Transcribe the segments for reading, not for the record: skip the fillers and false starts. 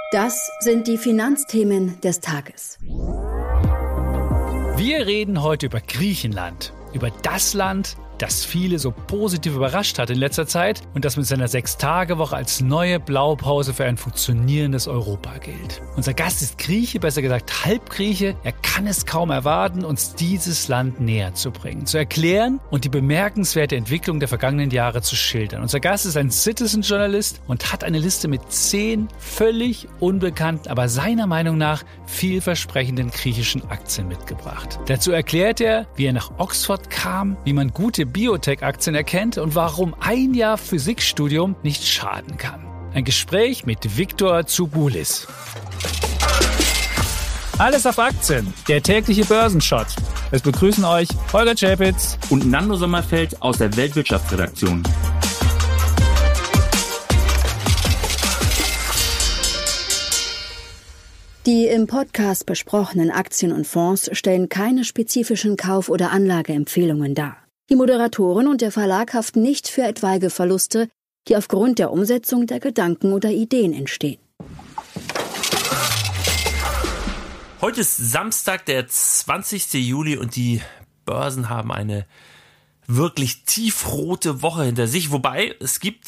Das sind die Finanzthemen des Tages. Wir reden heute über Griechenland, über das Land, das viele so positiv überrascht hat in letzter Zeit und das mit seiner 6-Tage-Woche als neue Blaupause für ein funktionierendes Europa gilt. Unser Gast ist Grieche, besser gesagt Halbgrieche. Er kann es kaum erwarten, uns dieses Land näher zu bringen, zu erklären und die bemerkenswerte Entwicklung der vergangenen Jahre zu schildern. Unser Gast ist ein Citizen-Journalist und hat eine Liste mit 10 völlig unbekannten, aber seiner Meinung nach vielversprechenden griechischen Aktien mitgebracht. Dazu erklärt er, wie er nach Oxford kam, wie man gute Biotech-Aktien erkennt und warum ein Jahr Physikstudium nicht schaden kann. Ein Gespräch mit Viktor Zoubulis. Alles auf Aktien, der tägliche Börsenshot. Es begrüßen euch Holger Czapitz und Nando Sommerfeld aus der Weltwirtschaftsredaktion. Die im Podcast besprochenen Aktien und Fonds stellen keine spezifischen Kauf- oder Anlageempfehlungen dar. Die Moderatoren und der Verlag haften nicht für etwaige Verluste, die aufgrund der Umsetzung der Gedanken oder Ideen entstehen. Heute ist Samstag, der 20. Juli und die Börsen haben eine wirklich tiefrote Woche hinter sich. Wobei, es gibt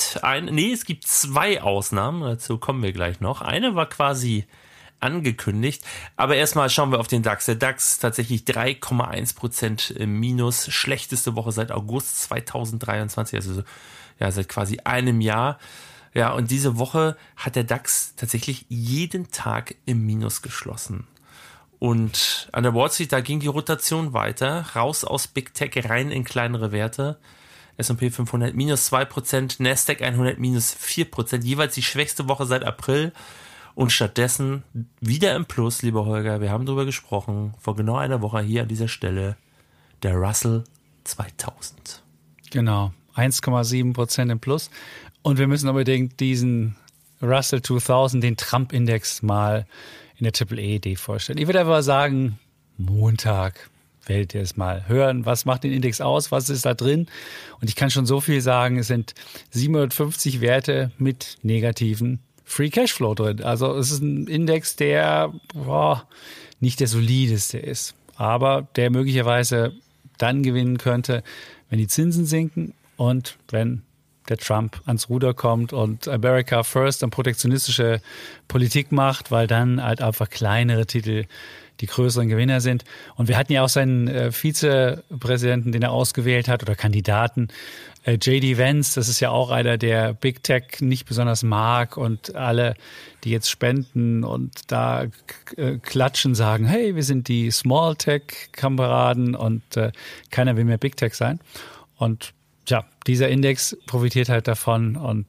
2 Ausnahmen, dazu kommen wir gleich noch. Eine war quasi angekündigt. Aber erstmal schauen wir auf den DAX. Der DAX tatsächlich 3,1% im Minus. Schlechteste Woche seit August 2023, also seit quasi einem Jahr. Ja, und diese Woche hat der DAX tatsächlich jeden Tag im Minus geschlossen. Und an der Wall Street, da ging die Rotation weiter. Raus aus Big Tech, rein in kleinere Werte. S&P 500 minus 2%, Nasdaq 100 minus 4%. Jeweils die schwächste Woche seit April. Und stattdessen wieder im Plus, lieber Holger, wir haben darüber gesprochen, vor genau einer Woche hier an dieser Stelle, der Russell 2000. Genau, 1,7% im Plus. Und wir müssen unbedingt diesen Russell 2000, den Trump-Index, mal in der AAA-D vorstellen. Ich würde einfach sagen, Montag werdet ihr es mal hören. Was macht den Index aus? Was ist da drin? Und ich kann schon so viel sagen, es sind 750 Werte mit negativen Free Cashflow drin. Also es ist ein Index, der nicht der solideste ist, aber der möglicherweise dann gewinnen könnte, wenn die Zinsen sinken und wenn der Trump ans Ruder kommt und America First und protektionistische Politik macht, weil dann halt einfach kleinere Titel die größeren Gewinner sind. Und wir hatten ja auch seinen Vizepräsidenten, den er ausgewählt hat, oder Kandidaten, J.D. Vance, das ist ja auch einer, der Big Tech nicht besonders mag und alle, die jetzt spenden und da klatschen, sagen, hey, wir sind die Small Tech-Kameraden und keiner will mehr Big Tech sein. Und ja, dieser Index profitiert halt davon und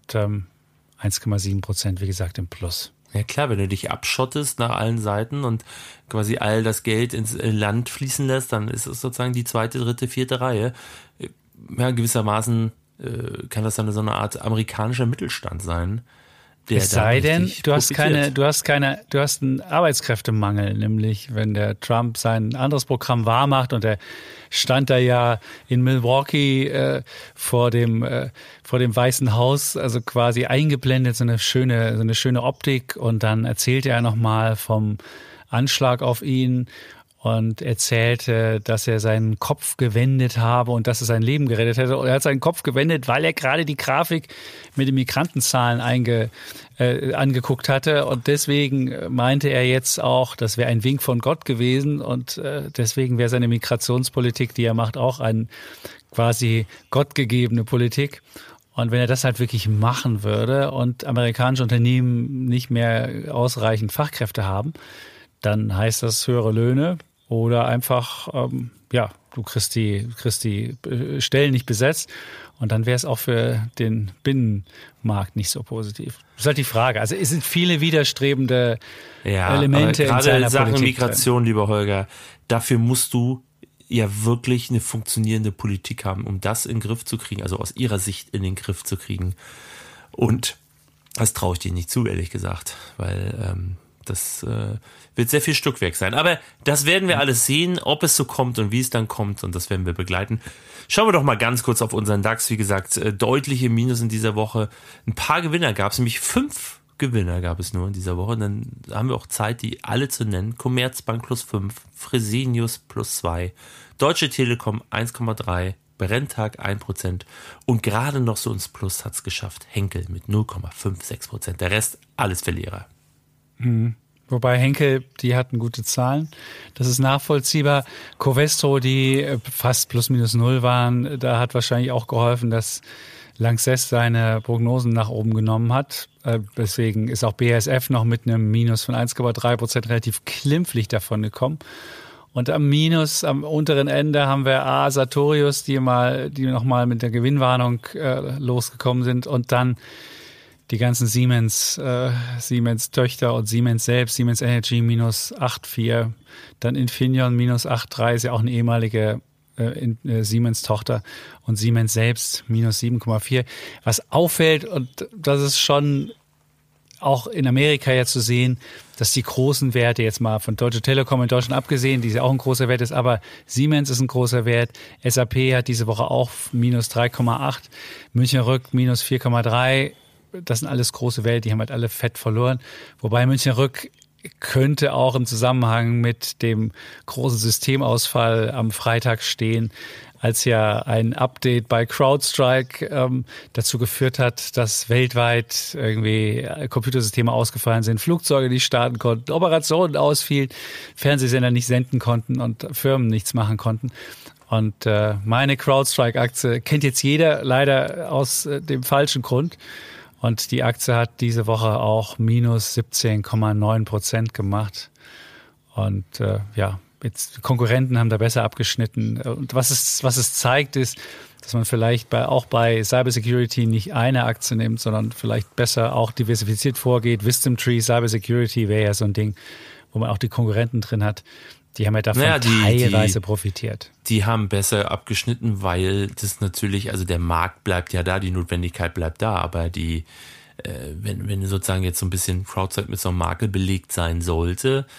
1,7%, wie gesagt, im Plus. Ja klar, wenn du dich abschottest nach allen Seiten und quasi all das Geld ins Land fließen lässt, dann ist es sozusagen die 2., 3., 4. Reihe. Ja, gewissermaßen kann das dann so eine Art amerikanischer Mittelstand sein. Es sei denn, du hast einen Arbeitskräftemangel, nämlich wenn der Trump sein anderes Programm wahr macht und er stand da ja in Milwaukee vor dem Weißen Haus, also quasi eingeblendet, so eine schöne Optik, und dann erzählte er nochmal vom Anschlag auf ihn und erzählte, dass er seinen Kopf gewendet habe und dass er sein Leben gerettet hätte. Und er hat seinen Kopf gewendet, weil er gerade die Grafik mit den Migrantenzahlen angeguckt hatte. Und deswegen meinte er jetzt auch, das wäre ein Wink von Gott gewesen. Und deswegen wäre seine Migrationspolitik, die er macht, auch eine quasi gottgegebene Politik. Und wenn er das halt wirklich machen würde und amerikanische Unternehmen nicht mehr ausreichend Fachkräfte haben, dann heißt das höhere Löhne oder einfach, du kriegst die Stellen nicht besetzt, und dann wäre es auch für den Binnenmarkt nicht so positiv. Das ist halt die Frage. Also es sind viele widerstrebende Elemente in seiner Politik. Gerade in Sachen Politik Migration, lieber Holger, dafür musst du ja wirklich eine funktionierende Politik haben, um das in den Griff zu kriegen, also aus ihrer Sicht in den Griff zu kriegen. Und das traue ich dir nicht zu, ehrlich gesagt, weil das wird sehr viel Stückwerk sein. Aber das werden wir alles sehen, ob es so kommt und wie es dann kommt, und das werden wir begleiten. Schauen wir doch mal ganz kurz auf unseren DAX. Wie gesagt, deutliche Minus in dieser Woche. Ein paar Gewinner gab es, nämlich 5 Gewinner gab es nur in dieser Woche. Und dann haben wir auch Zeit, die alle zu nennen. Commerzbank +5, Fresenius +2, Deutsche Telekom 1,3, Brenntag 1% und gerade noch so ins Plus hat es geschafft. Henkel mit 0,56%. Der Rest alles Verlierer. Wobei Henkel, die hatten gute Zahlen. Das ist nachvollziehbar. Covestro, die fast +-0 waren, da hat wahrscheinlich auch geholfen, dass Lanxess seine Prognosen nach oben genommen hat. Deswegen ist auch BASF noch mit einem Minus von 1,3% relativ klimpflich davon gekommen. Und am Minus, am unteren Ende haben wir Sartorius, die nochmal mit der Gewinnwarnung losgekommen sind und dann die ganzen Siemens-Töchter und Siemens selbst, Siemens Energy minus 8,4, dann Infineon minus 8,3, ist ja auch eine ehemalige Siemens-Tochter und Siemens selbst minus 7,4. Was auffällt, und das ist schon auch in Amerika ja zu sehen, dass die großen Werte jetzt mal von Deutsche Telekom in Deutschland abgesehen, die ja auch ein großer Wert ist, aber Siemens ist ein großer Wert. SAP hat diese Woche auch minus 3,8, Münchner Rück minus 4,3. Das sind alles große Werte, die haben halt alle fett verloren. Wobei Münchner Rück könnte auch im Zusammenhang mit dem großen Systemausfall am Freitag stehen, als ja ein Update bei CrowdStrike dazu geführt hat, dass weltweit irgendwie Computersysteme ausgefallen sind, Flugzeuge nicht starten konnten, Operationen ausfielen, Fernsehsender nicht senden konnten und Firmen nichts machen konnten. Und meine CrowdStrike-Aktie kennt jetzt jeder leider aus dem falschen Grund. Und die Aktie hat diese Woche auch minus 17,9% gemacht. Und jetzt Konkurrenten haben da besser abgeschnitten. Und was es zeigt, ist, dass man vielleicht auch bei Cybersecurity nicht eine Aktie nimmt, sondern vielleicht besser auch diversifiziert vorgeht. Wisdom Tree, Cybersecurity wäre ja so ein Ding, wo man auch die Konkurrenten drin hat. Die haben ja davon teilweise profitiert. Die haben besser abgeschnitten, weil das natürlich, also der Markt bleibt ja da, die Notwendigkeit bleibt da, aber wenn sozusagen jetzt so ein bisschen CrowdStrike mit so einem Makel belegt sein sollte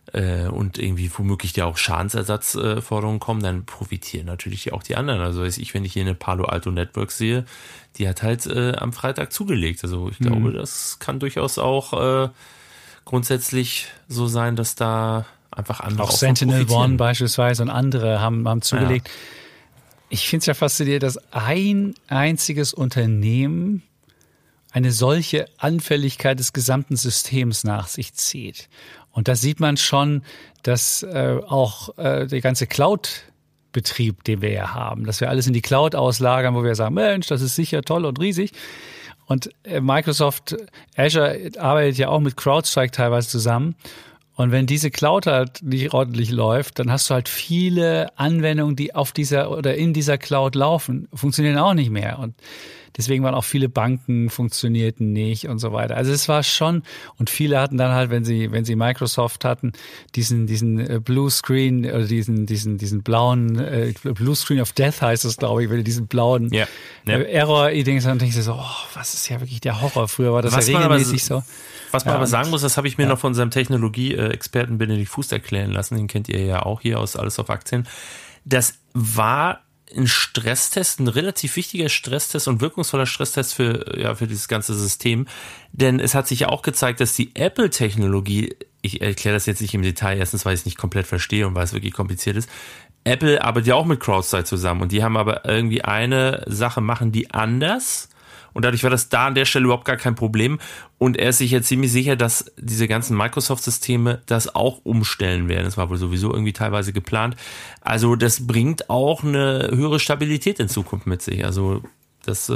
und irgendwie womöglich ja auch Schadensersatzforderungen kommen, dann profitieren natürlich auch die anderen. Also wenn ich hier eine Palo Alto Networks sehe, die hat halt am Freitag zugelegt. Also ich glaube, das kann durchaus auch grundsätzlich so sein, dass da einfach andere auch SentinelOne beispielsweise und andere haben zugelegt. Ja. Ich finde es ja faszinierend, dass ein einziges Unternehmen eine solche Anfälligkeit des gesamten Systems nach sich zieht. Und da sieht man schon, dass auch der ganze Cloud-Betrieb, den wir ja haben, dass wir alles in die Cloud auslagern, wo wir sagen, Mensch, das ist sicher toll und riesig. Und Microsoft Azure arbeitet ja auch mit CrowdStrike teilweise zusammen. Und wenn diese Cloud halt nicht ordentlich läuft, dann hast du halt viele Anwendungen, die auf dieser oder in dieser Cloud laufen, funktionieren auch nicht mehr. Und deswegen waren auch viele Banken funktionierten nicht und so weiter. Also es war schon, und viele hatten dann halt, wenn sie Microsoft hatten, diesen Blue Screen oder diesen blauen Blue Screen of Death heißt es, glaube ich, wenn diesen blauen Error, ich denke so, was ist ja wirklich der Horror? Früher war das ja regelmäßig so. Was man aber sagen muss, das habe ich mir noch von unserem Technologie-Experten Benedikt Fuß erklären lassen, den kennt ihr ja auch hier aus Alles auf Aktien. Das war ein Stresstest, ein relativ wichtiger Stresstest und wirkungsvoller Stresstest für dieses ganze System. Denn es hat sich ja auch gezeigt, dass die Apple-Technologie, ich erkläre das jetzt nicht im Detail, erstens, weil ich es nicht komplett verstehe und weil es wirklich kompliziert ist. Apple arbeitet ja auch mit CrowdStrike zusammen und die haben aber irgendwie eine Sache, machen die anders. Und dadurch war das da an der Stelle überhaupt gar kein Problem. Und er ist sich jetzt ziemlich sicher, dass diese ganzen Microsoft-Systeme das auch umstellen werden. Das war wohl sowieso irgendwie teilweise geplant. Also das bringt auch eine höhere Stabilität in Zukunft mit sich. Also das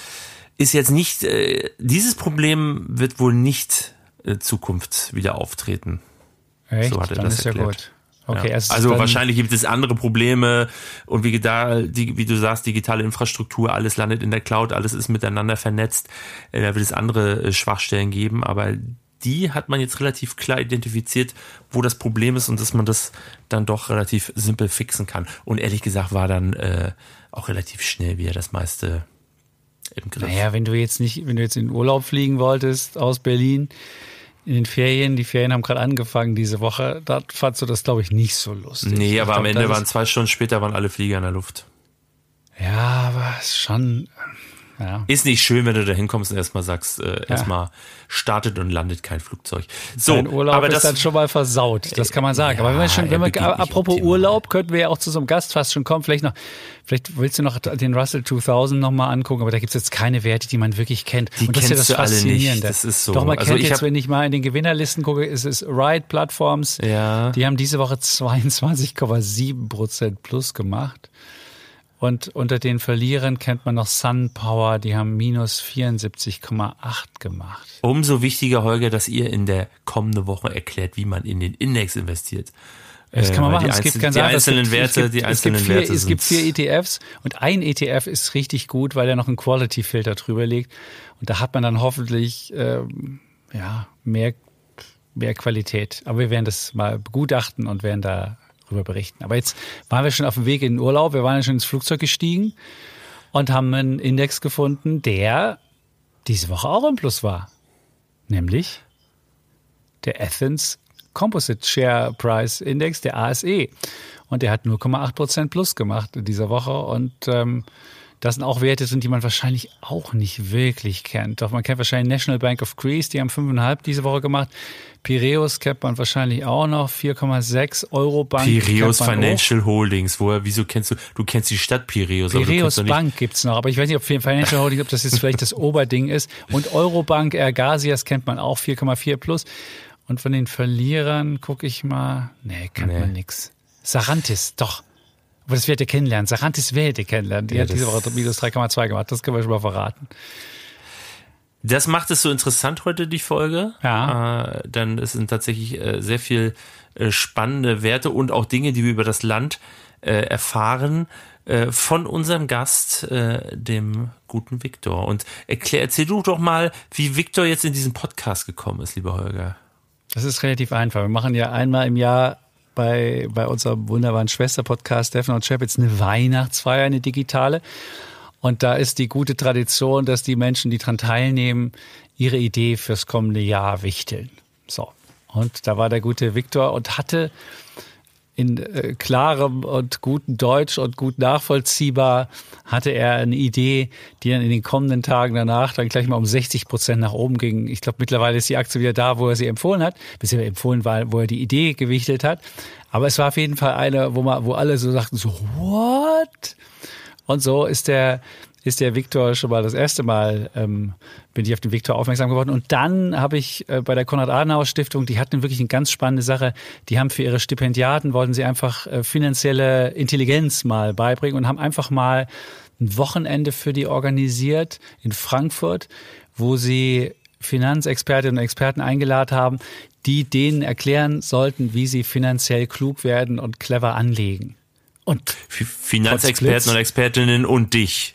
ist jetzt nicht, dieses Problem wird wohl nicht in Zukunft wieder auftreten. Echt? So hat er Dann das ist erklärt. Ja gut. Okay, ja. Also wahrscheinlich gibt es andere Probleme und wie du sagst, digitale Infrastruktur, alles landet in der Cloud, alles ist miteinander vernetzt. Da wird es andere Schwachstellen geben, aber die hat man jetzt relativ klar identifiziert, wo das Problem ist und dass man das dann doch relativ simpel fixen kann. Und ehrlich gesagt war dann auch relativ schnell wieder das meiste im Griff. Naja, wenn du jetzt in den Urlaub fliegen wolltest aus Berlin, in den Ferien, die Ferien haben gerade angefangen diese Woche, da fandst du das, glaube ich, nicht so lustig. Nee, aber am Ende 2 Stunden später waren alle Flieger in der Luft. Ja, aber schon, Ja. Ist nicht schön, wenn du da hinkommst und erstmal sagst, erstmal startet und landet kein Flugzeug. So, Dein Urlaub aber ist das dann schon mal versaut, das kann man sagen. Ja, aber wenn wir apropos optimal. Urlaub, könnten wir ja auch zu so einem Gast fast schon kommen. Vielleicht willst du noch den Russell 2000 nochmal angucken, aber da gibt es jetzt keine Werte, die man wirklich kennt. Die und das ist ja das kennst du alle nicht. Faszinierende. Das ist so. Doch, man Also kennt ich jetzt, wenn ich mal in den Gewinnerlisten gucke, ist es Ride Platforms. Ja. Die haben diese Woche 22,7% plus gemacht. Und unter den Verlierern kennt man noch SunPower, die haben minus 74,8 gemacht. Umso wichtiger, Holger, dass ihr in der kommenden Woche erklärt, wie man in den Index investiert. Das kann man machen. Es gibt vier ETFs und ein ETF ist richtig gut, weil er noch einen Quality-Filter drüber legt. Und da hat man dann hoffentlich mehr Qualität. Aber wir werden das mal begutachten und werden darüber berichten. Aber jetzt waren wir schon auf dem Weg in den Urlaub. Wir waren ja schon ins Flugzeug gestiegen und haben einen Index gefunden, der diese Woche auch im Plus war. Nämlich der Athens Composite Share Price Index, der ASE. Und der hat 0,8% plus gemacht in dieser Woche. Und das sind auch Werte, die man wahrscheinlich auch nicht wirklich kennt. Doch man kennt wahrscheinlich National Bank of Greece, die haben 5,5 diese Woche gemacht. Piraeus kennt man wahrscheinlich auch noch, 4,6. Eurobank. Piraeus Financial Holdings, wieso kennst du kennst die Stadt Piraeus. Piraeus Bank gibt's noch, aber ich weiß nicht, ob Financial Holdings, ob das jetzt vielleicht das Oberding ist. Und Eurobank, Ergasias kennt man auch, 4,4 plus. Und von den Verlierern gucke ich mal, kennt man nix. Sarantis, doch. Aber das werdet ihr kennenlernen. Sarantis werdet ihr kennenlernen. Die hat diese Woche minus 3,2 gemacht. Das können wir schon mal verraten. Das macht es so interessant heute, die Folge. Ja. Denn es sind tatsächlich sehr viel spannende Werte und auch Dinge, die wir über das Land erfahren von unserem Gast, dem guten Viktor. Und erzähl du doch mal, wie Viktor jetzt in diesen Podcast gekommen ist, lieber Holger. Das ist relativ einfach. Wir machen ja einmal im Jahr bei unserem wunderbaren Schwester-Podcast Steffen und Chapitz eine Weihnachtsfeier, eine digitale. Und da ist die gute Tradition, dass die Menschen, die daran teilnehmen, ihre Idee fürs kommende Jahr wichteln. So. Und da war der gute Viktor und hatte in klarem und gutem Deutsch und gut nachvollziehbar hatte er eine Idee, die dann in den kommenden Tagen danach dann gleich mal um 60% nach oben ging. Ich glaube, mittlerweile ist die Aktie wieder da, wo er sie empfohlen hat, bis er empfohlen war, wo er die Idee gewichtet hat. Aber es war auf jeden Fall eine, wo alle so sagten, so, what? Und so ist der Viktor schon mal das erste Mal, bin ich auf den Viktor aufmerksam geworden. Und dann habe ich bei der Konrad-Adenauer-Stiftung, die hatten wirklich eine ganz spannende Sache. Die haben für ihre Stipendiaten, wollten sie einfach finanzielle Intelligenz mal beibringen und haben einfach mal ein Wochenende für die organisiert in Frankfurt, wo sie Finanzexpertinnen und Experten eingeladen haben, die denen erklären sollten, wie sie finanziell klug werden und clever anlegen. Und Finanzexperten und Expertinnen und dich.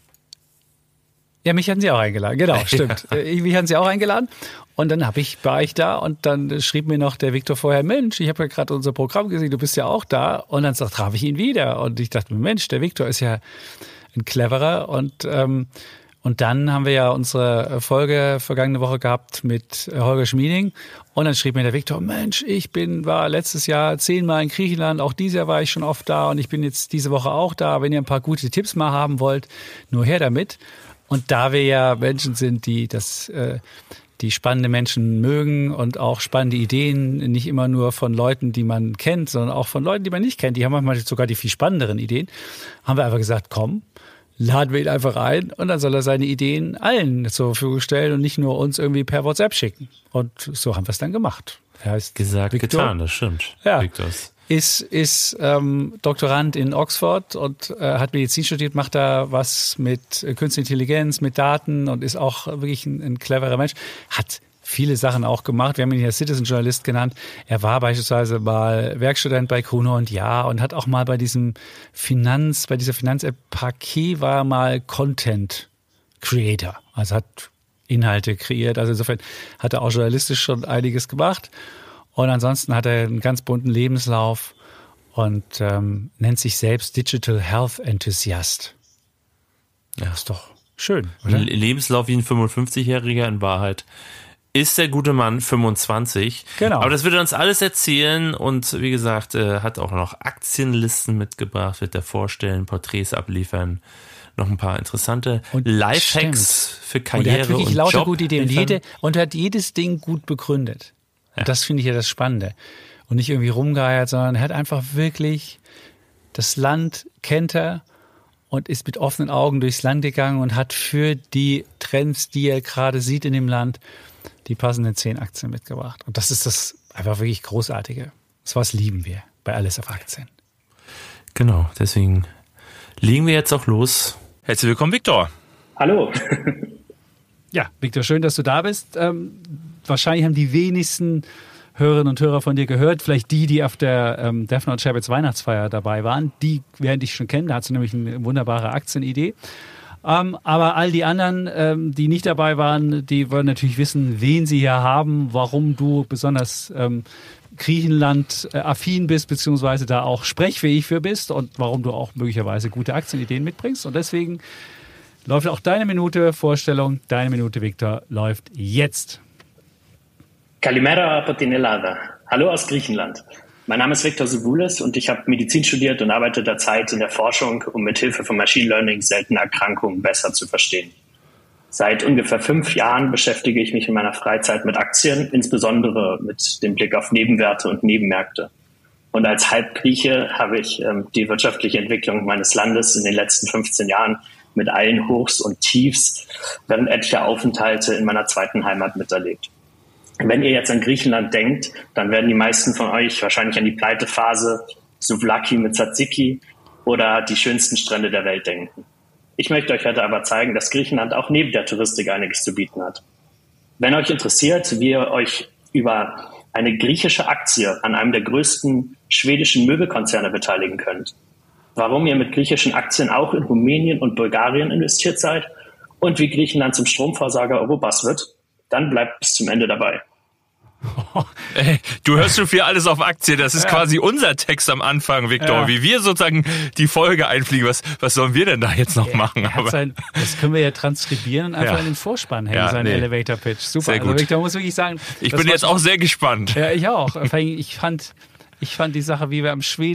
Ja, mich hatten sie auch eingeladen. Genau, stimmt. Mich hatten sie auch eingeladen. Und dann war ich da und dann schrieb mir noch der Viktor vorher, Mensch, ich habe ja gerade unser Programm gesehen, du bist ja auch da. Und dann traf ich ihn wieder. Und ich dachte mir, Mensch, der Viktor ist ja ein cleverer. Und dann haben wir ja unsere Folge vergangene Woche gehabt mit Holger Schmieding. Und dann schrieb mir der Viktor, Mensch, war letztes Jahr 10-mal in Griechenland, auch dieses Jahr war ich schon oft da und ich bin jetzt diese Woche auch da. Wenn ihr ein paar gute Tipps mal haben wollt, nur her damit. Und da wir ja Menschen sind, die spannende Menschen mögen und auch spannende Ideen, nicht immer nur von Leuten, die man kennt, sondern auch von Leuten, die man nicht kennt, die haben manchmal sogar die viel spannenderen Ideen, haben wir einfach gesagt, komm, laden wir ihn einfach ein und dann soll er seine Ideen allen zur Verfügung stellen und nicht nur uns irgendwie per WhatsApp schicken. Und so haben wir es dann gemacht. Er heißt gesagt, Viktor. Getan, das stimmt. Ja. Viktors. Ist Doktorand in Oxford und hat Medizin studiert, macht da was mit Künstliche Intelligenz, mit Daten und ist auch wirklich ein cleverer Mensch. Hat viele Sachen auch gemacht. Wir haben ihn ja Citizen Journalist genannt. Er war beispielsweise mal Werkstudent bei Gruner & Jahr und hat auch mal bei dieser Finanz-App Parquet war er mal Content Creator. Also hat Inhalte kreiert. Also insofern hat er auch journalistisch schon einiges gemacht. Und ansonsten hat er einen ganz bunten Lebenslauf und nennt sich selbst Digital Health Enthusiast. Ja, ist doch schön, oder? Lebenslauf wie ein 55-Jähriger in Wahrheit. Ist der gute Mann 25. Genau. Aber das wird er uns alles erzählen und wie gesagt, hat auch noch Aktienlisten mitgebracht, wird er vorstellen, Porträts abliefern. noch ein paar interessante Lifehacks für Karriere und er hat wirklich lauter Job gute Ideen und er hat jedes Ding gut begründet. Ja. Und das finde ich ja das Spannende. Und nicht irgendwie rumgeeiert, sondern er hat einfach wirklich das Land kennt er und ist mit offenen Augen durchs Land gegangen und hat für die Trends, die er gerade sieht in dem Land, die passenden 10 Aktien mitgebracht. Und das ist das einfach wirklich Großartige. Sowas lieben wir bei Alles auf Aktien. Genau, deswegen legen wir jetzt auch los. Herzlich willkommen, Viktor. Hallo. Ja, Viktor, schön, dass du da bist. Wahrscheinlich haben die wenigsten Hörerinnen und Hörer von dir gehört. Vielleicht die auf der Daphne und Sherbett's Weihnachtsfeier dabei waren. Die werden dich schon kennen. Da hast du nämlich eine wunderbare Aktienidee. Aber all die anderen, die nicht dabei waren, die wollen natürlich wissen, wen sie hier haben, warum du besonders Griechenland-affin bist, beziehungsweise da auch sprechfähig für bist und warum du auch möglicherweise gute Aktienideen mitbringst. Und deswegen läuft auch deine Minute Vorstellung. Deine Minute, Viktor, läuft jetzt. Kalimera από την Ελλάδα. Hallo aus Griechenland. Mein Name ist Viktor Zouvulis und ich habe Medizin studiert und arbeite derzeit in der Forschung, um mithilfe von Machine Learning seltene Erkrankungen besser zu verstehen. Seit ungefähr 5 Jahren beschäftige ich mich in meiner Freizeit mit Aktien, insbesondere mit dem Blick auf Nebenwerte und Nebenmärkte. Und als Halbgrieche habe ich die wirtschaftliche Entwicklung meines Landes in den letzten 15 Jahren mit allen Hochs und Tiefs während etlicher Aufenthalte in meiner zweiten Heimat miterlebt. Wenn ihr jetzt an Griechenland denkt, dann werden die meisten von euch wahrscheinlich an die Pleitephase, Souvlaki mit Tsatsiki oder die schönsten Strände der Welt denken. Ich möchte euch heute aber zeigen, dass Griechenland auch neben der Touristik einiges zu bieten hat. Wenn euch interessiert, wie ihr euch über eine griechische Aktie an einem der größten schwedischen Möbelkonzerne beteiligen könnt, warum ihr mit griechischen Aktien auch in Rumänien und Bulgarien investiert seid und wie Griechenland zum Stromversorger Europas wird, dann bleibt bis zum Ende dabei. Ey, du hörst schon viel alles auf Aktien. Das ist quasi unser Text am Anfang, Viktor. Wie wir sozusagen die Folge einfliegen. Was sollen wir denn da jetzt noch machen? Aber das können wir ja transkribieren und einfach in den Vorspann hängen, seinen Elevator-Pitch. Super. Sehr gut. Also Viktor, muss wirklich sagen, ich bin jetzt auch sehr gespannt. Ja, ich auch. Ich fand die Sache, wie wir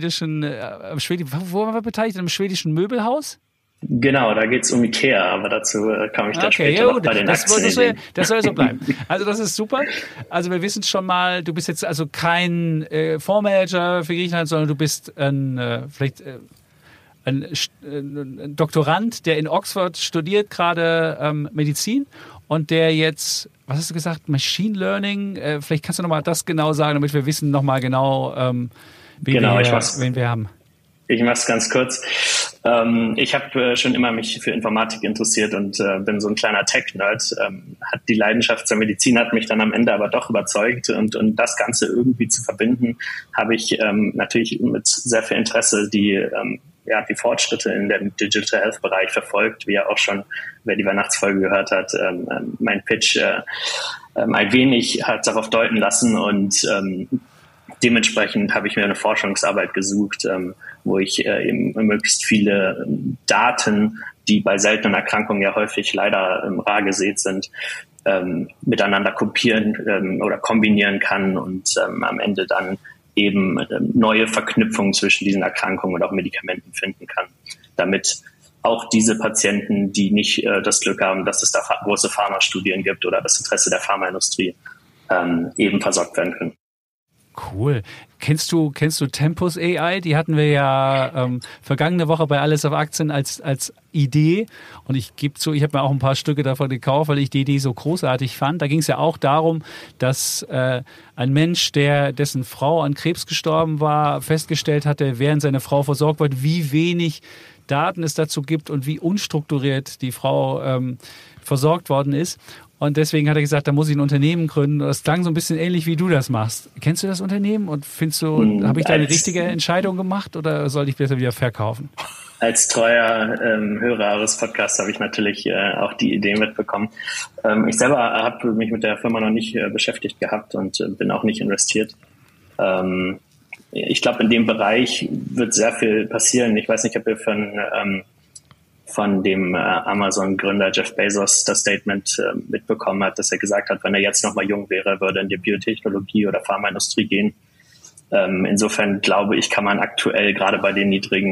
wo waren wir beteiligt? Im schwedischen Möbelhaus? Genau, da geht es um Ikea, aber dazu komme ich dann später noch bei den Aktien. Das soll so bleiben. Also das ist super. Also wir wissen schon mal, du bist jetzt also kein Fondsmanager für Griechenland, sondern du bist ein Doktorand, der in Oxford studiert, gerade Medizin und der jetzt, was hast du gesagt, Machine Learning, vielleicht kannst du nochmal das genau sagen, damit wir wissen nochmal genau, wen wir haben. Ich mache es ganz kurz. Ich habe schon immer mich für Informatik interessiert und bin so ein kleiner Tech-Nerd. Die Leidenschaft zur Medizin hat mich dann am Ende aber doch überzeugt und das Ganze irgendwie zu verbinden, habe ich natürlich mit sehr viel Interesse die Fortschritte in dem Digital Health Bereich verfolgt, wie ja auch schon, wer die Weihnachtsfolge gehört hat, mein Pitch ein wenig hat darauf deuten lassen und dementsprechend habe ich mir eine Forschungsarbeit gesucht, wo ich eben möglichst viele Daten, die bei seltenen Erkrankungen ja häufig leider rar gesät sind, miteinander kopieren oder kombinieren kann und am Ende dann eben neue Verknüpfungen zwischen diesen Erkrankungen und auch Medikamenten finden kann, damit auch diese Patienten, die nicht das Glück haben, dass es da große Pharmastudien gibt oder das Interesse der Pharmaindustrie, eben versorgt werden können. Cool. Kennst du Tempus AI? Die hatten wir ja vergangene Woche bei Alles auf Aktien als Idee. Und ich gebe zu, ich habe mir auch ein paar Stücke davon gekauft, weil ich die Idee so großartig fand. Da ging es ja auch darum, dass ein Mensch, dessen Frau an Krebs gestorben war, festgestellt hatte, während seine Frau versorgt wird, wie wenig Daten es dazu gibt und wie unstrukturiert die Frau versorgt worden ist. Und deswegen hat er gesagt, da muss ich ein Unternehmen gründen. Das klang so ein bisschen ähnlich, wie du das machst. Kennst du das Unternehmen und findest du, habe ich da eine richtige Entscheidung gemacht oder soll ich besser wieder verkaufen? Als treuer Hörer eures Podcasts habe ich natürlich auch die Idee mitbekommen. Ich selber habe mich mit der Firma noch nicht beschäftigt gehabt und bin auch nicht investiert. Ich glaube, in dem Bereich wird sehr viel passieren. Ich weiß nicht, ob ihr von dem Amazon-Gründer Jeff Bezos das Statement mitbekommen hat, dass er gesagt hat, wenn er jetzt noch mal jung wäre, würde er in die Biotechnologie oder Pharmaindustrie gehen. Insofern glaube ich, kann man aktuell gerade bei den niedrigen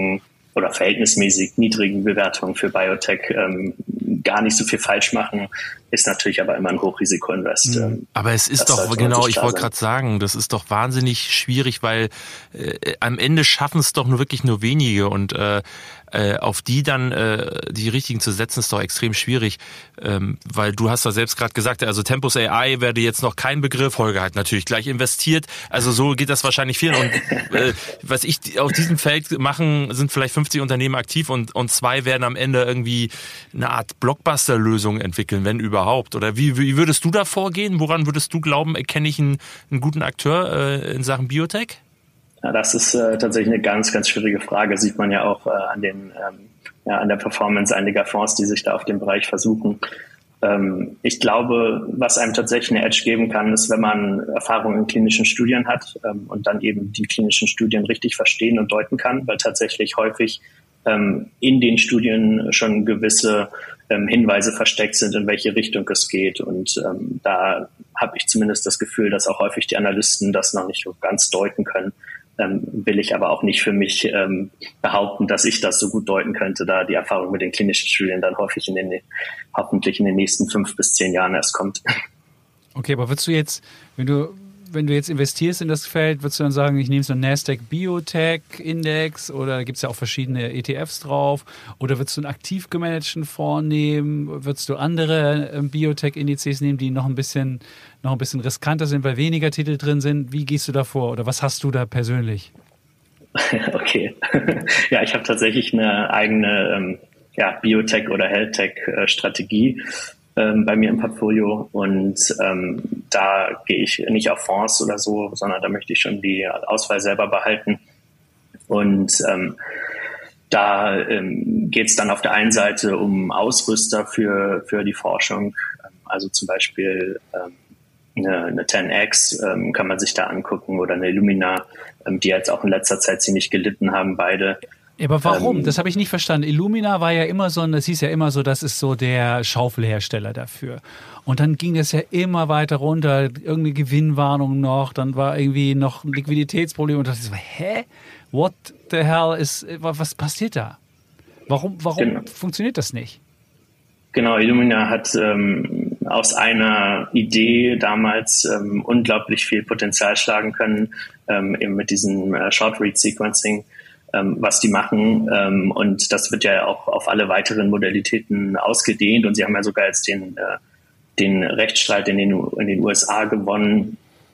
oder verhältnismäßig niedrigen Bewertungen für Biotech gar nicht so viel falsch machen, ist natürlich aber immer ein Hochrisiko-Invest. Aber es ist doch, genau, ich wollte gerade sagen, das ist doch wahnsinnig schwierig, weil am Ende schaffen es doch wirklich nur wenige und auf die dann die richtigen zu setzen, ist doch extrem schwierig, weil du hast da selbst gerade gesagt, also Tempus AI wäre jetzt noch kein Begriff, Holger hat natürlich gleich investiert, also so geht das wahrscheinlich vielen und was ich auf diesem Feld machen, sind vielleicht 50 Unternehmen aktiv und 2 werden am Ende irgendwie eine Art Blockbuster-Lösung entwickeln, wenn überhaupt, oder wie würdest du da vorgehen, woran würdest du glauben, erkenne ich einen guten Akteur in Sachen Biotech? Ja, das ist tatsächlich eine ganz, ganz schwierige Frage. Sieht man ja auch an der Performance einiger Fonds, die sich da auf dem Bereich versuchen. Ich glaube, was einem tatsächlich eine Edge geben kann, ist, wenn man Erfahrung in klinischen Studien hat und dann eben die klinischen Studien richtig verstehen und deuten kann, weil tatsächlich häufig in den Studien schon gewisse Hinweise versteckt sind, in welche Richtung es geht. Und da habe ich zumindest das Gefühl, dass auch häufig die Analysten das noch nicht so ganz deuten können. Will ich aber auch nicht für mich behaupten, dass ich das so gut deuten könnte, da die Erfahrung mit den klinischen Studien dann häufig hoffentlich in den nächsten 5 bis 10 Jahren erst kommt. Okay, aber würdest du jetzt, wenn du jetzt investierst in das Feld, würdest du dann sagen, ich nehme so einen Nasdaq Biotech Index oder da gibt es ja auch verschiedene ETFs drauf, oder würdest du einen aktiv gemanagten Fonds nehmen, würdest du andere Biotech-Indizes nehmen, die noch ein bisschen riskanter sind, weil weniger Titel drin sind? Wie gehst du da vor oder was hast du da persönlich? Okay, ja, ich habe tatsächlich eine eigene Biotech- oder Health-Tech-Strategie bei mir im Portfolio und da gehe ich nicht auf Fonds oder so, sondern da möchte ich schon die Auswahl selber behalten und da geht es dann auf der einen Seite um Ausrüster für die Forschung, also zum Beispiel eine 10X kann man sich da angucken oder eine Illumina, die jetzt auch in letzter Zeit ziemlich gelitten haben, beide. Aber warum? Das habe ich nicht verstanden. Illumina war ja immer so, das hieß ja immer so, das ist so der Schaufelhersteller dafür. Und dann ging das ja immer weiter runter, irgendeine Gewinnwarnung noch, dann war irgendwie noch ein Liquiditätsproblem und dachte ich so, hä? What the hell was passiert da? Warum funktioniert das nicht? Genau, Illumina hat aus einer Idee damals unglaublich viel Potenzial schlagen können, eben mit diesem Short-Read-Sequencing, was die machen. Und das wird ja auch auf alle weiteren Modalitäten ausgedehnt. Und sie haben ja sogar jetzt den Rechtsstreit in den USA gewonnen.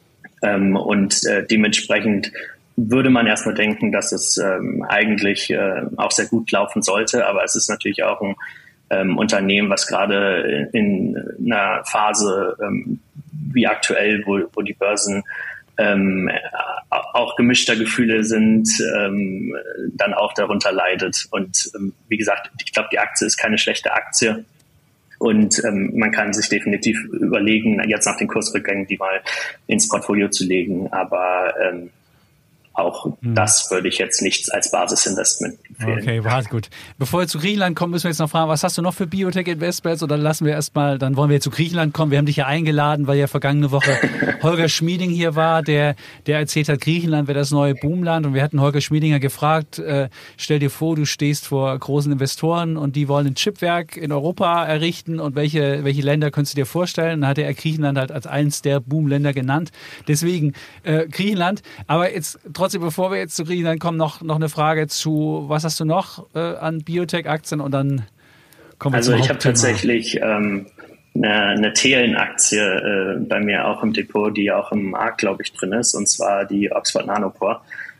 Und dementsprechend würde man erstmal denken, dass es eigentlich auch sehr gut laufen sollte. Aber es ist natürlich auch ein Unternehmen, was gerade in einer Phase wie aktuell, wo die Börsen auch gemischter Gefühle sind, dann auch darunter leidet. Und wie gesagt, ich glaube, die Aktie ist keine schlechte Aktie. Und man kann sich definitiv überlegen, jetzt nach den Kursrückgängen die mal ins Portfolio zu legen. Aber auch das würde ich jetzt nicht als Basisinvestment empfehlen. Okay, warte, gut. Bevor wir zu Griechenland kommen, müssen wir jetzt noch fragen, was hast du noch für Biotech-Investments? Oder lassen wir erstmal, dann wollen wir zu Griechenland kommen. Wir haben dich ja eingeladen, weil ja vergangene Woche Holger Schmieding hier war, der erzählt hat, Griechenland wäre das neue Boomland. Und wir hatten Holger Schmiedinger gefragt, stell dir vor, du stehst vor großen Investoren und die wollen ein Chipwerk in Europa errichten und welche Länder könntest du dir vorstellen? Dann hatte er Griechenland halt als eins der Boomländer genannt. Deswegen Griechenland. Aber jetzt trotzdem, bevor wir jetzt zu Griechenland kommen, noch eine Frage zu, was hast du noch an Biotech-Aktien und dann kommen wir zum Hauptthema. Ich habe tatsächlich eine Thelen-Aktie bei mir auch im Depot, die auch im Markt, glaube ich, drin ist, und zwar die Oxford Nanopore.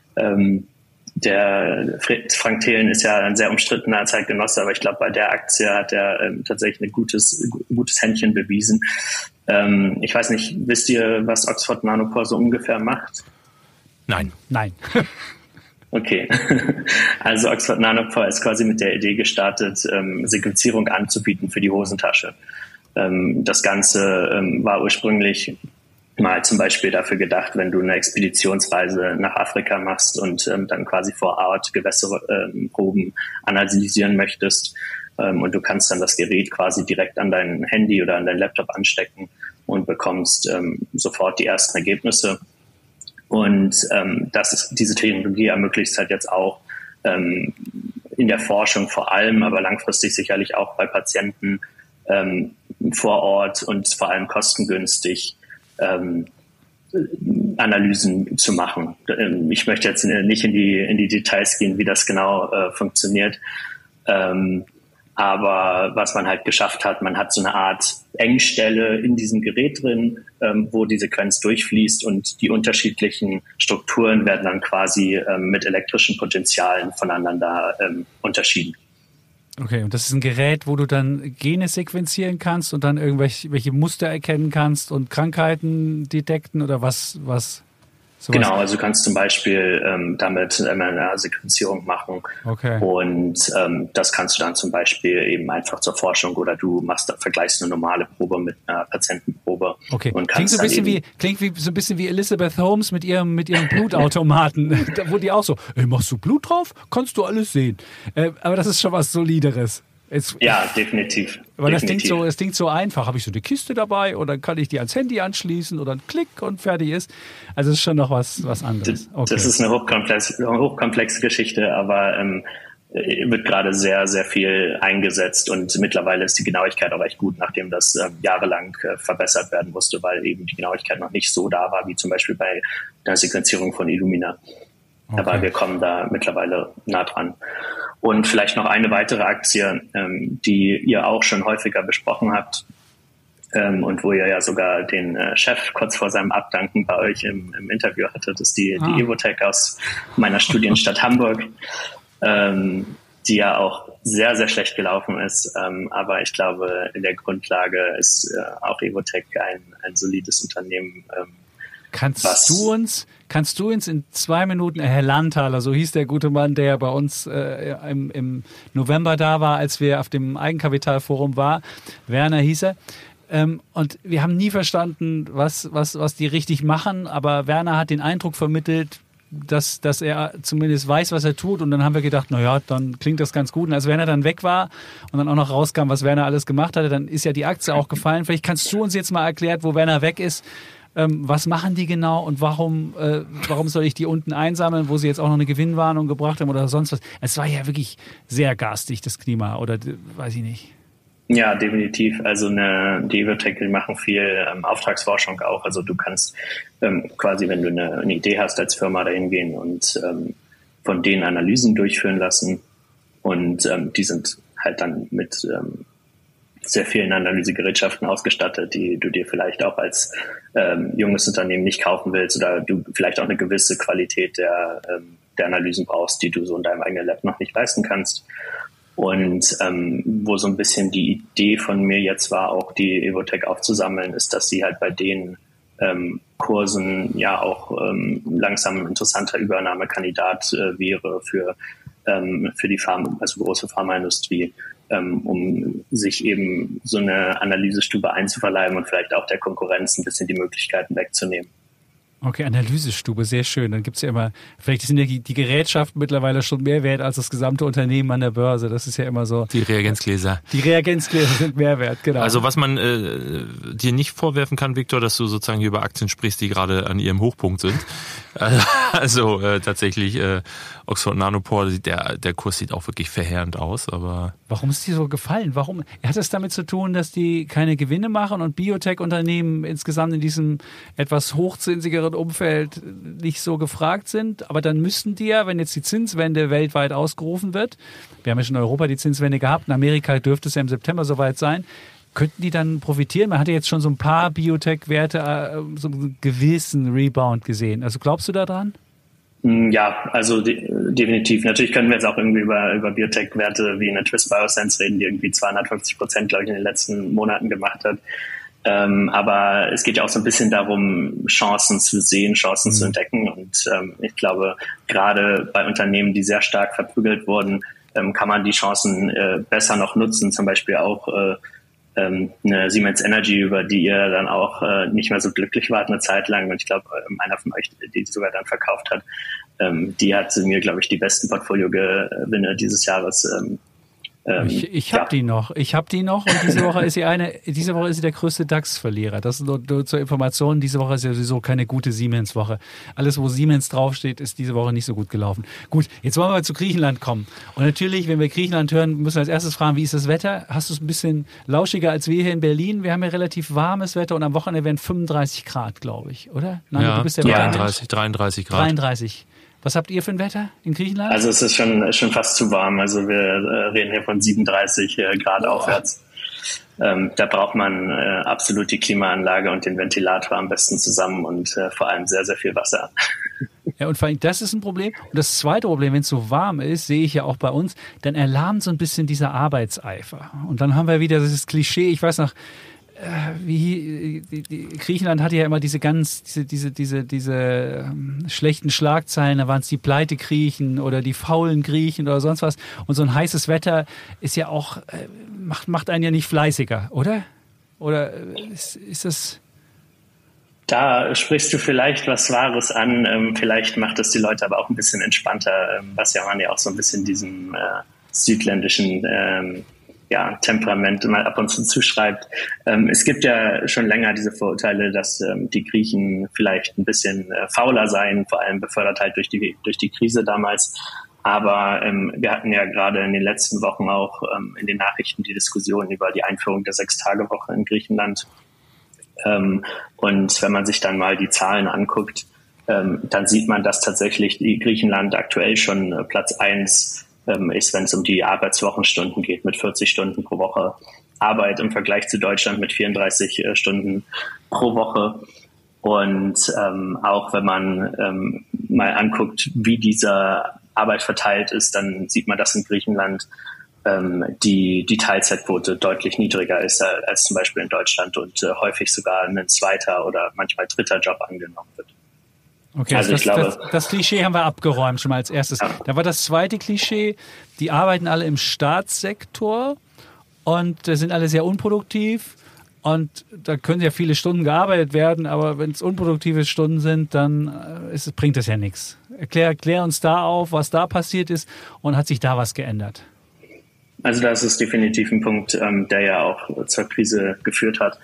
Der Frank Thelen ist ja ein sehr umstrittener Zeitgenosse, aber ich glaube, bei der Aktie hat er tatsächlich ein gutes Händchen bewiesen. Ich weiß nicht, wisst ihr, was Oxford Nanopore so ungefähr macht? Nein. Okay, also Oxford Nanopore ist quasi mit der Idee gestartet, Sequenzierung anzubieten für die Hosentasche. Das Ganze war ursprünglich mal zum Beispiel dafür gedacht, wenn du eine Expeditionsreise nach Afrika machst und dann quasi vor Ort Gewässerproben analysieren möchtest und du kannst dann das Gerät quasi direkt an dein Handy oder an dein Laptop anstecken und bekommst sofort die ersten Ergebnisse. Und diese Technologie ermöglicht es halt jetzt auch, in der Forschung vor allem, aber langfristig sicherlich auch bei Patienten vor Ort und vor allem kostengünstig Analysen zu machen. Ich möchte jetzt nicht in die Details gehen, wie das genau funktioniert. Aber was man halt geschafft hat, man hat so eine Art Engstelle in diesem Gerät drin, wo die Sequenz durchfließt und die unterschiedlichen Strukturen werden dann quasi mit elektrischen Potentialen voneinander unterschieden. Okay, und das ist ein Gerät, wo du dann Gene sequenzieren kannst und dann irgendwelche Muster erkennen kannst und Krankheiten detekten oder was? Sowas? Genau, also du kannst zum Beispiel damit mRNA-Sequenzierung machen. Okay. Und das kannst du dann zum Beispiel eben einfach zur Forschung oder du vergleichst eine normale Probe mit einer Patientenprobe. Okay. Und Klingt so ein bisschen wie Elizabeth Holmes mit ihrem Blutautomaten. Da wurde die auch so, machst du Blut drauf? Kannst du alles sehen. Aber das ist schon was Solideres. Ja, definitiv. Weil das klingt so einfach. Habe ich so eine Kiste dabei oder kann ich die ans Handy anschließen oder ein Klick und fertig ist. Also es ist schon noch was anderes. Okay. Das ist eine hochkomplexe Geschichte, aber wird gerade sehr, sehr viel eingesetzt und mittlerweile ist die Genauigkeit auch echt gut, nachdem das jahrelang verbessert werden musste, weil eben die Genauigkeit noch nicht so da war, wie zum Beispiel bei der Sequenzierung von Illumina. Okay. Aber wir kommen da mittlerweile nah dran. Und vielleicht noch eine weitere Aktie, die ihr auch schon häufiger besprochen habt und wo ihr ja sogar den Chef kurz vor seinem Abdanken bei euch im Interview hattet, ist die Evotec aus meiner Studienstadt Hamburg, die ja auch sehr, sehr schlecht gelaufen ist. Aber ich glaube, in der Grundlage ist auch Evotec ein solides Unternehmen. Kannst du uns in 2 Minuten, Herr Landthaler, so hieß der gute Mann, der bei uns im November da war, als wir auf dem Eigenkapitalforum waren, Werner hieß er, und wir haben nie verstanden, was die richtig machen, aber Werner hat den Eindruck vermittelt, dass er zumindest weiß, was er tut, und dann haben wir gedacht, naja, dann klingt das ganz gut. Und als Werner dann weg war und dann auch noch rauskam, was Werner alles gemacht hatte, dann ist ja die Aktie auch gefallen. Vielleicht kannst du uns jetzt mal erklären, wo Werner weg ist, was machen die genau und warum soll ich die unten einsammeln, wo sie jetzt auch noch eine Gewinnwarnung gebracht haben oder sonst was? Es war ja wirklich sehr garstig, das Klima, oder weiß ich nicht. Ja, definitiv. Also die Evotec, die machen viel Auftragsforschung auch. Also du kannst quasi, wenn du eine Idee hast, als Firma dahin gehen und von denen Analysen durchführen lassen. Und die sind halt dann mit sehr vielen Analysegerätschaften ausgestattet, die du dir vielleicht auch als junges Unternehmen nicht kaufen willst oder du vielleicht auch eine gewisse Qualität der Analysen brauchst, die du so in deinem eigenen Lab noch nicht leisten kannst. Und wo so ein bisschen die Idee von mir jetzt war, auch die Evotec aufzusammeln, ist, dass sie halt bei den Kursen ja auch langsam ein interessanter Übernahmekandidat wäre für die also große Pharmaindustrie, um sich eben so eine Analysestube einzuverleiben und vielleicht auch der Konkurrenz ein bisschen die Möglichkeiten wegzunehmen. Okay, Analysestube, sehr schön. Dann gibt es ja immer, vielleicht sind ja die Gerätschaften mittlerweile schon mehr wert als das gesamte Unternehmen an der Börse. Das ist ja immer so. Die Reagenzgläser. Die Reagenzgläser sind mehr wert, genau. Also was man dir nicht vorwerfen kann, Viktor, dass du sozusagen hier über Aktien sprichst, die gerade an ihrem Hochpunkt sind. Also tatsächlich Oxford Nanopore, der Kurs sieht auch wirklich verheerend aus. Aber warum ist die so gefallen? Warum? Hat es damit zu tun, dass die keine Gewinne machen und Biotech-Unternehmen insgesamt in diesem etwas hochzinsigeren Umfeld nicht so gefragt sind? Aber dann müssten die ja, wenn jetzt die Zinswende weltweit ausgerufen wird, wir haben ja schon in Europa die Zinswende gehabt, in Amerika dürfte es ja im September soweit sein, könnten die dann profitieren? Man hatte jetzt schon so ein paar Biotech-Werte, so einen gewissen Rebound gesehen. Also glaubst du da dran? Ja, also definitiv. Natürlich können wir jetzt auch irgendwie über Biotech-Werte wie eine Twist Biosense reden, die irgendwie 250%, glaube ich, in den letzten Monaten gemacht hat. Aber es geht ja auch so ein bisschen darum, Chancen zu sehen, Chancen zu entdecken. Und ich glaube, gerade bei Unternehmen, die sehr stark verprügelt wurden, kann man die Chancen besser noch nutzen. Zum Beispiel auch eine Siemens Energy, über die ihr dann auch nicht mehr so glücklich wart eine Zeit lang. Und ich glaube, einer von euch, die sogar dann verkauft hat, die hat mir, glaube ich, die besten Portfoliogewinne dieses Jahres Ich habe die noch. Und diese Woche ist sie der größte DAX-Verlierer. Das ist nur zur Information. Diese Woche ist ja sowieso keine gute Siemens-Woche. Alles, wo Siemens draufsteht, ist diese Woche nicht so gut gelaufen. Gut, jetzt wollen wir zu Griechenland kommen. Und natürlich, wenn wir Griechenland hören, müssen wir als erstes fragen, wie ist das Wetter? Hast du es ein bisschen lauschiger als wir hier in Berlin? Wir haben ja relativ warmes Wetter und am Wochenende werden 35 Grad, glaube ich, oder? Nein, ja, du bist 33 Grad. 33. Was habt ihr für ein Wetter in Griechenland? Also es ist schon fast zu warm. Also wir reden hier von 37 Grad aufwärts. Da braucht man absolut die Klimaanlage und den Ventilator am besten zusammen und vor allem sehr, sehr viel Wasser. Ja, und vor allem das ist ein Problem. Und das zweite Problem, wenn es so warm ist, sehe ich ja auch bei uns, dann erlahmt so ein bisschen dieser Arbeitseifer. Und dann haben wir wieder dieses Klischee, ich weiß noch, Griechenland hatte ja immer diese schlechten Schlagzeilen, da waren es die Pleite-Griechen oder die faulen Griechen oder sonst was. Und so ein heißes Wetter ist ja auch, macht einen ja nicht fleißiger, oder? Oder ist das... Da sprichst du vielleicht was Wahres an. Vielleicht macht es die Leute aber auch ein bisschen entspannter, was ja man ja auch so ein bisschen diesem südländischen Temperament mal ab und zu zuschreibt. Es gibt ja schon länger diese Vorurteile, dass die Griechen vielleicht ein bisschen fauler seien, vor allem befördert halt durch die Krise damals. Aber wir hatten ja gerade in den letzten Wochen auch in den Nachrichten die Diskussion über die Einführung der 6-Tage-Woche in Griechenland. Und wenn man sich dann mal die Zahlen anguckt, dann sieht man, dass tatsächlich die Griechenland aktuell schon Platz 1 ist, wenn es um die Arbeitswochenstunden geht, mit 40 Stunden pro Woche Arbeit im Vergleich zu Deutschland mit 34 Stunden pro Woche. Und auch wenn man mal anguckt, wie diese Arbeit verteilt ist, dann sieht man, dass in Griechenland die Teilzeitquote deutlich niedriger ist als zum Beispiel in Deutschland und häufig sogar ein zweiter oder manchmal dritter Job angenommen wird. Okay, also das Klischee haben wir abgeräumt schon mal als erstes. Ja. Da war das zweite Klischee, die arbeiten alle im Staatssektor und sind alle sehr unproduktiv und da können ja viele Stunden gearbeitet werden, aber wenn es unproduktive Stunden sind, dann bringt das ja nichts. Erklär uns da auf, was da passiert ist und hat sich da was geändert? Also das ist definitiv ein Punkt, der ja auch zur Krise geführt hat.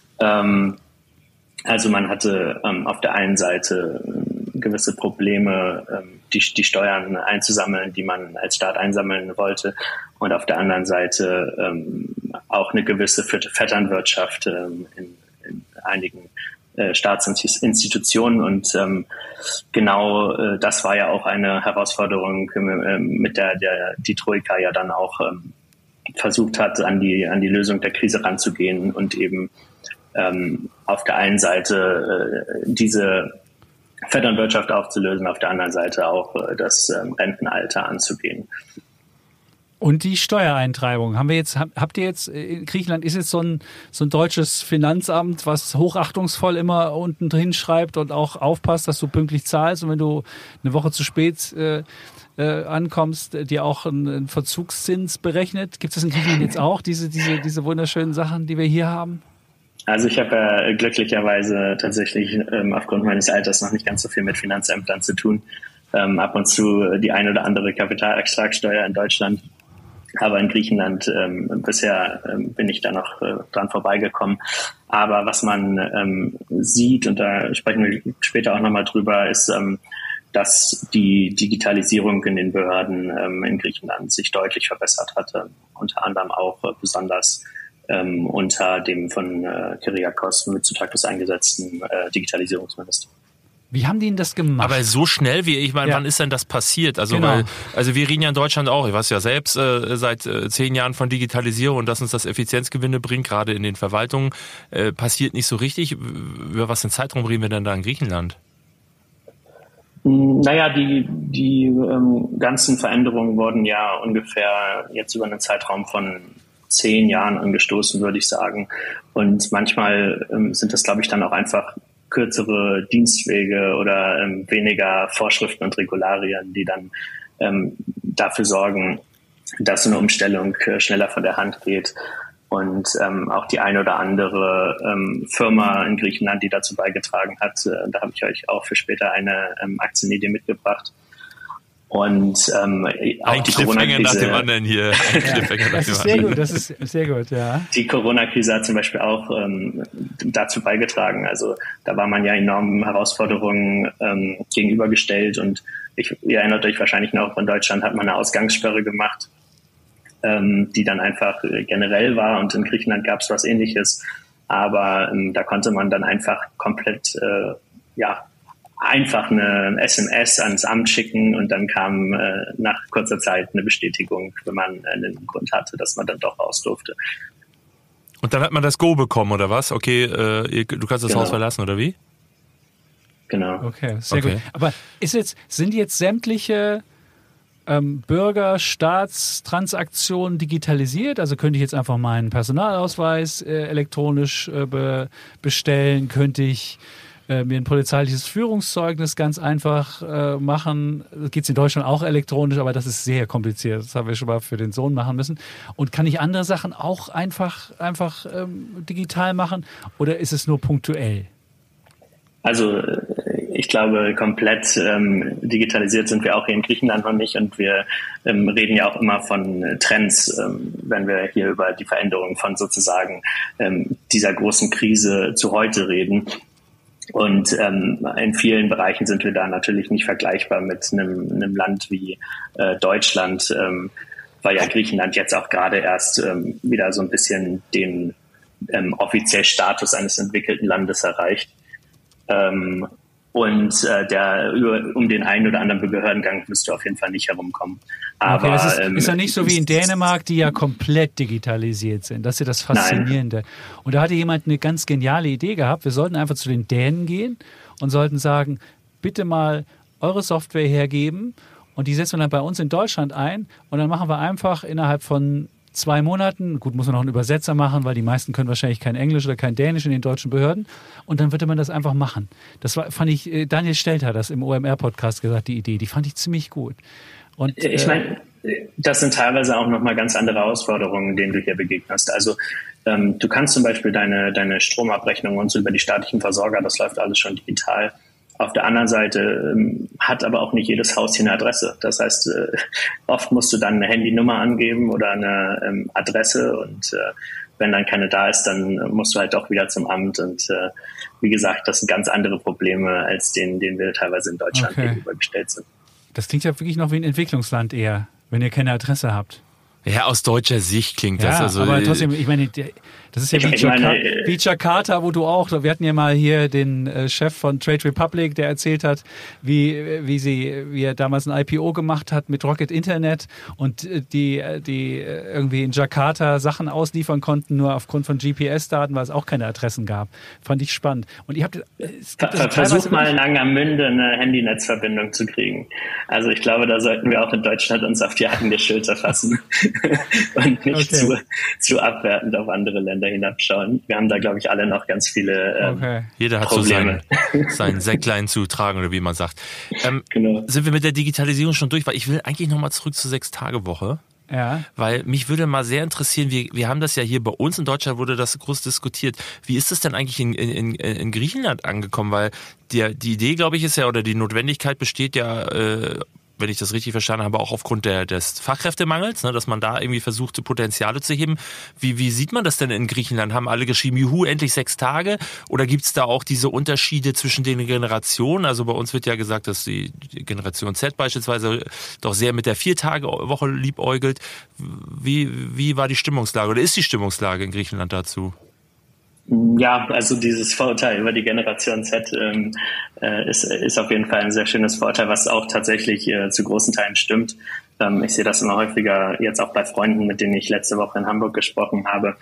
Also man hatte auf der einen Seite gewisse Probleme, die Steuern einzusammeln, die man als Staat einsammeln wollte. Und auf der anderen Seite auch eine gewisse Vetternwirtschaft in einigen Staatsinstitutionen. Und genau das war ja auch eine Herausforderung, mit der die Troika ja dann auch versucht hat, an die Lösung der Krise ranzugehen und eben auf der einen Seite diese Vetternwirtschaft aufzulösen, auf der anderen Seite auch das Rentenalter anzugehen. Und die Steuereintreibung. Habt ihr jetzt, in Griechenland ist jetzt so ein deutsches Finanzamt, was hochachtungsvoll immer unten drin schreibt und auch aufpasst, dass du pünktlich zahlst und wenn du eine Woche zu spät ankommst, dir auch einen Verzugszins berechnet. Gibt es das in Griechenland jetzt auch, diese wunderschönen Sachen, die wir hier haben? Also ich habe ja glücklicherweise tatsächlich aufgrund meines Alters noch nicht ganz so viel mit Finanzämtern zu tun. Ab und zu die ein oder andere Kapitalertragssteuer in Deutschland. Aber in Griechenland bisher bin ich da noch dran vorbeigekommen. Aber was man sieht, und da sprechen wir später auch nochmal drüber, ist, dass die Digitalisierung in den Behörden in Griechenland sich deutlich verbessert hatte. Unter anderem auch besonders unter dem von Kyriakos Mitsotakis eingesetzten Digitalisierungsminister. Wie haben die denn das gemacht? Aber so schnell wann ist denn das passiert? Also, genau. Wir reden ja in Deutschland auch, ich weiß ja selbst, seit 10 Jahren von Digitalisierung und dass uns das Effizienzgewinne bringt, gerade in den Verwaltungen, passiert nicht so richtig. Über was für einen Zeitraum reden wir denn da in Griechenland? Naja, die ganzen Veränderungen wurden ja ungefähr jetzt über einen Zeitraum von 10 Jahren angestoßen, würde ich sagen. Und manchmal sind das, glaube ich, dann auch einfach kürzere Dienstwege oder weniger Vorschriften und Regularien, die dann dafür sorgen, dass so eine Umstellung schneller von der Hand geht. Und auch die ein oder andere Firma in Griechenland, die dazu beigetragen hat, da habe ich euch auch für später eine Aktienidee mitgebracht. Und auch ein die Cliffhanger nach dem Corona-Krise. anderen hier. Ein Cliffhanger nach Das dem ist sehr anderen. gut, das ist sehr gut, ja. Die Corona-Krise hat zum Beispiel auch dazu beigetragen. Also da war man ja enormen Herausforderungen gegenübergestellt und ihr erinnert euch wahrscheinlich noch, in Deutschland hat man eine Ausgangssperre gemacht, die dann einfach generell war, und in Griechenland gab es was Ähnliches. Aber da konnte man dann einfach komplett einfach eine SMS ans Amt schicken und dann kam nach kurzer Zeit eine Bestätigung, wenn man einen Grund hatte, dass man dann doch raus durfte. Und dann hat man das Go bekommen, oder was? Okay, du kannst das Haus verlassen, oder wie? Genau. Okay, sehr gut. Aber sind jetzt sämtliche Bürgerstaatstransaktionen digitalisiert? Also könnte ich jetzt einfach meinen Personalausweis elektronisch bestellen? Könnte ich mir ein polizeiliches Führungszeugnis ganz einfach machen? Das geht in Deutschland auch elektronisch, aber das ist sehr kompliziert. Das haben wir schon mal für den Sohn machen müssen. Und kann ich andere Sachen auch einfach digital machen, oder ist es nur punktuell? Also ich glaube, komplett digitalisiert sind wir auch hier in Griechenland noch nicht, und wir reden ja auch immer von Trends, wenn wir hier über die Veränderung von sozusagen dieser großen Krise zu heute reden. Und in vielen Bereichen sind wir da natürlich nicht vergleichbar mit einem Land wie Deutschland, weil ja Griechenland jetzt auch gerade erst wieder so ein bisschen den offiziell Status eines entwickelten Landes erreicht. Um den einen oder anderen Behördengang wirst du auf jeden Fall nicht herumkommen. Aber das ist ja nicht so wie in Dänemark, die ja komplett digitalisiert sind. Das ist ja das Faszinierende. Nein. Und da hatte jemand eine ganz geniale Idee gehabt. Wir sollten einfach zu den Dänen gehen und sollten sagen, bitte mal eure Software hergeben, und die setzen wir dann bei uns in Deutschland ein, und dann machen wir einfach innerhalb von 2 Monaten, gut, muss man noch einen Übersetzer machen, weil die meisten können wahrscheinlich kein Englisch oder kein Dänisch in den deutschen Behörden, und dann würde man das einfach machen. Fand ich, Daniel Stelter hat das im OMR-Podcast gesagt, die Idee, die fand ich ziemlich gut. Und ich meine, das sind teilweise auch nochmal ganz andere Herausforderungen, denen du hier begegnest. Also du kannst zum Beispiel deine Stromabrechnung und so über die staatlichen Versorger, das läuft alles schon digital. Auf der anderen Seite hat aber auch nicht jedes Haus hier eine Adresse. Das heißt, oft musst du dann eine Handynummer angeben oder eine Adresse, und wenn dann keine da ist, dann musst du halt auch wieder zum Amt. Und wie gesagt, das sind ganz andere Probleme als denen wir teilweise in Deutschland gegenübergestellt sind. Das klingt ja wirklich noch wie ein Entwicklungsland eher, wenn ihr keine Adresse habt. Ja, aus deutscher Sicht klingt das. Also, aber trotzdem, ich meine, das ist ja wie Jakarta, wo du auch, wir hatten ja mal hier den Chef von Trade Republic, der erzählt hat, wie er damals ein IPO gemacht hat mit Rocket Internet, und die irgendwie in Jakarta Sachen ausliefern konnten, nur aufgrund von GPS-Daten, weil es auch keine Adressen gab. Fand ich spannend. Und ihr habt versucht mal in Angermünde eine Handynetzverbindung zu kriegen. Also ich glaube, da sollten wir auch in Deutschland uns auf die eigene Schulter fassen. Und nicht zu abwertend auf andere Länder hinabschauen. Wir haben da, glaube ich, alle noch ganz viele Jeder hat Probleme. So sein Säcklein zu tragen, oder wie man sagt. Genau. Sind wir mit der Digitalisierung schon durch? Weil ich will eigentlich nochmal zurück zur 6-Tage-Woche. Ja. Weil mich würde mal sehr interessieren, wir haben das ja hier bei uns in Deutschland, wurde das groß diskutiert. Wie ist das denn eigentlich in Griechenland angekommen? Weil die Idee, glaube ich, ist ja, oder die Notwendigkeit besteht ja, wenn ich das richtig verstanden habe, auch aufgrund des Fachkräftemangels, ne, dass man da irgendwie versucht, Potenziale zu heben. Wie sieht man das denn in Griechenland? Haben alle geschrieben, juhu, endlich 6 Tage? Oder gibt es da auch diese Unterschiede zwischen den Generationen? Also bei uns wird ja gesagt, dass die Generation Z beispielsweise doch sehr mit der 4-Tage-Woche liebäugelt. Wie war die Stimmungslage, oder ist die Stimmungslage in Griechenland dazu? Ja, also dieses Vorurteil über die Generation Z ist auf jeden Fall ein sehr schönes Vorurteil, was auch tatsächlich zu großen Teilen stimmt. Ich sehe das immer häufiger jetzt auch bei Freunden, mit denen ich letzte Woche in Hamburg gesprochen habe,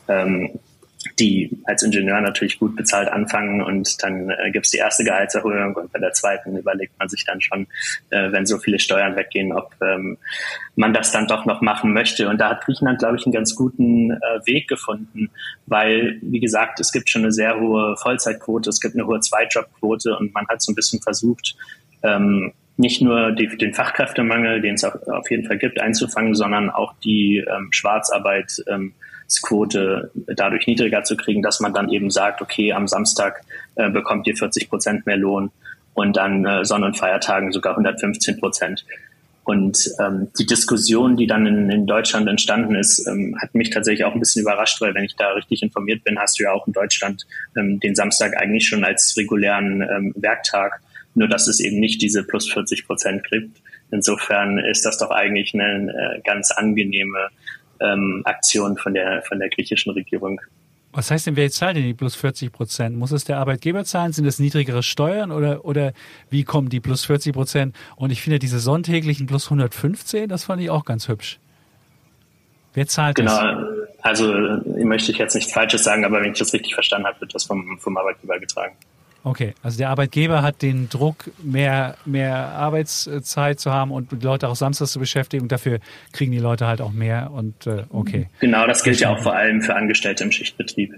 die als Ingenieur natürlich gut bezahlt anfangen, und dann gibt's die erste Gehaltserhöhung, und bei der zweiten überlegt man sich dann schon, wenn so viele Steuern weggehen, ob man das dann doch noch machen möchte. Und da hat Griechenland, glaube ich, einen ganz guten Weg gefunden, weil, wie gesagt, es gibt schon eine sehr hohe Vollzeitquote, es gibt eine hohe Zweitjobquote, und man hat so ein bisschen versucht, nicht nur den Fachkräftemangel, den es auf jeden Fall gibt, einzufangen, sondern auch die Schwarzarbeit Quote dadurch niedriger zu kriegen, dass man dann eben sagt, okay, am Samstag bekommt ihr 40% mehr Lohn, und an Sonn- und Feiertagen sogar 115%. Und die Diskussion, die dann in Deutschland entstanden ist, hat mich tatsächlich auch ein bisschen überrascht, weil wenn ich da richtig informiert bin, hast du ja auch in Deutschland den Samstag eigentlich schon als regulären Werktag, nur dass es eben nicht diese plus 40% gibt. Insofern ist das doch eigentlich eine ganz angenehme Aktion von der griechischen Regierung. Was heißt denn, wer zahlt denn die plus 40%? Muss es der Arbeitgeber zahlen? Sind das niedrigere Steuern oder wie kommen die plus 40%? Und ich finde diese sonntäglichen plus 115, das fand ich auch ganz hübsch. Wer zahlt das? Genau, also möchte ich jetzt nichts Falsches sagen, aber wenn ich das richtig verstanden habe, wird das vom Arbeitgeber getragen. Okay, also der Arbeitgeber hat den Druck, mehr Arbeitszeit zu haben und die Leute auch samstags zu beschäftigen. Und dafür kriegen die Leute halt auch mehr. Und okay. Genau, das gilt ja auch vor allem für Angestellte im Schichtbetrieb.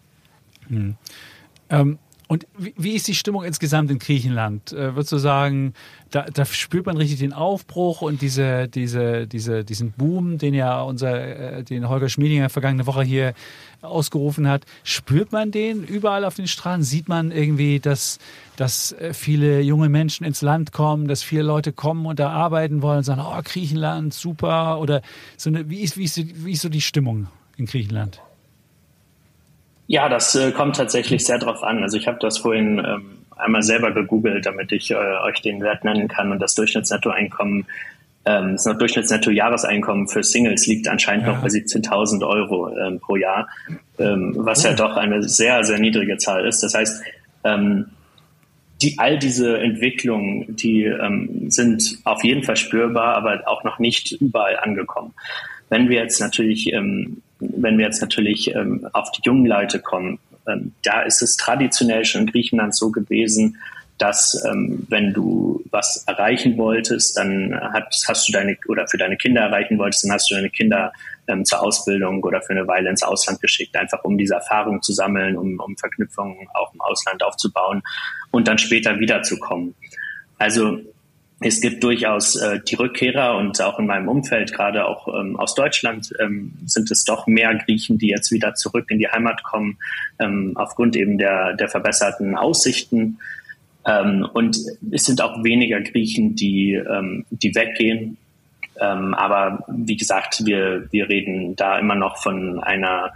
Und wie ist die Stimmung insgesamt in Griechenland? Würdest du sagen, da spürt man richtig den Aufbruch und diesen Boom, den ja den Holger Schmiedinger vergangene Woche hier ausgerufen hat? Spürt man den überall auf den Straßen? Sieht man irgendwie, dass viele junge Menschen ins Land kommen, dass viele Leute kommen und da arbeiten wollen und sagen, oh, Griechenland, super? Oder wie ist so die Stimmung in Griechenland? Ja, das kommt tatsächlich sehr drauf an. Also ich habe das vorhin einmal selber gegoogelt, damit ich euch den Wert nennen kann. Und das Durchschnittsnettoeinkommen, das Durchschnittsnetto-Jahreseinkommen für Singles liegt anscheinend noch bei 17.000 Euro pro Jahr, was ja doch eine sehr, sehr niedrige Zahl ist. Das heißt, all diese Entwicklungen, die sind auf jeden Fall spürbar, aber auch noch nicht überall angekommen. Wenn wir jetzt natürlich auf die jungen Leute kommen, da ist es traditionell schon in Griechenland so gewesen, dass wenn du was erreichen wolltest, dann hast du für deine Kinder erreichen wolltest, dann hast du deine Kinder zur Ausbildung oder für eine Weile ins Ausland geschickt, einfach um diese Erfahrung zu sammeln, um Verknüpfungen auch im Ausland aufzubauen und dann später wiederzukommen. Also es gibt durchaus die Rückkehrer und auch in meinem Umfeld, gerade auch aus Deutschland, sind es doch mehr Griechen, die jetzt wieder zurück in die Heimat kommen, aufgrund eben der verbesserten Aussichten. Und es sind auch weniger Griechen, die weggehen. Aber wie gesagt, wir reden da immer noch von einer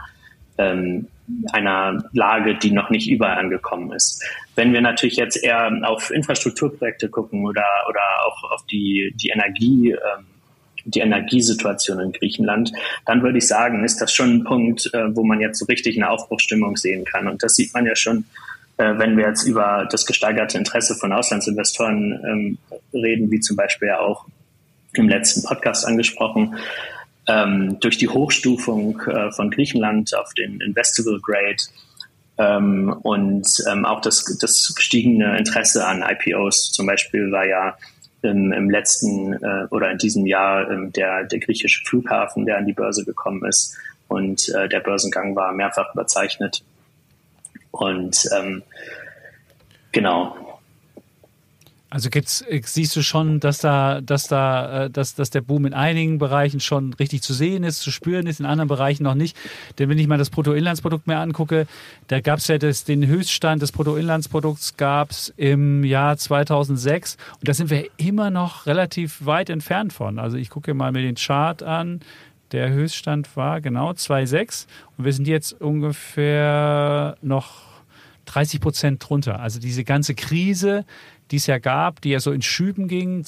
Lage, die noch nicht überall angekommen ist. Wenn wir natürlich jetzt eher auf Infrastrukturprojekte gucken oder auch auf die Energiesituation in Griechenland, dann würde ich sagen, ist das schon ein Punkt, wo man jetzt so richtig eine Aufbruchsstimmung sehen kann. Und das sieht man ja schon, wenn wir jetzt über das gesteigerte Interesse von Auslandsinvestoren reden, wie zum Beispiel ja auch im letzten Podcast angesprochen. Durch die Hochstufung von Griechenland auf den Investable Grade und auch das gestiegene Interesse an IPOs. Zum Beispiel war ja im letzten oder in diesem Jahr der griechische Flughafen, der an die Börse gekommen ist, und der Börsengang war mehrfach überzeichnet. Und genau. Also siehst du schon, dass der Boom in einigen Bereichen schon richtig zu sehen ist, zu spüren ist, in anderen Bereichen noch nicht. Denn wenn ich mal das Bruttoinlandsprodukt mir angucke, da gab es ja den Höchststand des Bruttoinlandsprodukts gab es im Jahr 2006 und da sind wir immer noch relativ weit entfernt von. Also ich gucke mal mir den Chart an. Der Höchststand war genau 2,6 und wir sind jetzt ungefähr noch 30% drunter. Also diese ganze Krise, die es ja gab, die ja so in Schüben ging.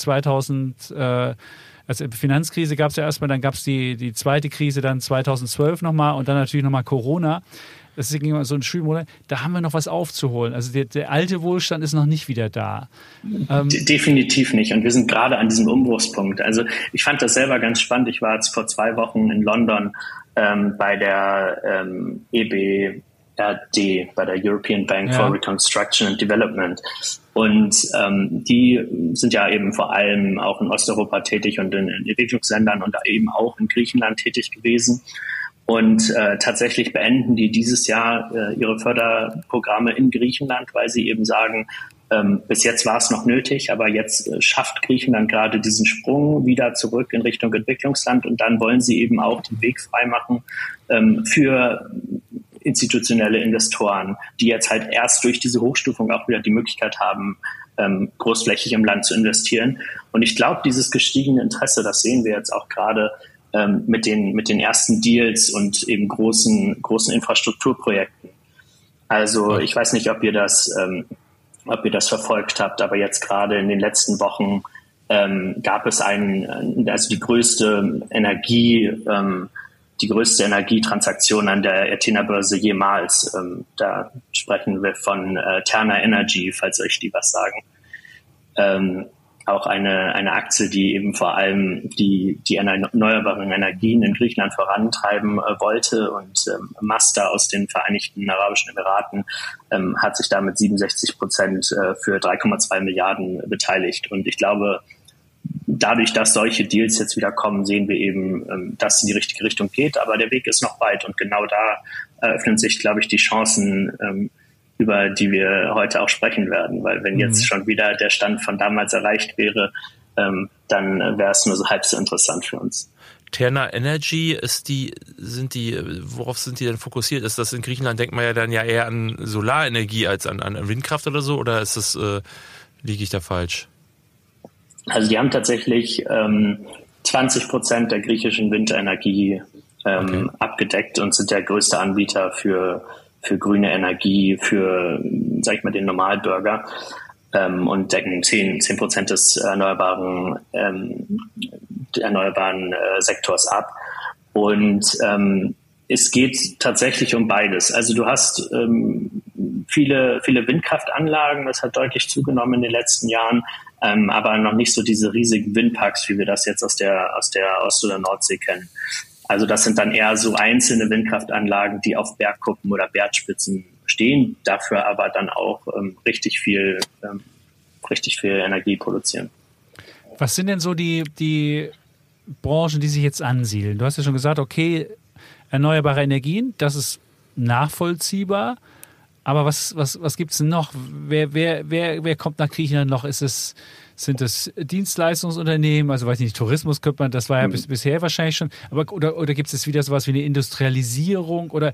Also Finanzkrise gab es ja erstmal, dann gab es die zweite Krise dann 2012 nochmal und dann natürlich nochmal Corona. Das ging immer so in Schüben, oder? Da haben wir noch was aufzuholen. Also der alte Wohlstand ist noch nicht wieder da. Definitiv nicht. Und wir sind gerade an diesem Umbruchspunkt. Also ich fand das selber ganz spannend. Ich war jetzt vor 2 Wochen in London bei der EBRD, bei der European Bank for Reconstruction and Development. Und die sind ja eben vor allem auch in Osteuropa tätig und in Entwicklungsländern und eben auch in Griechenland tätig gewesen. Und tatsächlich beenden die dieses Jahr ihre Förderprogramme in Griechenland, weil sie eben sagen, bis jetzt war es noch nötig, aber jetzt schafft Griechenland gerade diesen Sprung wieder zurück in Richtung Entwicklungsland und dann wollen sie eben auch den Weg freimachen für institutionelle Investoren, die jetzt halt erst durch diese Hochstufung auch wieder die Möglichkeit haben, großflächig im Land zu investieren. Und ich glaube, dieses gestiegene Interesse, das sehen wir jetzt auch gerade mit den ersten Deals und eben großen Infrastrukturprojekten. Also ich weiß nicht, ob ihr das verfolgt habt, aber jetzt gerade in den letzten Wochen gab es die größte Energietransaktion an der Athena-Börse jemals. Da sprechen wir von Terna Energy, falls euch die was sagen. Auch eine Aktie, die eben vor allem die erneuerbaren Energien in Griechenland vorantreiben wollte. Und Masdar aus den Vereinigten Arabischen Emiraten hat sich damit 67% für 3,2 Milliarden beteiligt. Und ich glaube, dadurch, dass solche Deals jetzt wieder kommen, sehen wir eben, dass es in die richtige Richtung geht. Aber der Weg ist noch weit. Und genau da eröffnen sich, glaube ich, die Chancen, über die wir heute auch sprechen werden. Weil wenn jetzt schon wieder der Stand von damals erreicht wäre, dann wäre es nur so halb so interessant für uns. Terna Energy, worauf sind die denn fokussiert? Ist das in Griechenland, denkt man ja dann ja eher an Solarenergie als an Windkraft oder so? Oder ist das, liege ich da falsch? Also die haben tatsächlich 20% der griechischen Windenergie abgedeckt und sind der größte Anbieter für grüne Energie, für, sag ich mal, den Normalbürger und decken 10% des erneuerbaren Sektors ab. Und es geht tatsächlich um beides. Also du hast viele Windkraftanlagen, das hat deutlich zugenommen in den letzten Jahren, aber noch nicht so diese riesigen Windparks, wie wir das jetzt aus der Ost- oder Nordsee kennen. Also das sind dann eher so einzelne Windkraftanlagen, die auf Bergkuppen oder Bergspitzen stehen, dafür aber dann auch richtig viel Energie produzieren. Was sind denn so die Branchen, die sich jetzt ansiedeln? Du hast ja schon gesagt, okay, erneuerbare Energien, das ist nachvollziehbar. Aber was gibt's denn noch? Wer kommt nach Griechenland noch? Sind es Dienstleistungsunternehmen? Also weiß nicht, Tourismus könnte man, das war ja bisher wahrscheinlich schon. Aber oder gibt es wieder sowas wie eine Industrialisierung oder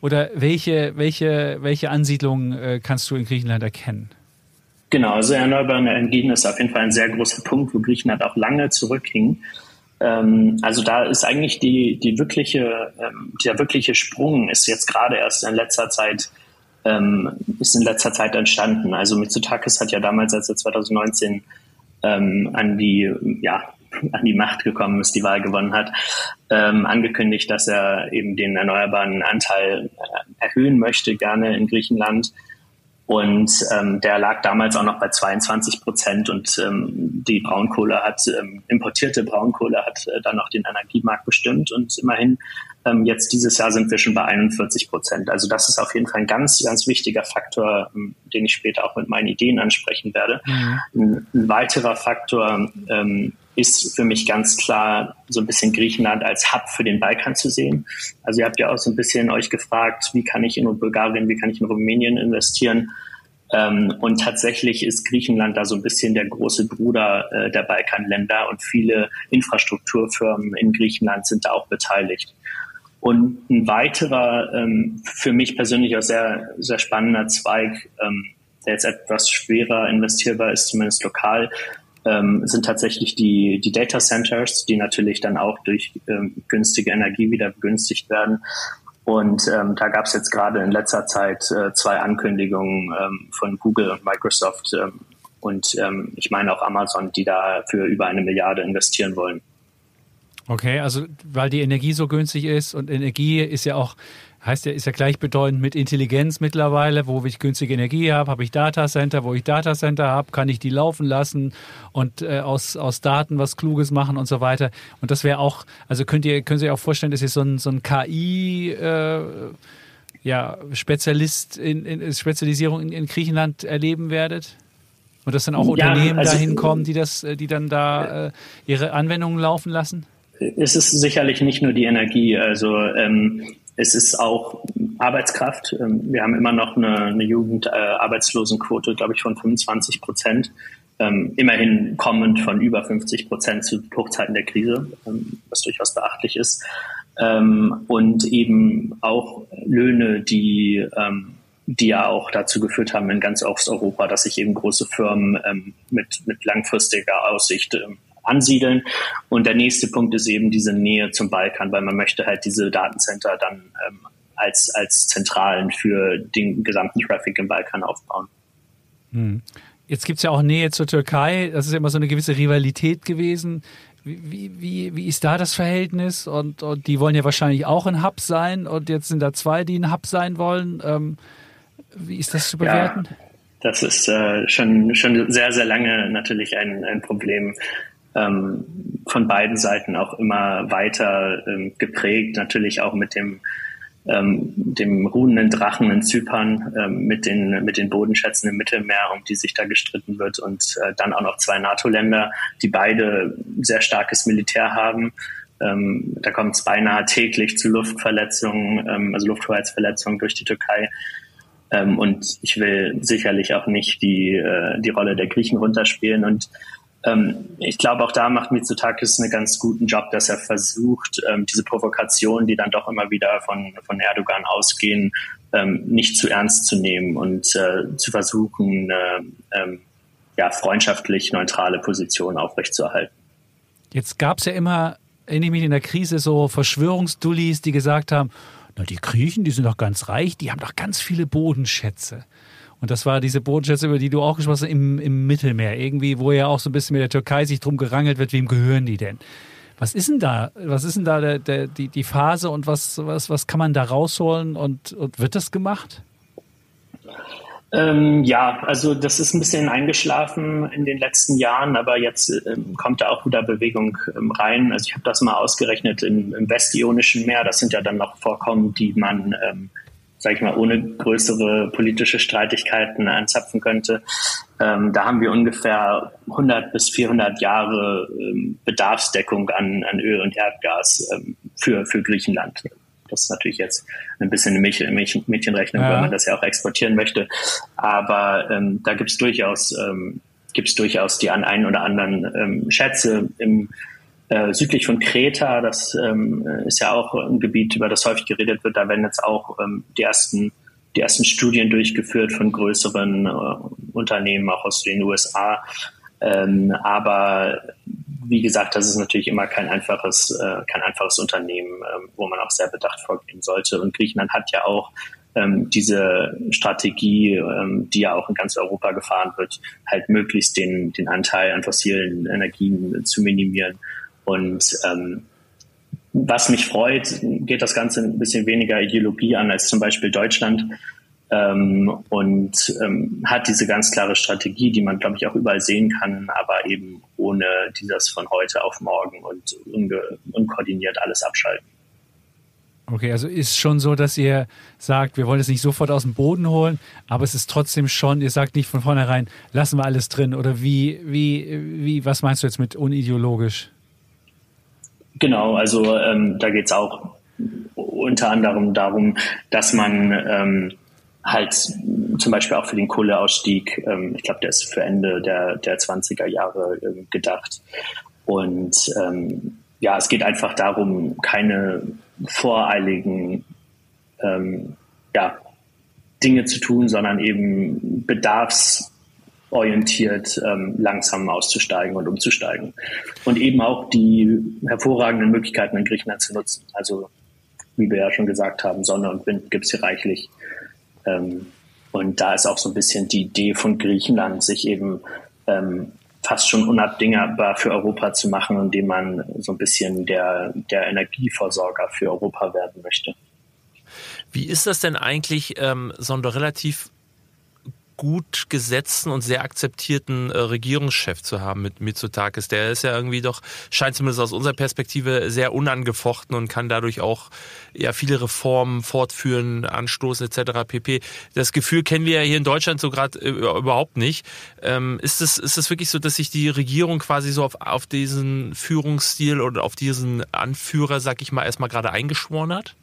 welche Ansiedlungen kannst du in Griechenland erkennen? Genau, also erneuerbare Energien ist auf jeden Fall ein sehr großer Punkt, wo Griechenland auch lange zurückhing. Also da ist eigentlich der wirkliche Sprung ist jetzt gerade erst in letzter Zeit entstanden. Also Mitsotakis hat ja damals, als er 2019 an die Macht gekommen ist, die Wahl gewonnen hat, angekündigt, dass er eben den erneuerbaren Anteil erhöhen möchte, gerne in Griechenland. Und der lag damals auch noch bei 22% und die importierte Braunkohle hat dann noch den Energiemarkt bestimmt und immerhin jetzt dieses Jahr sind wir schon bei 41%. Also das ist auf jeden Fall ein ganz, ganz wichtiger Faktor, den ich später auch mit meinen Ideen ansprechen werde. Mhm. Ein weiterer Faktor ist für mich ganz klar, so ein bisschen Griechenland als Hub für den Balkan zu sehen. Also ihr habt ja auch so ein bisschen euch gefragt, wie kann ich in Bulgarien, wie kann ich in Rumänien investieren? Und tatsächlich ist Griechenland da so ein bisschen der große Bruder der Balkanländer und viele Infrastrukturfirmen in Griechenland sind da auch beteiligt. Und ein weiterer, für mich persönlich auch sehr, sehr spannender Zweig, der jetzt etwas schwerer investierbar ist, zumindest lokal, sind tatsächlich die Data Centers, die natürlich dann auch durch günstige Energie wieder begünstigt werden. Und da gab es jetzt gerade in letzter Zeit 2 Ankündigungen von Google und Microsoft und ich meine auch Amazon, die da für über 1 Milliarde investieren wollen. Okay, also weil die Energie so günstig ist und Energie ist ja auch, ist ja gleichbedeutend mit Intelligenz mittlerweile. Wo ich günstige Energie habe ich Datacenter. Wo ich Datacenter habe, kann ich die laufen lassen und aus Daten was Kluges machen und so weiter. Und das wäre auch, also können Sie sich auch vorstellen, dass ihr so ein KI Spezialisierung in Griechenland erleben werdet? Und dass dann auch Unternehmen dahin kommen, die dann da ihre Anwendungen laufen lassen? Es ist sicherlich nicht nur die Energie, also es ist auch Arbeitskraft. Wir haben immer noch eine Jugendarbeitslosenquote, glaube ich, von 25%. Immerhin kommend von über 50% zu Hochzeiten der Krise, was durchaus beachtlich ist. und eben auch Löhne, die ja auch dazu geführt haben in ganz Osteuropa, dass sich eben große Firmen mit langfristiger Aussicht ansiedeln. Und der nächste Punkt ist eben diese Nähe zum Balkan, weil man möchte halt diese Datencenter dann als Zentralen für den gesamten Traffic im Balkan aufbauen. Jetzt gibt es ja auch Nähe zur Türkei. Das ist ja immer so eine gewisse Rivalität gewesen. Wie ist da das Verhältnis? Und die wollen ja wahrscheinlich auch ein Hub sein. Und jetzt sind da zwei, die ein Hub sein wollen. Wie ist das zu bewerten? Ja, das ist schon sehr, sehr lange natürlich ein Problem. Von beiden Seiten auch immer weiter geprägt. Natürlich auch mit dem ruhenden Drachen in Zypern, mit den Bodenschätzen im Mittelmeer, um die sich da gestritten wird, und dann auch noch zwei NATO-Länder, die beide sehr starkes Militär haben. Da kommt es beinahe täglich zu Luftverletzungen, also Lufthoheitsverletzungen durch die Türkei. Und ich will sicherlich auch nicht die Rolle der Griechen runterspielen. Und ich glaube, auch da macht Mitsotakis einen ganz guten Job, dass er versucht, diese Provokationen, die dann doch immer wieder von Erdogan ausgehen, nicht zu ernst zu nehmen und zu versuchen, freundschaftlich neutrale Positionen aufrechtzuerhalten. Jetzt gab es ja immer in der Krise so Verschwörungsdullis, die gesagt haben, na, die Griechen, die sind doch ganz reich, die haben doch ganz viele Bodenschätze. Und das war diese Bodenschätze, über die du auch gesprochen hast, im Mittelmeer. Irgendwie, wo ja auch so ein bisschen mit der Türkei sich drum gerangelt wird, wem gehören die denn? Was ist denn da die Phase und was kann man da rausholen und wird das gemacht? Also das ist ein bisschen eingeschlafen in den letzten Jahren, aber jetzt kommt da auch wieder Bewegung rein. Also ich habe das mal ausgerechnet im Westionischen Meer. Das sind ja dann noch Vorkommen, die man sage ich mal, ohne größere politische Streitigkeiten anzapfen könnte. Da haben wir ungefähr 100 bis 400 Jahre Bedarfsdeckung an Öl und Erdgas für Griechenland. Das ist natürlich jetzt ein bisschen eine Mädchenrechnung, weil man das ja auch exportieren möchte. Aber da gibt's durchaus die einen oder anderen Schätze im südlich von Kreta. Das ist ja auch ein Gebiet, über das häufig geredet wird. Da werden jetzt auch die ersten Studien durchgeführt von größeren Unternehmen, auch aus den USA. Aber wie gesagt, das ist natürlich immer kein einfaches Unternehmen, wo man auch sehr bedacht vorgehen sollte. Und Griechenland hat ja auch diese Strategie, die ja auch in ganz Europa gefahren wird, halt möglichst den Anteil an fossilen Energien zu minimieren. Und was mich freut, geht das Ganze ein bisschen weniger Ideologie an als zum Beispiel Deutschland, und hat diese ganz klare Strategie, die man, glaube ich, auch überall sehen kann, aber eben ohne dieses von heute auf morgen und unkoordiniert alles abschalten. Okay, also ist schon so, dass ihr sagt, wir wollen es nicht sofort aus dem Boden holen, aber es ist trotzdem schon, ihr sagt nicht von vornherein, lassen wir alles drin, oder was meinst du jetzt mit unideologisch? Genau, also da geht es auch unter anderem darum, dass man halt zum Beispiel auch für den Kohleausstieg, ich glaube, der ist für Ende der 20er Jahre gedacht. Und es geht einfach darum, keine voreiligen Dinge zu tun, sondern eben bedarfsorientiert langsam auszusteigen und umzusteigen. Und eben auch die hervorragenden Möglichkeiten in Griechenland zu nutzen. Also, wie wir ja schon gesagt haben, Sonne und Wind gibt es hier reichlich. Und da ist auch so ein bisschen die Idee von Griechenland, sich eben fast schon unabdingbar für Europa zu machen, indem man so ein bisschen der Energieversorger für Europa werden möchte. Wie ist das denn eigentlich, so einen relativ gut gesetzten und sehr akzeptierten Regierungschef zu haben mit Mitsotakis? Der ist ja irgendwie doch, scheint zumindest aus unserer Perspektive sehr unangefochten und kann dadurch auch viele Reformen fortführen, anstoßen etc. pp. Das Gefühl kennen wir ja hier in Deutschland so gerade überhaupt nicht. Ist es wirklich so, dass sich die Regierung quasi so auf diesen Führungsstil oder auf diesen Anführer, sag ich mal, erstmal gerade eingeschworen hat?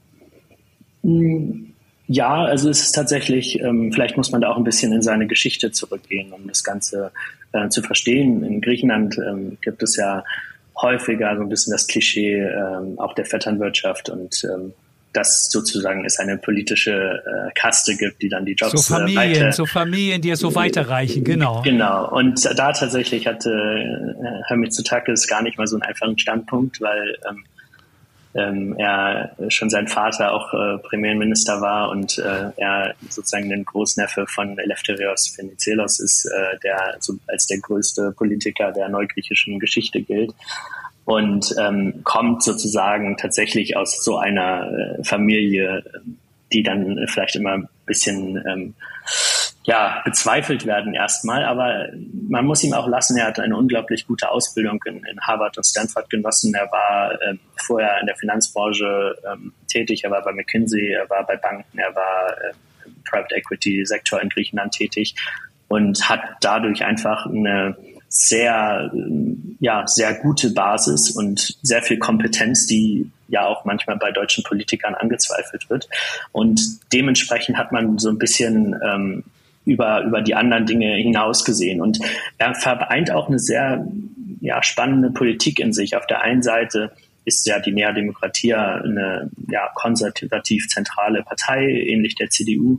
Ja, also es ist tatsächlich, vielleicht muss man da auch ein bisschen in seine Geschichte zurückgehen, um das Ganze zu verstehen. In Griechenland gibt es ja häufiger so ein bisschen das Klischee auch der Vetternwirtschaft und dass sozusagen es eine politische Kaste gibt, die dann die Jobs so Familien, die es so weiterreichen, genau. Genau, und da tatsächlich hatte Herr Mitsotakis gar nicht mal so einen einfachen Standpunkt, weil er schon sein Vater auch Premierminister war und er sozusagen den Großneffe von Eleftherios Venizelos ist, der so als der größte Politiker der neugriechischen Geschichte gilt. Und kommt sozusagen tatsächlich aus so einer Familie, die dann vielleicht immer ein bisschen bezweifelt werden erstmal, aber man muss ihm auch lassen, er hat eine unglaublich gute Ausbildung in Harvard und Stanford genossen. Er war vorher in der Finanzbranche tätig, er war bei McKinsey, er war bei Banken, er war im Private Equity Sektor in Griechenland tätig und hat dadurch einfach eine sehr gute Basis und sehr viel Kompetenz, die ja auch manchmal bei deutschen Politikern angezweifelt wird. Und dementsprechend hat man so ein bisschen über die anderen Dinge hinaus gesehen. Und er vereint auch eine sehr spannende Politik in sich. Auf der einen Seite ist ja die Nea Demokratia eine konservativ-zentrale Partei, ähnlich der CDU,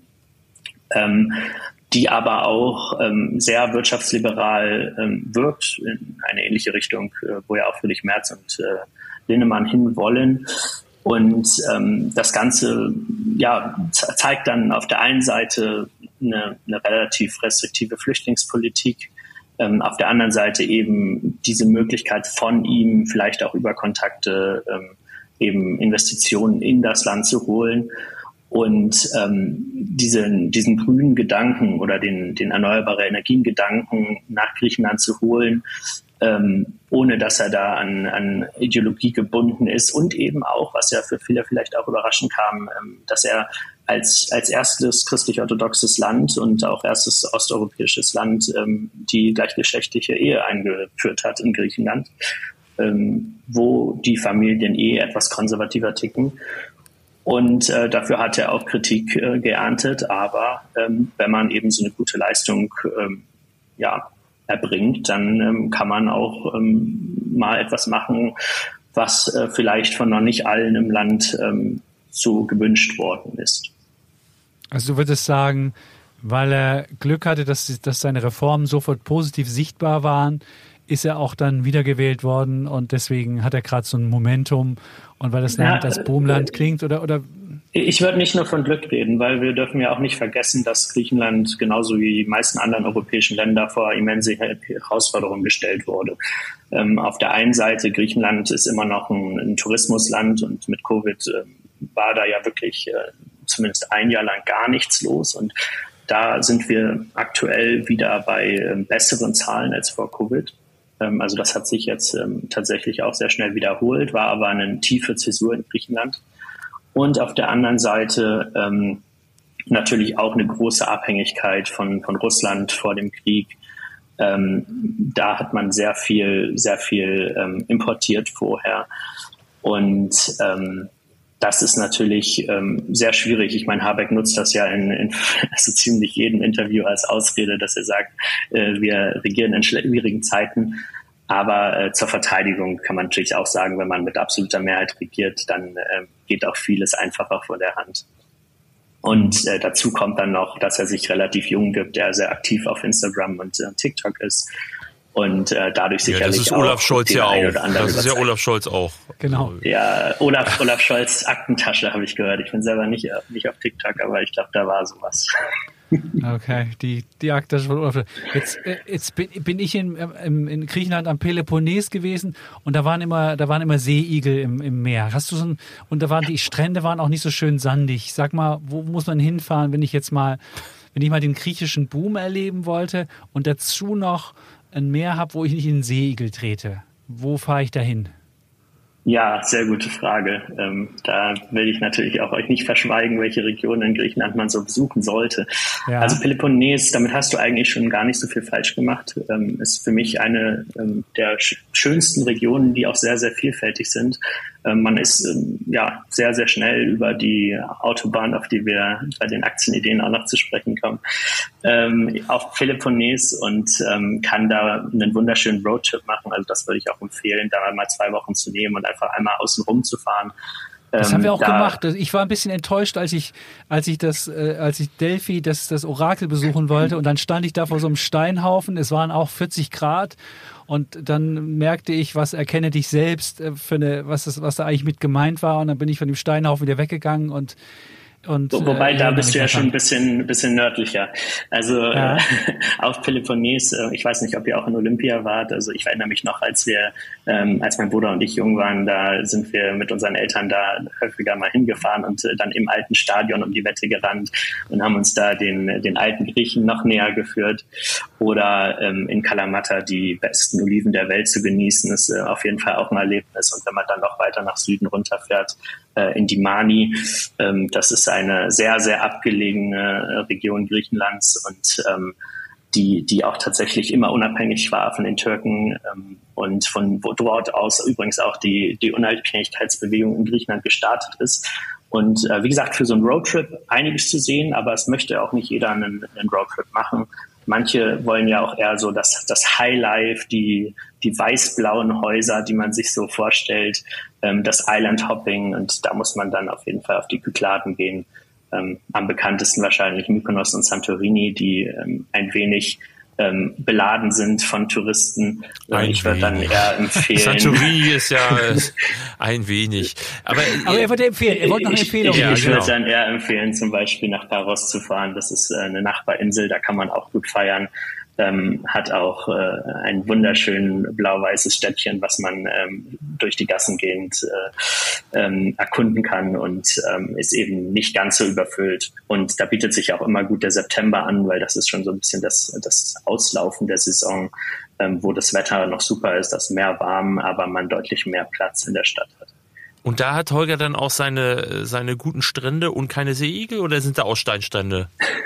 die aber auch sehr wirtschaftsliberal wirkt, in eine ähnliche Richtung, wo ja auch Friedrich Merz und Linnemann hinwollen. Und das Ganze zeigt dann auf der einen Seite eine relativ restriktive Flüchtlingspolitik, auf der anderen Seite eben diese Möglichkeit von ihm, vielleicht auch über Kontakte, eben Investitionen in das Land zu holen. Und diesen grünen Gedanken oder den erneuerbare Energien-Gedanken nach Griechenland zu holen, ohne dass er da an Ideologie gebunden ist und eben auch, was ja für viele vielleicht auch überraschend kam, dass er als erstes christlich-orthodoxes Land und auch erstes osteuropäisches Land die gleichgeschlechtliche Ehe eingeführt hat in Griechenland, wo die Familien etwas konservativer ticken. Und dafür hat er auch Kritik geerntet. Aber wenn man eben so eine gute Leistung erbringt, dann kann man auch mal etwas machen, was vielleicht von noch nicht allen im Land so gewünscht worden ist. Also du würdest sagen, weil er Glück hatte, dass seine Reformen sofort positiv sichtbar waren, ist er auch dann wiedergewählt worden und deswegen hat er gerade so ein Momentum und weil das Land als Boomland klingt oder? Ich würde nicht nur von Glück reden, weil wir dürfen ja auch nicht vergessen, dass Griechenland genauso wie die meisten anderen europäischen Länder vor immense Herausforderungen gestellt wurde. Auf der einen Seite, Griechenland ist immer noch ein Tourismusland und mit Covid war da ja wirklich zumindest ein Jahr lang gar nichts los und da sind wir aktuell wieder bei besseren Zahlen als vor Covid. Also das hat sich jetzt tatsächlich auch sehr schnell wiederholt, war aber eine tiefe Zäsur in Griechenland. Und auf der anderen Seite natürlich auch eine große Abhängigkeit von Russland vor dem Krieg. Da hat man sehr viel importiert vorher. Und das ist natürlich sehr schwierig. Ich meine, Habeck nutzt das ja in so ziemlich jedem Interview als Ausrede, dass er sagt, wir regieren in schwierigen Zeiten. Aber zur Verteidigung kann man natürlich auch sagen, wenn man mit absoluter Mehrheit regiert, dann geht auch vieles einfacher vor der Hand. Und dazu kommt dann noch, dass er sich relativ jung gibt, der sehr aktiv auf Instagram und TikTok ist. Und dadurch sicherlich das ist Olaf Scholz ja auch. Das ist ja Olaf Scholz auch. Genau. Ja, Olaf Scholz Aktentasche habe ich gehört. Ich bin selber nicht auf TikTok, aber ich glaube, da war sowas. Okay, die Aktentasche von Olaf Scholz. Jetzt bin ich in Griechenland am Peloponnes gewesen und da waren immer Seeigel im Meer. Und die Strände waren auch nicht so schön sandig. Sag mal, wo muss man hinfahren, wenn ich mal den griechischen Boom erleben wollte und dazu noch ein Meer habe, wo ich nicht in den Seeigel trete? Wo fahre ich da hin? Ja, sehr gute Frage. Da will ich natürlich auch euch nicht verschweigen, welche Regionen in Griechenland man so besuchen sollte. Ja. Also Peloponnes, damit hast du eigentlich schon gar nicht so viel falsch gemacht. Ist für mich eine der schönsten Regionen, die auch sehr, sehr vielfältig sind. Man ist sehr, sehr schnell über die Autobahn, auf die wir bei den Aktienideen auch noch zu sprechen kommen, auf Peloponnes und kann da einen wunderschönen Roadtrip machen. Also das würde ich auch empfehlen, da mal 2 Wochen zu nehmen und einfach einmal außen rum zu fahren. Das haben wir auch gemacht. Ich war ein bisschen enttäuscht, als ich Delphi, das Orakel besuchen wollte, und dann stand ich da vor so einem Steinhaufen. Es waren auch 40 Grad. Und dann merkte ich, was erkenne dich selbst was da eigentlich mit gemeint war. Und dann bin ich von dem Steinhaufen wieder weggegangen und wobei, da bist du ja schon ein bisschen nördlicher. Also auf Peloponnes, ich weiß nicht, ob ihr auch in Olympia wart. Also ich erinnere mich noch, als mein Bruder und ich jung waren, da sind wir mit unseren Eltern da häufiger mal hingefahren und dann im alten Stadion um die Wette gerannt und haben uns da den alten Griechen noch näher geführt. Oder in Kalamata die besten Oliven der Welt zu genießen, ist auf jeden Fall auch ein Erlebnis. Und wenn man dann noch weiter nach Süden runterfährt, in die Mani, das ist eine sehr, sehr abgelegene Region Griechenlands und die auch tatsächlich immer unabhängig war von den Türken und von wo dort aus übrigens auch die Unabhängigkeitsbewegung in Griechenland gestartet ist. Und wie gesagt, für so einen Roadtrip einiges zu sehen, aber es möchte auch nicht jeder einen Roadtrip machen. Manche wollen ja auch eher so das Highlife, die weiß-blauen Häuser, die man sich so vorstellt, das Island-Hopping, und da muss man dann auf jeden Fall auf die Kykladen gehen. Am bekanntesten wahrscheinlich Mykonos und Santorini, die ein wenig beladen sind von Touristen. Ich würde dann eher empfehlen. Santorini ist ja ein wenig. Aber er wollte empfehlen, er wollte noch eine Empfehlung geben. Ich würde dann eher empfehlen, zum Beispiel nach Paros zu fahren. Das ist eine Nachbarinsel, da kann man auch gut feiern. Hat auch ein wunderschön blau-weißes Städtchen, was man durch die Gassen gehend erkunden kann und ist eben nicht ganz so überfüllt. Und da bietet sich auch immer gut der September an, weil das ist schon so ein bisschen das Auslaufen der Saison, wo das Wetter noch super ist, das Meer warm, aber man deutlich mehr Platz in der Stadt hat. Und da hat Holger dann auch seine guten Strände und keine Seeigel, oder sind da auch Steinstrände?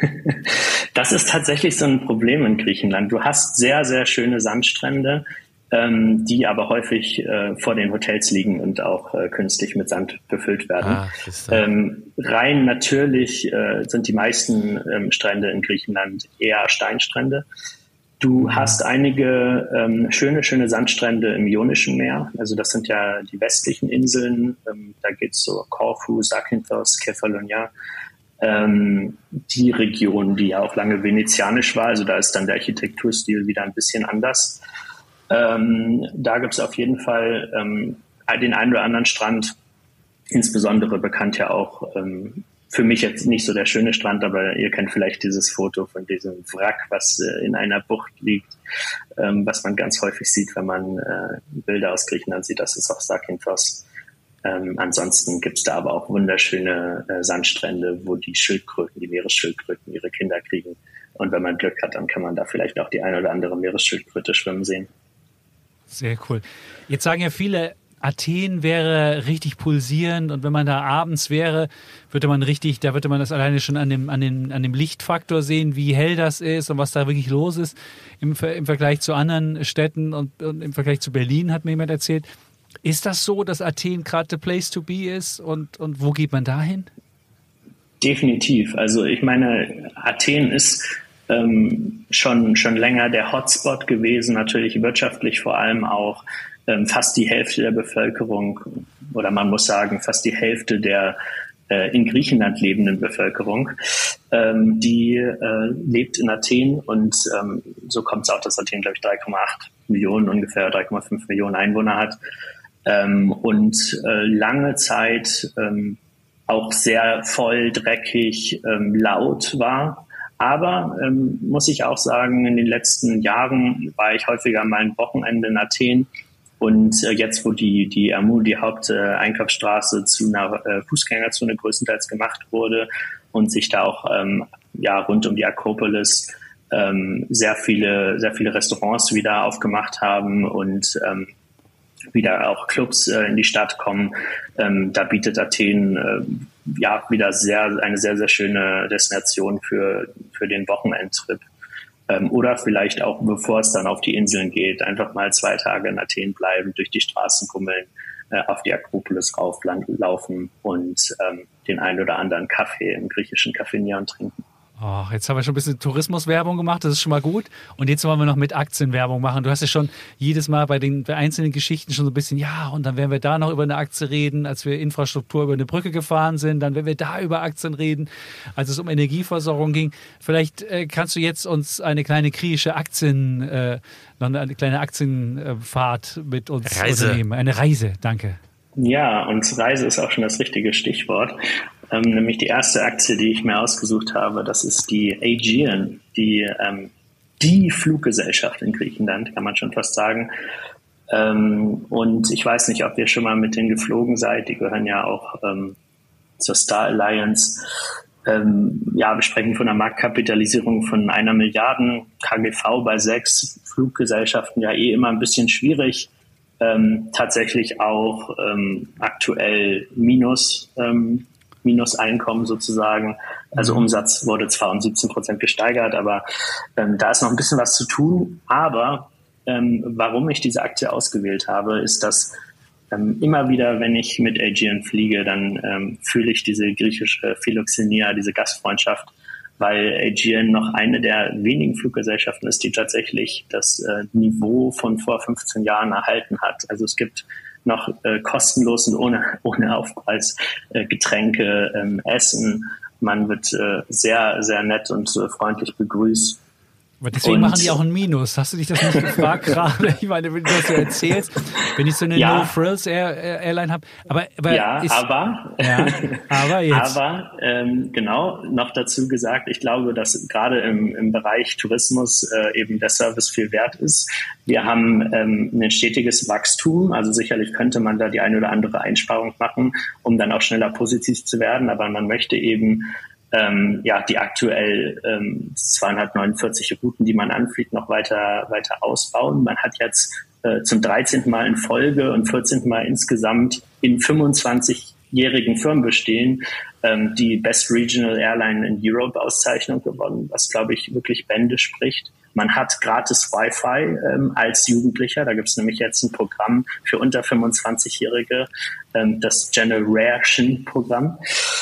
Das ist tatsächlich so ein Problem in Griechenland. Du hast sehr, sehr schöne Sandstrände, die aber häufig vor den Hotels liegen und auch künstlich mit Sand befüllt werden. Rein natürlich sind die meisten Strände in Griechenland eher Steinstrände. Du hast einige schöne Sandstrände im Ionischen Meer. Also das sind ja die westlichen Inseln. Da geht's so Korfu, Zakynthos, Kefalonia. Die Region, die ja auch lange venezianisch war. Also da ist dann der Architekturstil wieder ein bisschen anders. Da gibt's auf jeden Fall den einen oder anderen Strand. Insbesondere bekannt ja auch für mich jetzt nicht so der schöne Strand, aber ihr kennt vielleicht dieses Foto von diesem Wrack, was in einer Bucht liegt, was man ganz häufig sieht, wenn man Bilder aus Griechenland sieht. Das ist auch Zakynthos. Ansonsten gibt's da aber auch wunderschöne Sandstrände, wo die Meeresschildkröten ihre Kinder kriegen. Und wenn man Glück hat, dann kann man da vielleicht auch die eine oder andere Meeresschildkröte schwimmen sehen. Sehr cool. Jetzt sagen ja viele, Athen wäre richtig pulsierend, und wenn man da abends wäre, würde man das alleine schon an dem Lichtfaktor sehen, wie hell das ist und was da wirklich los ist im Vergleich zu anderen Städten und im Vergleich zu Berlin, hat mir jemand erzählt. Ist das so, dass Athen gerade the place to be ist, und wo geht man da hin? Definitiv. Also ich meine, Athen ist schon länger der Hotspot gewesen, natürlich wirtschaftlich vor allem auch. Fast die Hälfte der Bevölkerung, oder man muss sagen, fast die Hälfte der in Griechenland lebenden Bevölkerung, die lebt in Athen, und so kommt es auch, dass Athen, glaube ich, 3,8 Millionen, ungefähr 3,5 Millionen Einwohner hat und lange Zeit auch sehr voll, dreckig, laut war. Aber muss ich auch sagen, in den letzten Jahren war ich häufiger mal ein Wochenende in Athen. Und jetzt, wo die Amou, die Haupteinkaufsstraße, zu einer Fußgängerzone größtenteils gemacht wurde und sich da auch rund um die Akropolis sehr viele Restaurants wieder aufgemacht haben und wieder auch Clubs in die Stadt kommen, da bietet Athen wieder eine sehr, sehr schöne Destination für den Wochenendtrip. Oder vielleicht auch, bevor es dann auf die Inseln geht, einfach mal 2 Tage in Athen bleiben, durch die Straßen kummeln, auf die Akropolis rauflaufen und den einen oder anderen Kaffee im griechischen Café trinken. Oh, jetzt haben wir schon ein bisschen Tourismuswerbung gemacht, das ist schon mal gut. Und jetzt wollen wir noch mit Aktienwerbung machen. Du hast ja schon jedes Mal bei einzelnen Geschichten schon so ein bisschen, ja, und dann werden wir da noch über eine Aktie reden, als wir Infrastruktur über eine Brücke gefahren sind, dann werden wir da über Aktien reden, als es um Energieversorgung ging. Vielleicht kannst du jetzt uns eine kleine griechische noch eine kleine Aktienfahrt mit uns unternehmen. Eine Reise, danke. Ja, und Reise ist auch schon das richtige Stichwort. Nämlich die erste Aktie, die ich mir ausgesucht habe, das ist die Aegean, die Fluggesellschaft in Griechenland, kann man schon fast sagen. Und ich weiß nicht, ob ihr schon mal mit denen geflogen seid. Die gehören ja auch zur Star Alliance. Wir sprechen von einer Marktkapitalisierung von 1 Milliarde, KGV bei 6, Fluggesellschaften ja immer ein bisschen schwierig. Tatsächlich auch aktuell Minuseinkommen sozusagen. Also Umsatz wurde zwar um 17% gesteigert, aber da ist noch ein bisschen was zu tun. Aber warum ich diese Aktie ausgewählt habe, ist, dass immer wieder, wenn ich mit Aegean fliege, dann fühle ich diese griechische Philoxenia, diese Gastfreundschaft, weil Aegean noch eine der wenigen Fluggesellschaften ist, die tatsächlich das Niveau von vor 15 Jahren erhalten hat. Also es gibt noch kostenlos und ohne Aufpreis Getränke, Essen. Man wird sehr, sehr nett und freundlich begrüßt. Aber deswegen machen die auch ein Minus. Hast du dich das nicht gefragt gerade? Ich meine, wenn du das so erzählst, wenn ich so eine No-Frills-Airline habe. Aber genau, noch dazu gesagt, ich glaube, dass gerade im Bereich Tourismus eben der Service viel wert ist. Wir haben ein stetiges Wachstum, also sicherlich könnte man da die eine oder andere Einsparung machen, um dann auch schneller positiv zu werden, aber man möchte eben die aktuell 249 Routen, die man anfliegt, noch weiter ausbauen. Man hat jetzt zum 13. Mal in Folge und 14. Mal insgesamt in 25-jährigen Firmenbestehen die Best Regional Airline in Europe Auszeichnung gewonnen, was, glaube ich, wirklich Bände spricht. Man hat gratis Wi-Fi als Jugendlicher. Da gibt es nämlich jetzt ein Programm für unter 25-Jährige, das Generation-Programm,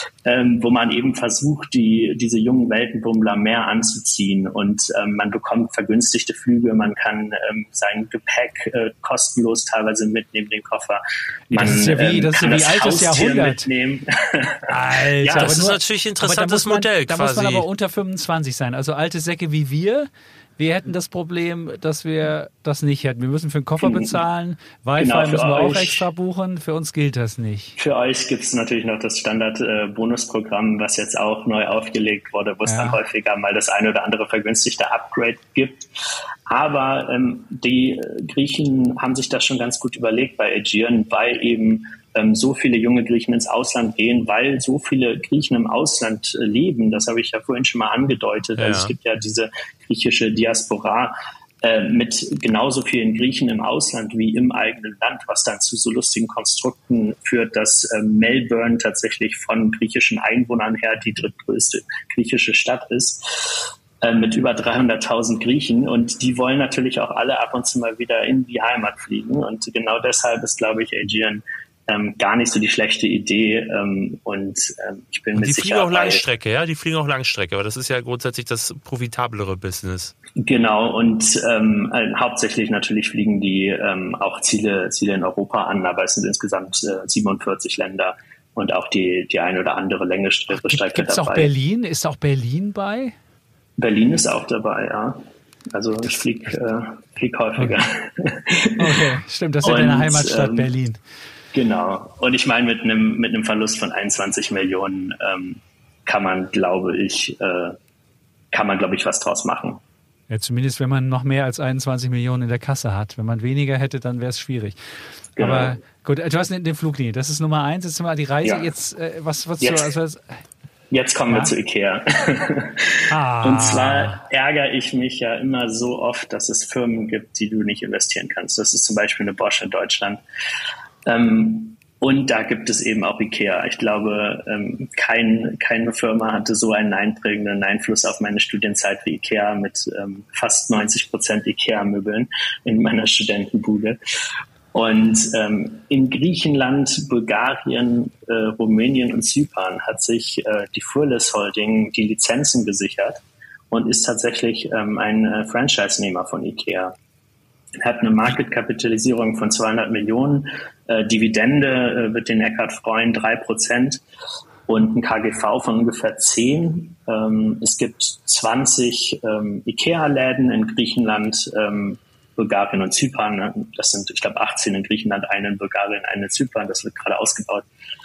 wo man eben versucht, diese jungen Weltenbummler mehr anzuziehen. Und man bekommt vergünstigte Flüge, man kann sein Gepäck kostenlos teilweise mitnehmen, den Koffer. Das ist ja wie altes Jahrhundert. Mitnehmen. Alter, ja, das ist natürlich ein interessantes Modell. Da muss man aber unter 25 sein. Also alte Säcke wie wir hätten das Problem, dass wir das nicht hätten. Wir müssen für den Koffer bezahlen, Wi-Fi müssen wir auch extra buchen. Für uns gilt das nicht. Für euch gibt es natürlich noch das Standard-Bonusprogramm, was jetzt auch neu aufgelegt wurde, wo es dann häufiger mal das eine oder andere vergünstigte Upgrade gibt. Aber die Griechen haben sich das schon ganz gut überlegt bei Aegean, weil eben so viele junge Griechen ins Ausland gehen, weil so viele Griechen im Ausland leben. Das habe ich ja vorhin schon mal angedeutet. Ja. Also es gibt ja diese griechische Diaspora mit genauso vielen Griechen im Ausland wie im eigenen Land, was dann zu so lustigen Konstrukten führt, dass Melbourne tatsächlich von griechischen Einwohnern her die drittgrößte griechische Stadt ist. Mit über 300.000 Griechen, und die wollen natürlich auch alle ab und zu mal wieder in die Heimat fliegen, und genau deshalb ist, glaube ich, Aegean gar nicht so die schlechte Idee, und ich bin mir sicher. Die fliegen auch Langstrecke, ja? Die fliegen auch Langstrecke, aber das ist ja grundsätzlich das profitablere Business. Genau, und hauptsächlich natürlich fliegen die auch Ziele in Europa an, aber es sind insgesamt 47 Länder und auch die eine oder andere längere Strecke dabei. Gibt's auch Berlin? Ist auch Berlin bei? Berlin ist auch dabei, ja. Also ich flieg häufiger. Okay, stimmt, das ist ja deine Heimatstadt Berlin. Genau. Und ich meine, mit einem Verlust von 21 Millionen kann man, glaube ich, was draus machen. Ja, zumindest wenn man noch mehr als 21 Millionen in der Kasse hat. Wenn man weniger hätte, dann wäre es schwierig. Genau. Aber gut, du hast den Fluglinie. Das ist Nummer 1. Jetzt mal die Reise. Ja. Jetzt, Jetzt kommen wir zu Ikea. Und zwar ärgere ich mich ja immer so oft, dass es Firmen gibt, die du nicht investieren kannst. Das ist zum Beispiel eine Bosch in Deutschland. Und da gibt es eben auch Ikea. Ich glaube, keine Firma hatte so einen einprägenden Einfluss auf meine Studienzeit wie Ikea mit fast 90% Ikea-Möbeln in meiner Studentenbude. Und in Griechenland, Bulgarien, Rumänien und Zypern hat sich die Furles Holding die Lizenzen gesichert und ist tatsächlich ein Franchise-Nehmer von IKEA. Hat eine Marketkapitalisierung von 200 Millionen, Dividende wird den Eckhardt freuen, 3% und ein KGV von ungefähr 10. Es gibt 20 IKEA-Läden in Griechenland, Bulgarien und Zypern. Das sind, ich glaube, 18 in Griechenland, eine in Bulgarien, eine in Zypern. Das wird gerade ausgebaut.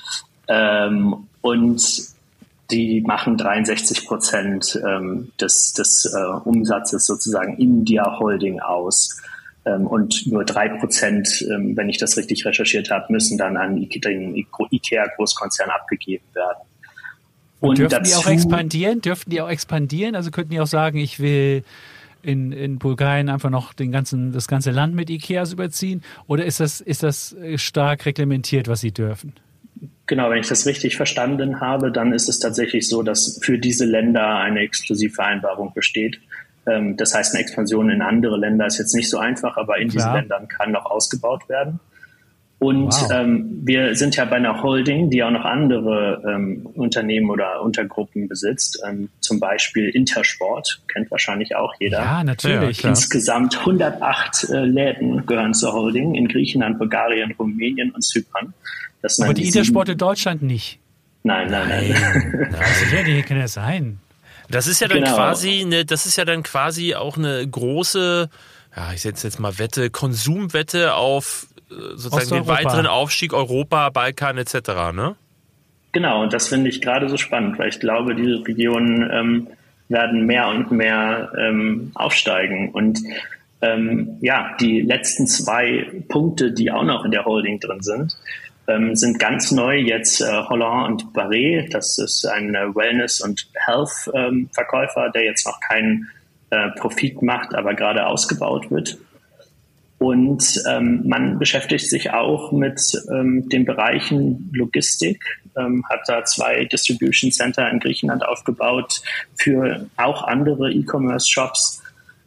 Und die machen 63% des Umsatzes sozusagen in der Holding aus. Und nur 3%, wenn ich das richtig recherchiert habe, müssen dann an den IKEA-Großkonzern abgegeben werden. Und dürfen die auch expandieren? Also könnten die auch sagen, ich will in Bulgarien einfach noch das ganze Land mit IKEAs überziehen? Oder ist das stark reglementiert, was sie dürfen? Genau, wenn ich das richtig verstanden habe, dann ist es tatsächlich so, dass für diese Länder eine Exklusivvereinbarung besteht. Das heißt, eine Expansion in andere Länder ist jetzt nicht so einfach, aber in diesen Ländern kann noch ausgebaut werden. Und wir sind ja bei einer Holding, die auch noch andere Unternehmen oder Untergruppen besitzt. Zum Beispiel Intersport, kennt wahrscheinlich auch jeder. Ja, natürlich. Ja, insgesamt 108 Läden gehören zur Holding in Griechenland, Bulgarien, Rumänien und Zypern. Aber die Intersport in Deutschland nicht? Nein. Also, kann das sein? Das ist ja dann quasi auch eine große, ja, ich setze jetzt mal Konsumwette auf sozusagen den weiteren Aufstieg Europa, Balkan etc., ne? Genau, und das finde ich gerade so spannend, weil ich glaube, diese Regionen werden mehr und mehr aufsteigen. Und die letzten 2 Punkte, die auch noch in der Holding drin sind ganz neu jetzt Holland und Barret. Das ist ein Wellness- und Health-Verkäufer, der jetzt noch keinen Profit macht, aber gerade ausgebaut wird. Und man beschäftigt sich auch mit den Bereichen Logistik, hat da 2 Distribution Center in Griechenland aufgebaut für auch andere E-Commerce-Shops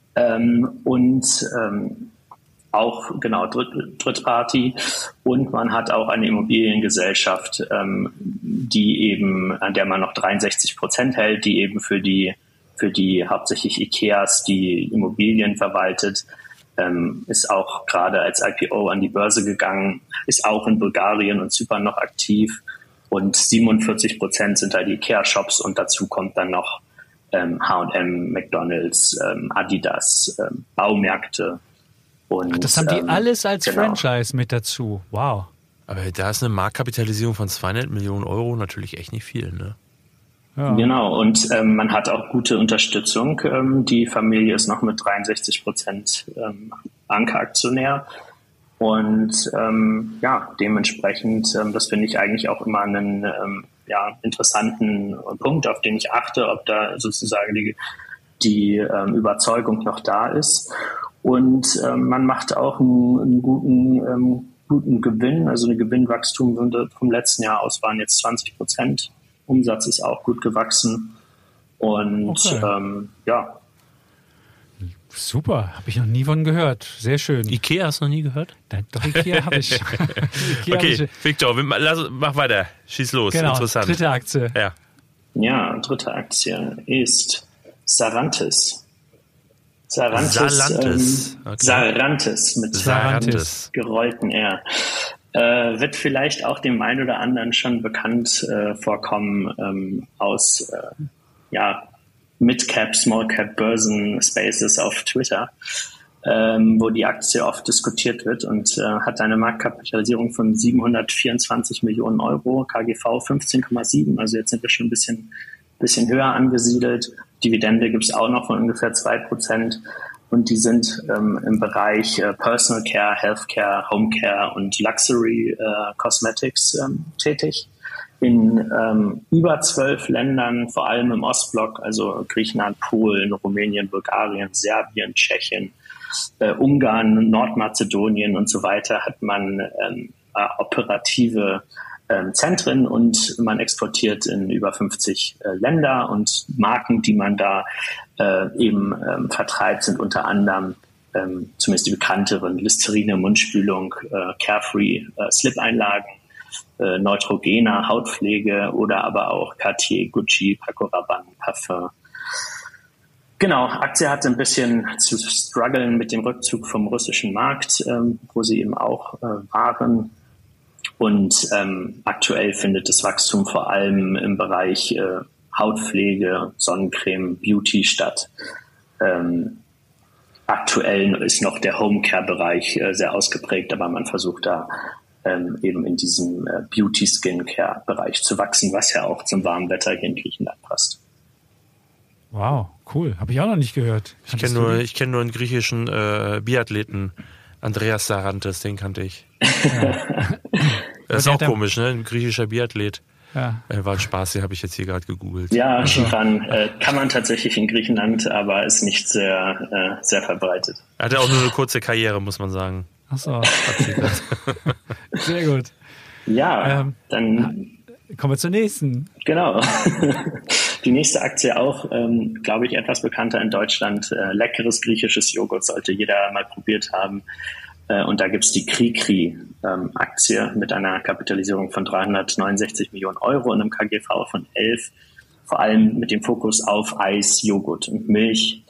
auch genau Drittparty, und man hat auch eine Immobiliengesellschaft, die eben, an der man noch 63% hält, die eben für die hauptsächlich IKEAs die Immobilien verwaltet, ist auch gerade als IPO an die Börse gegangen, ist auch in Bulgarien und Zypern noch aktiv, und 47% sind da die IKEA-Shops, und dazu kommt dann noch H&M, McDonald's, Adidas, Baumärkte. Und, das haben die alles als Franchise mit dazu. Wow. Aber da ist eine Marktkapitalisierung von 200 Millionen Euro natürlich echt nicht viel, ne? Ja. Genau, und man hat auch gute Unterstützung. Die Familie ist noch mit 63% Ankeraktionär. Und dementsprechend, das finde ich eigentlich auch immer einen interessanten Punkt, auf den ich achte, ob da sozusagen die Überzeugung noch da ist. Und man macht auch einen guten Gewinn, also eine Gewinnwachstum vom letzten Jahr aus waren jetzt 20%. Umsatz ist auch gut gewachsen. Und Super, habe ich noch nie von gehört. Sehr schön. IKEA hast du noch nie gehört? Nein, doch, IKEA habe ich. Okay, Victor, mach weiter. Schieß los, genau, interessant. Dritte Aktie. Ja, dritte Aktie ist Sarantis. Sarantis mit gerollten R. Wird vielleicht auch dem einen oder anderen schon bekannt vorkommen aus Mid-Cap, Small-Cap Börsen-Spaces auf Twitter, wo die Aktie oft diskutiert wird, und hat eine Marktkapitalisierung von 724 Millionen Euro, KGV 15,7, also jetzt sind wir schon ein bisschen höher angesiedelt. Dividende gibt es auch noch von ungefähr 2%, und die sind im Bereich Personal Care, Healthcare, Home Care und Luxury Cosmetics tätig. In über 12 Ländern, vor allem im Ostblock, also Griechenland, Polen, Rumänien, Bulgarien, Serbien, Tschechien, Ungarn, Nordmazedonien und so weiter, hat man operative Zentren, und man exportiert in über 50 Länder, und Marken, die man da vertreibt, sind unter anderem zumindest die bekannteren, Listerine, Mundspülung, Carefree, Slip-Einlagen, Neutrogena, Hautpflege oder aber auch Cartier, Gucci, Paco Rabanne, Parfum. Genau, Aktie hatte ein bisschen zu strugglen mit dem Rückzug vom russischen Markt, wo sie eben auch waren. Und aktuell findet das Wachstum vor allem im Bereich Hautpflege, Sonnencreme, Beauty statt. Aktuell ist noch der Homecare-Bereich sehr ausgeprägt, aber man versucht da eben in diesem Beauty-Skincare-Bereich zu wachsen, was ja auch zum warmen Wetter hier in Griechenland passt. Wow, cool. Habe ich auch noch nicht gehört. Ich kenne nur einen griechischen Biathleten, Andreas Sarantes, den kannte ich. Ja. Das ist auch komisch, ne? Ein griechischer Biathlet. Ja. War ein Spaß, den habe ich jetzt hier gerade gegoogelt. Ja, Skifahren kann man tatsächlich in Griechenland, aber ist nicht sehr, sehr verbreitet. Er hatte auch nur eine kurze Karriere, muss man sagen. Ach so. Sehr gut. Ja, dann kommen wir zur nächsten. Genau. Die nächste Aktie auch, glaube ich, etwas bekannter in Deutschland. Leckeres griechisches Joghurt sollte jeder mal probiert haben. Und da gibt es die Kri-Kri-Aktie mit einer Kapitalisierung von 369 Millionen Euro und einem KGV von 11, vor allem mit dem Fokus auf Eis, Joghurt und Milch.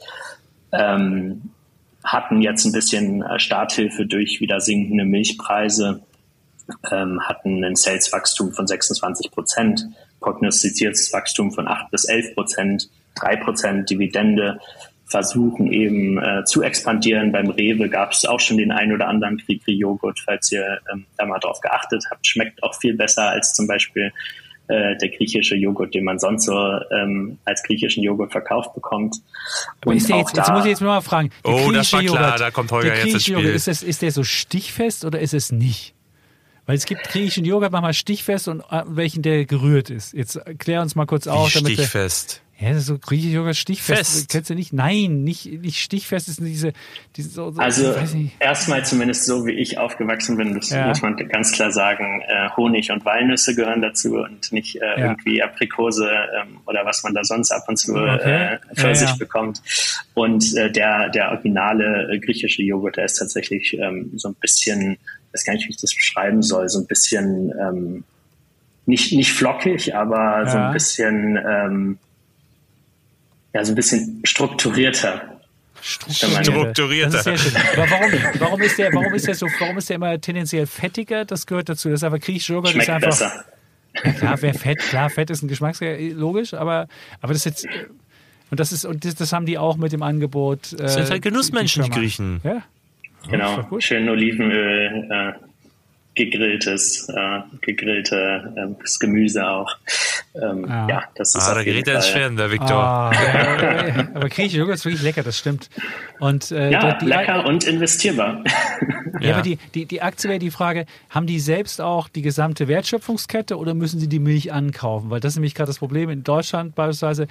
Hatten jetzt ein bisschen Starthilfe durch wieder sinkende Milchpreise, hatten ein Sales-Wachstum von 26%, prognostiziertes Wachstum von 8-11%, 3% Dividende, versuchen eben zu expandieren. Beim Rewe gab es auch schon den ein oder anderen Kri-Kri-Joghurt, falls ihr da mal drauf geachtet habt. Schmeckt auch viel besser als zum Beispiel der griechische Joghurt, den man sonst so als griechischen Joghurt verkauft bekommt. Aber ist der jetzt muss ich jetzt mal fragen. Das war klar, Joghurt, da kommt Holger jetzt ins Spiel. Ist der so stichfest oder ist es nicht? Weil es gibt griechischen Joghurt manchmal stichfest und welchen der gerührt ist. Jetzt klär uns mal kurz auf. Stichfest? Ja, das ist so griechischer Joghurt stichfest. Kennst du nicht? Nein, nicht stichfest ist diese so, also erstmal zumindest so, wie ich aufgewachsen bin, das muss man ganz klar sagen, Honig und Walnüsse gehören dazu und nicht irgendwie Aprikose oder was man da sonst ab und zu für sich bekommt. Und der originale griechische Joghurt, der ist tatsächlich so ein bisschen, ich weiß gar nicht, wie ich das beschreiben soll, so ein bisschen nicht flockig, aber so ein bisschen so ein bisschen strukturierter. Strukturierter. Das ist sehr schön. Aber warum ist der immer tendenziell fettiger? Das gehört dazu. Das ist einfach griechischer Joghurt. Schmeckt ist einfach besser. Ja, klar, Fett ist ein logisch, aber das jetzt und das haben die auch mit dem Angebot. Das sind halt Genussmenschen, die Griechen. Ja. Genau. Schön Olivenöl, gegrilltes Gemüse auch. Das ist da gerät er ins Schweren, der Viktor. Aber griechischer Joghurt ist wirklich lecker, das stimmt. Und, lecker und investierbar. Ja, aber die Aktie wäre die Frage, haben die selbst auch die gesamte Wertschöpfungskette oder müssen sie die Milch ankaufen? Weil das ist nämlich gerade das Problem. In Deutschland beispielsweise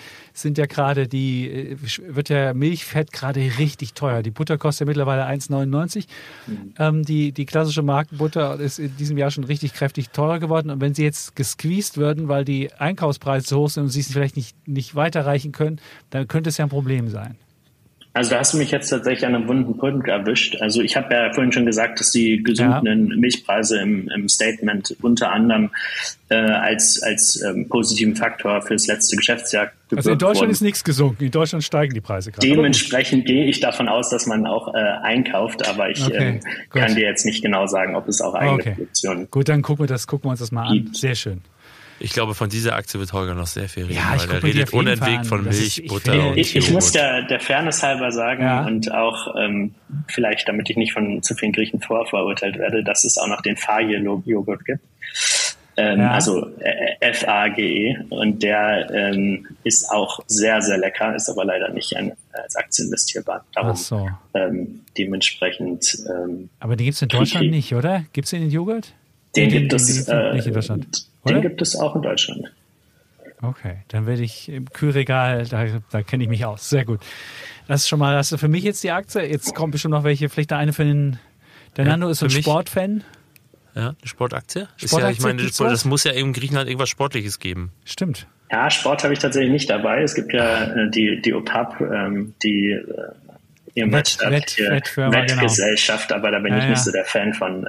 wird ja Milchfett gerade richtig teuer. Die Butter kostet ja mittlerweile 1,99. Die klassische Markenbutter ist in diesem Jahr schon richtig kräftig teurer geworden. Und wenn sie jetzt gesqueezed würden, weil die Einkaufspreise so hoch sind und sie es vielleicht nicht weiterreichen können, dann könnte es ja ein Problem sein. Also da hast du mich jetzt tatsächlich an einem wunden Punkt erwischt. Also ich habe ja vorhin schon gesagt, dass die gesunkenen Milchpreise im Statement unter anderem als positiven Faktor für das letzte Geschäftsjahr gewirkt wurden. Also in Deutschland ist nichts gesunken, in Deutschland steigen die Preise gerade. Dementsprechend gehe ich davon aus, dass man auch einkauft, aber ich kann dir jetzt nicht genau sagen, ob es auch eigene Produktionen gibt. Gut, dann gucken wir uns das mal an. Sehr schön. Ich glaube, von dieser Aktie wird Holger noch sehr viel reden, weil er redet unentwegt von Milch, Butter und Ich muss der Fairness halber sagen und auch vielleicht, damit ich nicht von zu vielen Griechen vorverurteilt werde, dass es auch noch den Fage-Joghurt gibt. Also Fage, und der ist auch sehr, sehr lecker, ist aber leider nicht als Aktie investierbar. Darum dementsprechend. Aber die gibt es in Deutschland nicht, oder? Gibt es den Joghurt? Den gibt es nicht in Deutschland. Den gibt es auch in Deutschland. Okay, dann werde ich im Kühlregal, da kenne ich mich aus. Sehr gut. Das ist schon mal, das ist für mich jetzt die Aktie. Jetzt kommt bestimmt noch welche, vielleicht eine für den. Der Nando ist so ein Sportfan. Ja, eine Sportaktie? Ich meine, das muss ja in Griechenland irgendwas Sportliches geben. Stimmt. Ja, Sport habe ich tatsächlich nicht dabei. Es gibt ja die OPAP, die Wettgesellschaft, genau. Aber da bin ich nicht so der Fan von.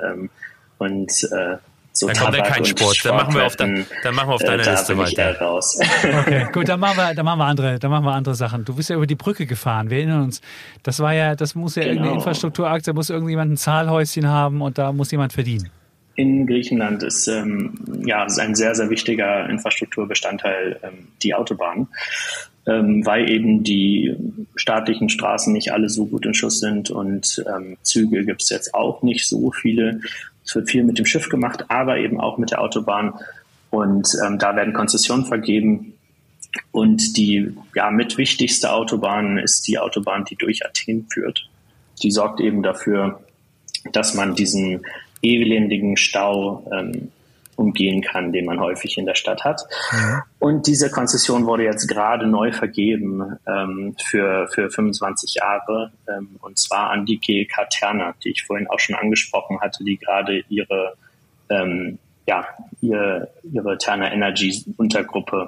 So dann kommt der kein Sport. Dann machen wir auf deiner Liste weiter. Raus. Okay, gut, dann machen wir andere Sachen. Du bist ja über die Brücke gefahren. Wir erinnern uns. Das muss ja irgendeine Infrastrukturaktie, muss irgendjemand ein Zahlhäuschen haben und da muss jemand verdienen. In Griechenland ist ist ein sehr, sehr wichtiger Infrastrukturbestandteil die Autobahn, weil eben die staatlichen Straßen nicht alle so gut in Schuss sind und Züge gibt es jetzt auch nicht so viele. Es wird viel mit dem Schiff gemacht, aber eben auch mit der Autobahn. Und da werden Konzessionen vergeben. Und die mit wichtigste Autobahn ist die Autobahn, die durch Athen führt. Die sorgt eben dafür, dass man diesen elendigen Stau umgehen kann, den man häufig in der Stadt hat. Ja. Und diese Konzession wurde jetzt gerade neu vergeben für 25 Jahre und zwar an die GEK Terna, die ich vorhin auch schon angesprochen hatte, die gerade ihre Terna Energy Untergruppe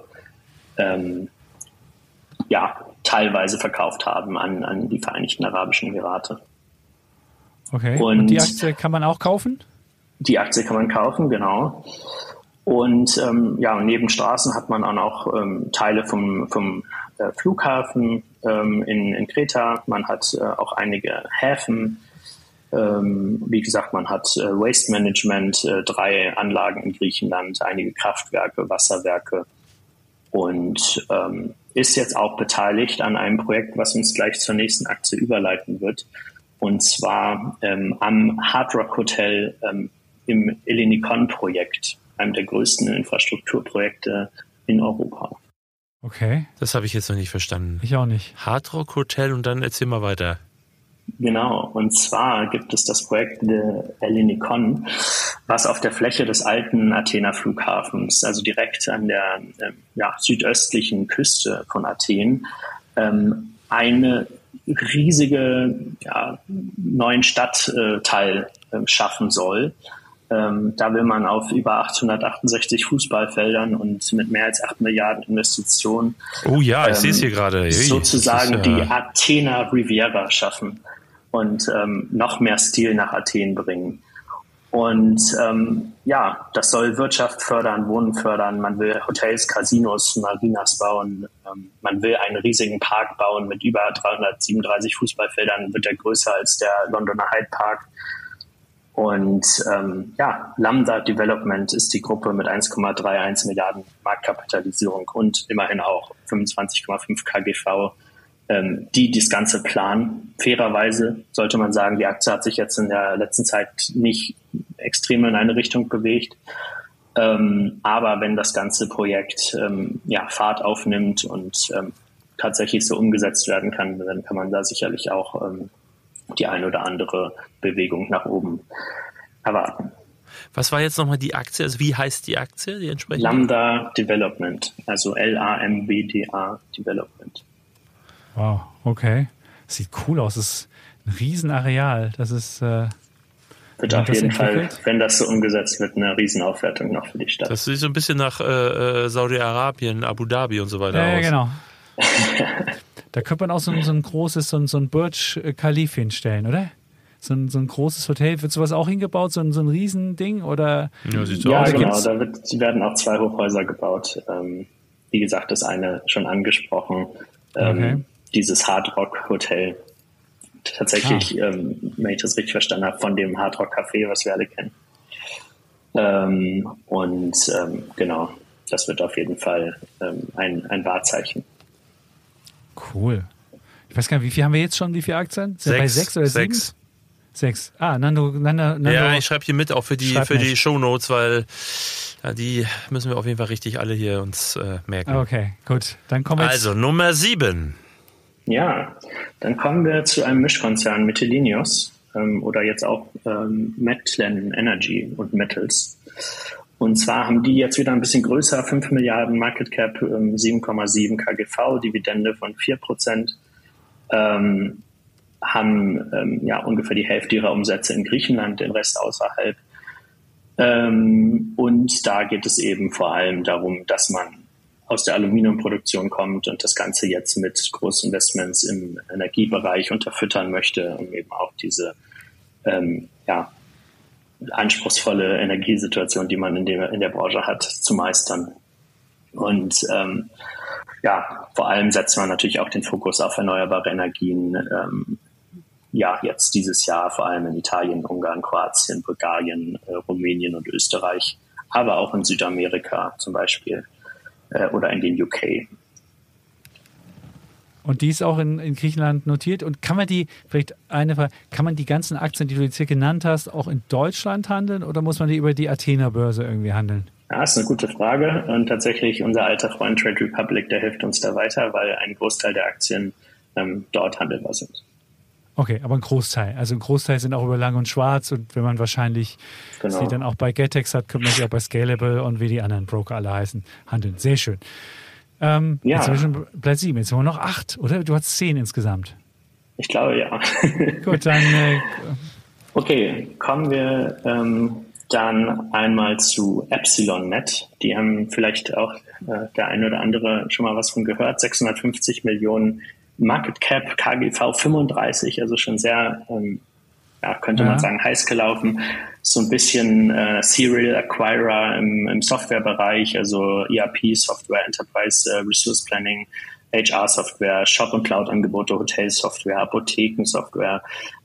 teilweise verkauft haben an die Vereinigten Arabischen Emirate. Okay. Und die Aktie kann man auch kaufen? Die Aktie kann man kaufen, genau. Und neben Straßen hat man auch noch Teile vom Flughafen in Kreta. Man hat auch einige Häfen. Wie gesagt, man hat Waste Management, 3 Anlagen in Griechenland, einige Kraftwerke, Wasserwerke und ist jetzt auch beteiligt an einem Projekt, was uns gleich zur nächsten Aktie überleiten wird. Und zwar am Hard Rock Hotel im Ellinikon-Projekt, einem der größten Infrastrukturprojekte in Europa. Okay. Das habe ich jetzt noch nicht verstanden. Ich auch nicht. Hard Rock Hotel und dann erzähl mal weiter. Genau, und zwar gibt es das Projekt Ellinikon, was auf der Fläche des alten Athener Flughafens, also direkt an der südöstlichen Küste von Athen, eine riesige neuen Stadtteil schaffen soll. Da will man auf über 868 Fußballfeldern und mit mehr als 8 Milliarden Investitionen ich sehe es hier gerade. Sozusagen die Athener Riviera schaffen und noch mehr Stil nach Athen bringen. Und das soll Wirtschaft fördern, Wohnen fördern. Man will Hotels, Casinos, Marinas bauen. Man will einen riesigen Park bauen mit über 337 Fußballfeldern. Wird der größer als der Londoner Hyde Park. Und Lambda Development ist die Gruppe mit 1,31 Milliarden Marktkapitalisierung und immerhin auch 25,5 KGV, die das Ganze planen. Fairerweise sollte man sagen, die Aktie hat sich jetzt in der letzten Zeit nicht extrem in eine Richtung bewegt. Aber wenn das ganze Projekt Fahrt aufnimmt und tatsächlich so umgesetzt werden kann, dann kann man da sicherlich auch die ein oder andere Bewegung nach oben erwarten. Was war jetzt nochmal die Aktie? Also wie heißt die Aktie, die entsprechende? Lambda Development, also LAMBDA Development. Wow, okay. Sieht cool aus. Das ist ein Riesenareal. Das ist wird auf jeden Fall, wenn das so umgesetzt wird, eine Riesenaufwertung noch für die Stadt. Das sieht so ein bisschen nach Saudi-Arabien, Abu Dhabi und so weiter aus. Ja, genau. Da könnte man auch so ein großes, so ein Burj Khalifa hinstellen, oder? So ein großes Hotel. Wird sowas auch hingebaut? So ein Riesending? Oder? Ja, sieht so aus. Genau. Da werden auch 2 Hochhäuser gebaut. Wie gesagt, das eine schon angesprochen. Okay. Dieses Hard Rock Hotel. Tatsächlich, wenn ich das richtig verstanden habe, von dem Hard Rock Café, was wir alle kennen. Genau, das wird auf jeden Fall ein Wahrzeichen. Cool. Ich weiß gar nicht, wie viel haben wir jetzt schon? Wie viele Aktien? Sind wir bei 6 oder 7? 6. Nando. Ja, ich schreibe hier mit, auch für die Shownotes, weil die müssen wir auf jeden Fall richtig alle hier uns merken. Okay, gut. Dann kommen wir Also, Nummer 7. Ja, dann kommen wir zu einem Mischkonzern Metallinios oder jetzt auch Metlen Energy und Metals. Und zwar haben die jetzt wieder ein bisschen größer, 5 Milliarden Market Cap, 7,7 KGV, Dividende von 4%, haben ungefähr die Hälfte ihrer Umsätze in Griechenland, den Rest außerhalb. Und da geht es eben vor allem darum, dass man aus der Aluminiumproduktion kommt und das Ganze jetzt mit Großinvestments im Energiebereich unterfüttern möchte, um eben auch diese anspruchsvolle Energiesituation, die man in der Branche hat, zu meistern. Und vor allem setzt man natürlich auch den Fokus auf erneuerbare Energien. Jetzt dieses Jahr vor allem in Italien, Ungarn, Kroatien, Bulgarien, Rumänien und Österreich, aber auch in Südamerika zum Beispiel oder in den UK. Und die ist auch in Griechenland notiert. Und kann man die ganzen Aktien, die du jetzt hier genannt hast, auch in Deutschland handeln oder muss man die über die Athener Börse irgendwie handeln? Ja, ist eine gute Frage. Und tatsächlich unser alter Freund Trade Republic, der hilft uns da weiter, weil ein Großteil der Aktien dort handelbar sind. Okay, aber ein Großteil. Also ein Großteil sind auch über Lang und Schwarz und wenn man wahrscheinlich sie dann auch bei Getex hat, könnte man sie auch bei Scalable und wie die anderen Broker alle heißen, handeln. Sehr schön. Jetzt sind wir schon Platz 7, jetzt haben wir noch 8, oder? Du hast 10 insgesamt. Ich glaube, ja. Gut, dann... Okay, kommen wir dann einmal zu EpsilonNet. Die haben vielleicht auch der eine oder andere schon mal was von gehört. 650 Millionen Market Cap, KGV 35, also schon sehr, könnte man sagen, heiß gelaufen. So ein bisschen Serial Acquirer im Softwarebereich, also ERP-Software, Enterprise Resource Planning, HR-Software, Shop- und Cloud-Angebote, Hotelsoftware, Apothekensoftware,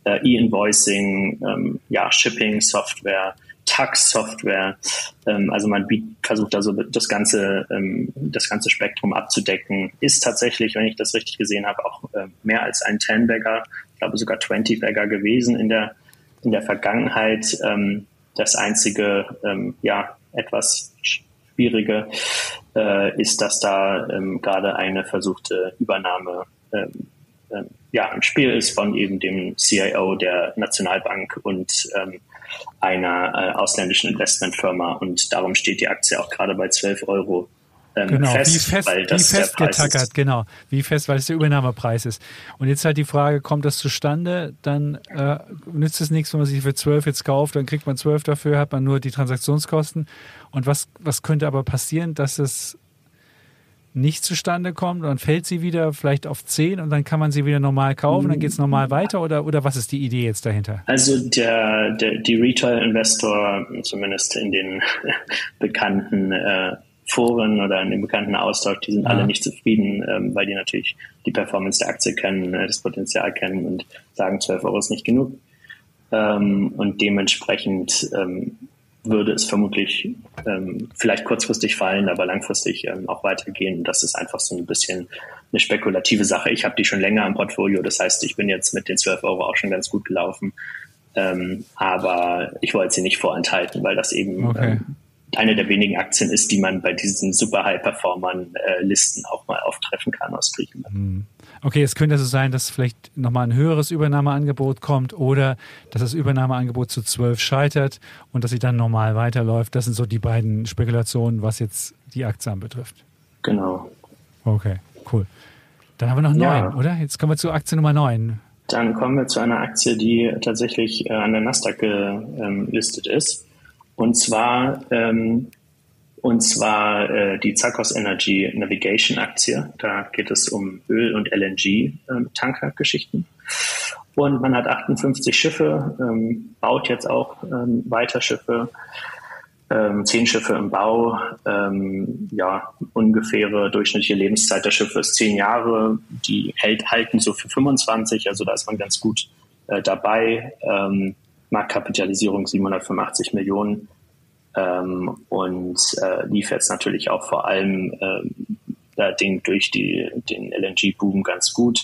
E-Invoicing, Shipping-Software, Tax-Software. Also man versucht also das ganze Spektrum abzudecken. Ist tatsächlich, wenn ich das richtig gesehen habe, auch mehr als ein 10-Bagger, ich glaube sogar 20-Bagger gewesen in der Vergangenheit. Das einzige, etwas Schwierige ist, dass da gerade eine versuchte Übernahme im Spiel ist von eben dem CIO der Nationalbank und einer ausländischen Investmentfirma. Und darum steht die Aktie auch gerade bei 12 Euro fest, weil das der Preis ist. Genau, wie fest, weil es der Übernahmepreis ist. Und jetzt halt die Frage, kommt das zustande, dann nützt es nichts, wenn man sich für 12 jetzt kauft, dann kriegt man 12 dafür, hat man nur die Transaktionskosten. Und was könnte aber passieren, dass es nicht zustande kommt, dann fällt sie wieder vielleicht auf 10 und dann kann man sie wieder normal kaufen, dann geht es normal weiter oder was ist die Idee jetzt dahinter? Also die Retail-Investor, zumindest in den bekannten Foren oder in dem bekannten Austausch, die sind alle nicht zufrieden, weil die natürlich die Performance der Aktie kennen, das Potenzial kennen und sagen, 12 Euro ist nicht genug. Und dementsprechend würde es vermutlich vielleicht kurzfristig fallen, aber langfristig auch weitergehen. Das ist einfach so ein bisschen eine spekulative Sache. Ich habe die schon länger im Portfolio, das heißt, ich bin jetzt mit den 12 Euro auch schon ganz gut gelaufen. Aber ich wollte sie nicht vorenthalten, weil das eben eine der wenigen Aktien ist, die man bei diesen super High-Performern Listen auch mal auftreffen kann aus Griechenland. Okay, es könnte also sein, dass vielleicht nochmal ein höheres Übernahmeangebot kommt oder dass das Übernahmeangebot zu 12 scheitert und dass sie dann normal weiterläuft. Das sind so die beiden Spekulationen, was jetzt die Aktie anbetrifft. Genau. Okay, cool. Dann haben wir noch 9, oder? Jetzt kommen wir zu Aktie Nummer 9. Dann kommen wir zu einer Aktie, die tatsächlich an der Nasdaq gelistet ist. Und zwar die Tsakos Energy Navigation Aktie. Da geht es um Öl- und LNG-Tanker-Geschichten. Und man hat 58 Schiffe, baut jetzt auch weiter Schiffe, 10 Schiffe im Bau. Ungefähre durchschnittliche Lebenszeit der Schiffe ist 10 Jahre. Die halten so für 25, also da ist man ganz gut dabei. Marktkapitalisierung 785 Millionen. Und lief jetzt natürlich auch vor allem durch den LNG-Boom ganz gut.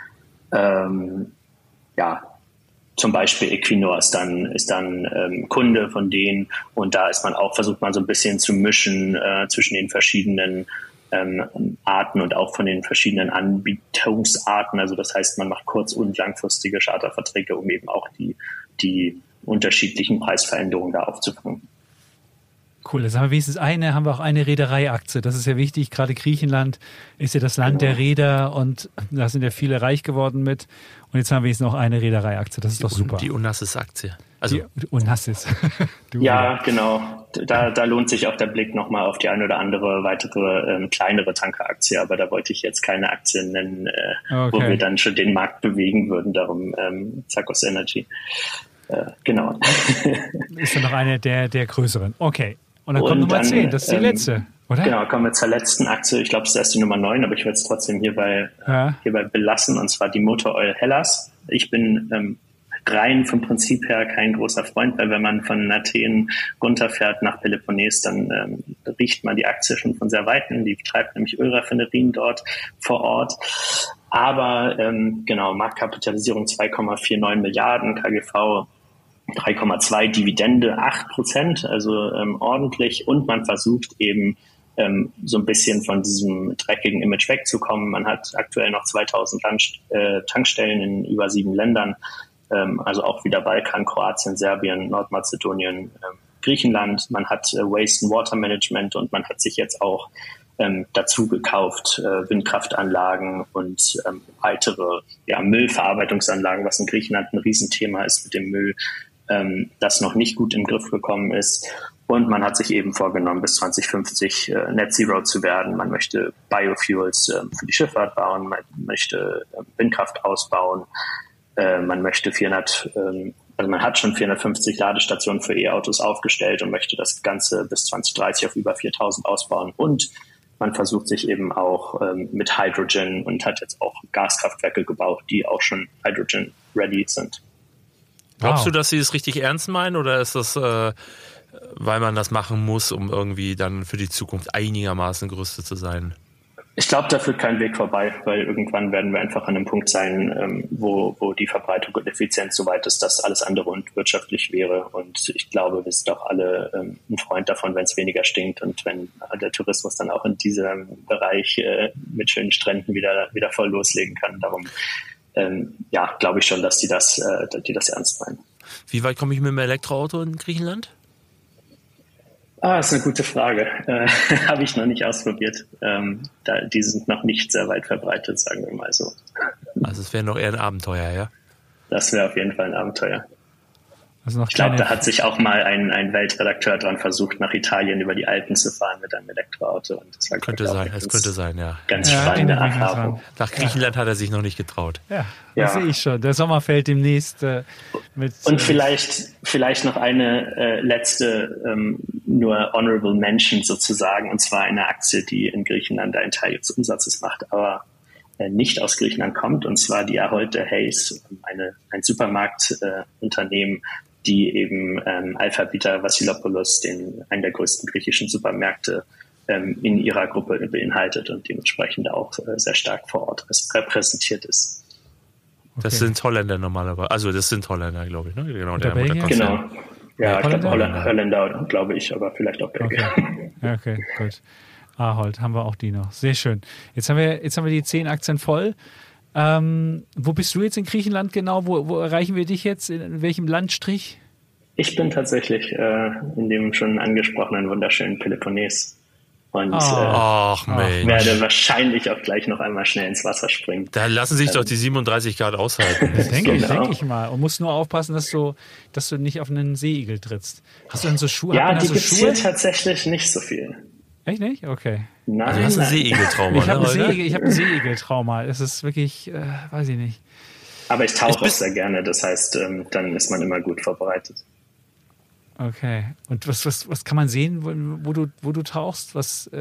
Zum Beispiel Equinor ist dann Kunde von denen und da versucht man so ein bisschen zu mischen zwischen den verschiedenen Arten und auch von den verschiedenen Anbietungsarten. Also das heißt, man macht kurz- und langfristige Charterverträge, um eben auch die unterschiedlichen Preisveränderungen da aufzufangen. Cool, jetzt haben wir auch eine Reedereiaktie. Das ist ja wichtig. Gerade Griechenland ist ja das Land der Reeder und da sind ja viele reich geworden mit. Und jetzt haben wir jetzt noch eine Reedereiaktie. Das ist doch super. Die Onassis-Aktie. Also Onassis. Ja, genau. Da lohnt sich auch der Blick nochmal auf die eine oder andere weitere kleinere Tankeraktie, aber da wollte ich jetzt keine Aktien nennen, wo wir dann schon den Markt bewegen würden, darum Tsakos Energy. Genau. Ist dann noch eine der größeren. Okay. Und dann kommt Nummer 10, das ist die letzte, oder? Genau, kommen wir zur letzten Aktie. Ich glaube, es ist erst die Nummer 9, aber ich will es trotzdem hierbei belassen, und zwar die Motor Oil Hellas. Ich bin rein vom Prinzip her kein großer Freund, weil wenn man von Athen runterfährt nach Peloponnes, dann riecht man die Aktie schon von sehr Weitem. Die treibt nämlich Ölraffinerien dort vor Ort. Aber genau, Marktkapitalisierung 2,49 Milliarden, KGV 3,2, Dividende 8%, also ordentlich. Und man versucht eben so ein bisschen von diesem dreckigen Image wegzukommen. Man hat aktuell noch 2000 Tankstellen in über 7 Ländern, also auch wieder Balkan, Kroatien, Serbien, Nordmazedonien, Griechenland. Man hat Waste and Water Management und man hat sich jetzt auch dazu gekauft, Windkraftanlagen und weitere Müllverarbeitungsanlagen, was in Griechenland ein Riesenthema ist mit dem Müll, das noch nicht gut im Griff gekommen ist. Und man hat sich eben vorgenommen, bis 2050 Net Zero zu werden. Man möchte Biofuels für die Schifffahrt bauen, man möchte Windkraft ausbauen, man möchte man hat schon 450 Ladestationen für E-Autos aufgestellt und möchte das Ganze bis 2030 auf über 4000 ausbauen. Und man versucht sich eben auch mit Hydrogen und hat jetzt auch Gaskraftwerke gebaut, die auch schon Hydrogen-ready sind. Glaubst du, dass sie es richtig ernst meinen, oder ist das, weil man das machen muss, um irgendwie dann für die Zukunft einigermaßen gerüstet zu sein? Ich glaube, da führt kein Weg vorbei, weil irgendwann werden wir einfach an einem Punkt sein, wo die Verbreitung und Effizienz so weit ist, dass alles andere unwirtschaftlich wäre. Und ich glaube, wir sind auch alle ein Freund davon, wenn es weniger stinkt und wenn der Tourismus dann auch in diesem Bereich mit schönen Stränden wieder voll loslegen kann. Darum glaube ich schon, dass die das ernst meinen. Wie weit komme ich mit dem Elektroauto in Griechenland? Das ist eine gute Frage. Habe ich noch nicht ausprobiert. Die sind noch nicht sehr weit verbreitet, sagen wir mal so. Also es wäre noch eher ein Abenteuer, ja? Das wäre auf jeden Fall ein Abenteuer. Also noch ich glaube, da hat sich auch mal ein Weltredakteur dran versucht, nach Italien über die Alpen zu fahren mit einem Elektroauto. Und das war, könnte sein, ja. Ganz spannende Erfahrung. Nach Griechenland hat er sich noch nicht getraut. Ja, das sehe ich schon. Der Sommer fällt demnächst mit... Und vielleicht noch eine letzte, nur Honorable Mention sozusagen, und zwar eine Aktie, die in Griechenland einen Teil des Umsatzes macht, aber nicht aus Griechenland kommt, und zwar die Ahold Delhaize, ein Supermarktunternehmen, die eben Alpha Beta Vassilopoulos, einen der größten griechischen Supermärkte, in ihrer Gruppe beinhaltet und dementsprechend auch sehr stark vor Ort repräsentiert ist. Das sind Holländer normalerweise. Also das sind Holländer, glaube ich. Ne? Genau, genau. Ja, ich glaube Holländer, glaube ich, aber vielleicht auch Belgier. Okay, gut. Ahold, haben wir auch die noch. Sehr schön. Jetzt haben wir die 10 Aktien voll. Wo bist du jetzt in Griechenland genau? Wo erreichen wir dich jetzt? In welchem Landstrich? Ich bin tatsächlich in dem schon angesprochenen wunderschönen Peloponnes. Und werde wahrscheinlich auch gleich noch einmal schnell ins Wasser springen. Da lassen sich doch die 37 Grad aushalten. Das denke ich mal. Und musst nur aufpassen, dass du nicht auf einen Seeigel trittst. Hast du denn so Schuhe? Ja, die gibt es hier tatsächlich nicht so viel. Echt nicht? Okay. Nein, also du hast ein Seeigeltrauma, ich habe ein Seeigeltrauma. Es ist wirklich, weiß ich nicht. Aber ich tauche auch sehr gerne. Das heißt, dann ist man immer gut vorbereitet. Okay. Und was kann man sehen, wo du tauchst?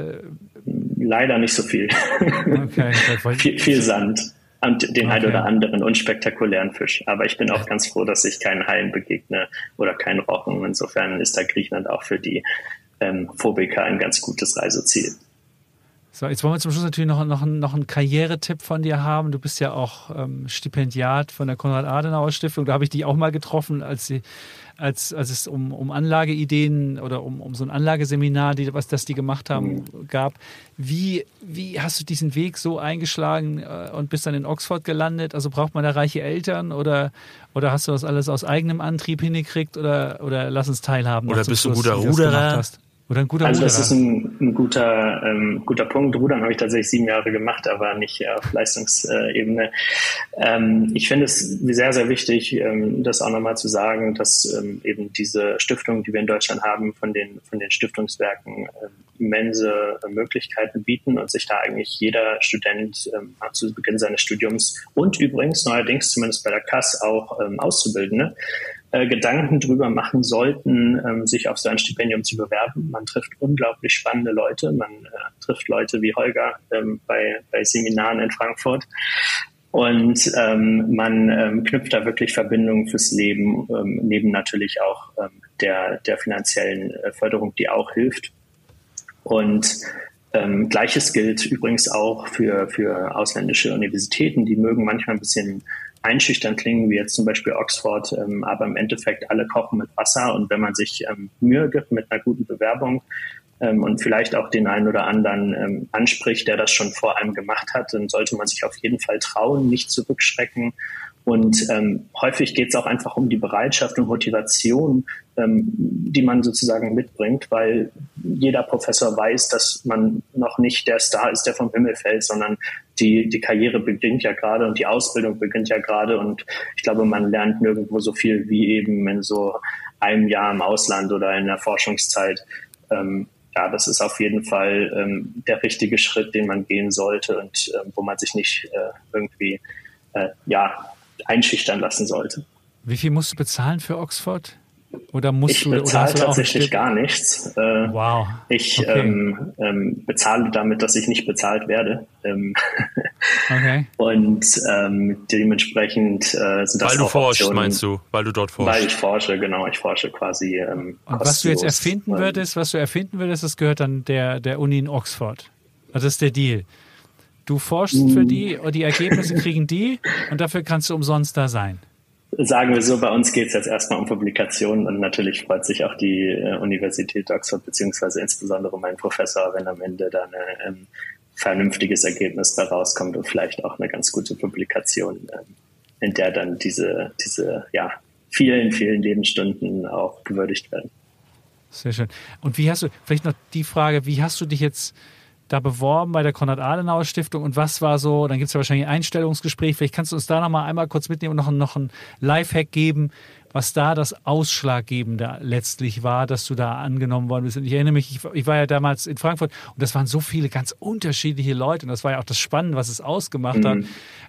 Leider nicht so viel. Okay. viel Sand und den ein oder anderen unspektakulären Fisch. Aber ich bin auch ganz froh, dass ich keinen Haien begegne oder keinen Rochen. Insofern ist da Griechenland auch für die Phobiker ein ganz gutes Reiseziel. So, jetzt wollen wir zum Schluss natürlich noch einen Karrieretipp von dir haben. Du bist ja auch Stipendiat von der Konrad-Adenauer-Stiftung. Da habe ich dich auch mal getroffen, als es um Anlageideen oder um so ein Anlageseminar, das die gemacht haben, gab. Wie hast du diesen Weg so eingeschlagen und bist dann in Oxford gelandet? Also braucht man da reiche Eltern oder hast du das alles aus eigenem Antrieb hingekriegt oder lass uns teilhaben? Oder bist du guter Ruderer? Oder ein guter Also Ruderer? das ist ein guter Punkt. Rudern habe ich tatsächlich 7 Jahre gemacht, aber nicht auf Leistungsebene. Ich finde es sehr, sehr wichtig, das auch nochmal zu sagen, dass eben diese Stiftungen, die wir in Deutschland haben, von den Stiftungswerken immense Möglichkeiten bieten und sich da eigentlich jeder Student zu Beginn seines Studiums und übrigens neuerdings zumindest bei der KAS auch Auszubildende Gedanken drüber machen sollten, sich auf so ein Stipendium zu bewerben. Man trifft unglaublich spannende Leute. Man trifft Leute wie Holger bei Seminaren in Frankfurt. Und man knüpft da wirklich Verbindungen fürs Leben, neben natürlich auch der finanziellen Förderung, die auch hilft. Und Gleiches gilt übrigens auch für ausländische Universitäten. Die mögen manchmal ein bisschen einschüchtern klingen, wie jetzt zum Beispiel Oxford, aber im Endeffekt alle kochen mit Wasser. Und wenn man sich Mühe gibt mit einer guten Bewerbung und vielleicht auch den einen oder anderen anspricht, der das schon vor einem gemacht hat, dann sollte man sich auf jeden Fall trauen, nicht zurückschrecken. Und häufig geht es auch einfach um die Bereitschaft und Motivation, die man sozusagen mitbringt, weil jeder Professor weiß, dass man noch nicht der Star ist, der vom Himmel fällt, sondern die Karriere beginnt ja gerade und die Ausbildung beginnt ja gerade. Und ich glaube, man lernt nirgendwo so viel wie eben in so einem Jahr im Ausland oder in der Forschungszeit. Ja, das ist auf jeden Fall der richtige Schritt, den man gehen sollte und wo man sich nicht irgendwie einschüchtern lassen sollte. Wie viel musst du bezahlen für Oxford? Oder ich bezahle tatsächlich gar nichts. Wow. Ich bezahle damit, dass ich nicht bezahlt werde. Okay. Und dementsprechend sind das weil du auch forschst, Optionen, meinst du? Weil du dort forschst? Weil ich forsche, genau. Ich forsche quasi Und was du jetzt erfinden würdest, das gehört dann der Uni in Oxford. Also das ist der Deal. Du forschst für die und die Ergebnisse kriegen die und dafür kannst du umsonst da sein. Sagen wir so, bei uns geht es jetzt erstmal um Publikationen und natürlich freut sich auch die Universität Oxford beziehungsweise insbesondere mein Professor, wenn am Ende dann ein vernünftiges Ergebnis da rauskommt und vielleicht auch eine ganz gute Publikation, in der dann diese vielen, vielen Lebensstunden auch gewürdigt werden. Sehr schön. Und vielleicht noch die Frage, wie hast du dich jetzt da beworben bei der Konrad-Adenauer-Stiftung und was war so, dann gibt es ja wahrscheinlich ein Einstellungsgespräch, vielleicht kannst du uns da noch mal einmal kurz mitnehmen und noch einen Lifehack geben, was da das Ausschlaggebende letztlich war, dass du da angenommen worden bist. Und ich erinnere mich, ich war ja damals in Frankfurt und das waren so viele ganz unterschiedliche Leute und das war ja auch das Spannende, was es ausgemacht hat.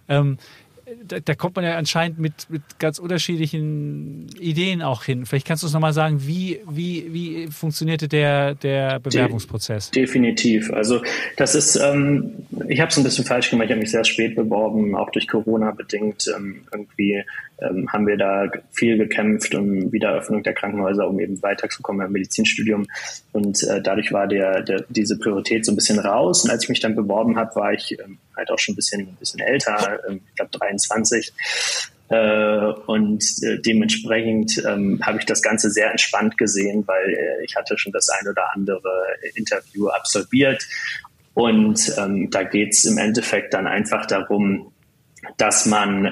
Da kommt man ja anscheinend mit ganz unterschiedlichen Ideen auch hin. Vielleicht kannst du uns nochmal sagen, wie funktionierte der Bewerbungsprozess? Definitiv. Also das ist, ich habe es ein bisschen falsch gemacht. Ich habe mich sehr spät beworben, auch durch Corona bedingt. Irgendwie haben wir da viel gekämpft um Wiedereröffnung der Krankenhäuser, um eben weiterzukommen im Medizinstudium. Und dadurch war diese Priorität so ein bisschen raus. Und als ich mich dann beworben habe, war ich halt auch schon ein bisschen älter, ich glaube 23. Und dementsprechend habe ich das Ganze sehr entspannt gesehen, weil ich hatte schon das ein oder andere Interview absolviert. Und da geht es im Endeffekt dann einfach darum, dass man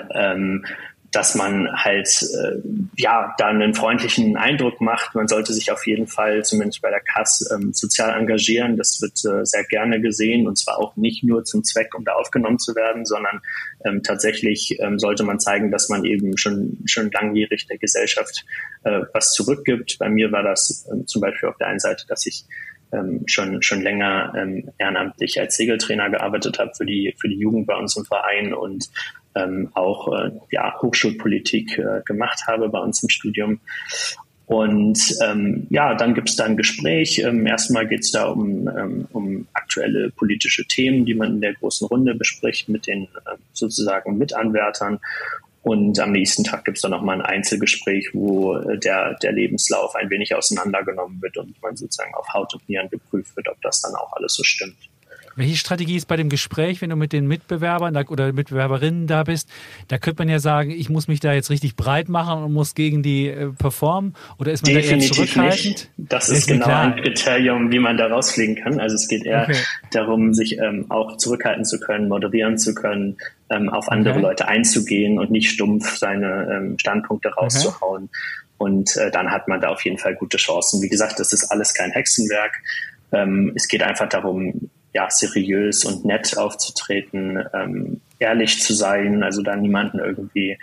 halt da einen freundlichen Eindruck macht. Man sollte sich auf jeden Fall, zumindest bei der KAS, sozial engagieren. Das wird sehr gerne gesehen und zwar auch nicht nur zum Zweck, um da aufgenommen zu werden, sondern tatsächlich sollte man zeigen, dass man eben schon langjährig der Gesellschaft was zurückgibt. Bei mir war das zum Beispiel auf der einen Seite, dass ich schon länger ehrenamtlich als Segeltrainer gearbeitet habe für die Jugend bei uns im Verein und auch Hochschulpolitik gemacht habe bei uns im Studium. Und dann gibt es da ein Gespräch. Erstmal geht es da um aktuelle politische Themen, die man in der großen Runde bespricht mit den sozusagen Mitanwärtern. Und am nächsten Tag gibt es dann nochmal ein Einzelgespräch, wo der Lebenslauf ein wenig auseinandergenommen wird und man sozusagen auf Haut und Nieren geprüft wird, ob das dann auch alles so stimmt. Welche Strategie ist bei dem Gespräch, wenn du mit den Mitbewerbern oder Mitbewerberinnen da bist? Da könnte man ja sagen, ich muss mich da jetzt richtig breit machen und muss gegen die performen. Oder ist man definitiv da eher zurückhaltend? Nicht. Das ist genau ein Kriterium, wie man da rausfliegen kann. Also es geht eher darum, sich auch zurückhalten zu können, moderieren zu können, auf andere Leute einzugehen und nicht stumpf seine Standpunkte rauszuhauen. Und dann hat man da auf jeden Fall gute Chancen. Wie gesagt, das ist alles kein Hexenwerk. Es geht einfach darum, ja, seriös und nett aufzutreten, ehrlich zu sein, also da niemanden irgendwie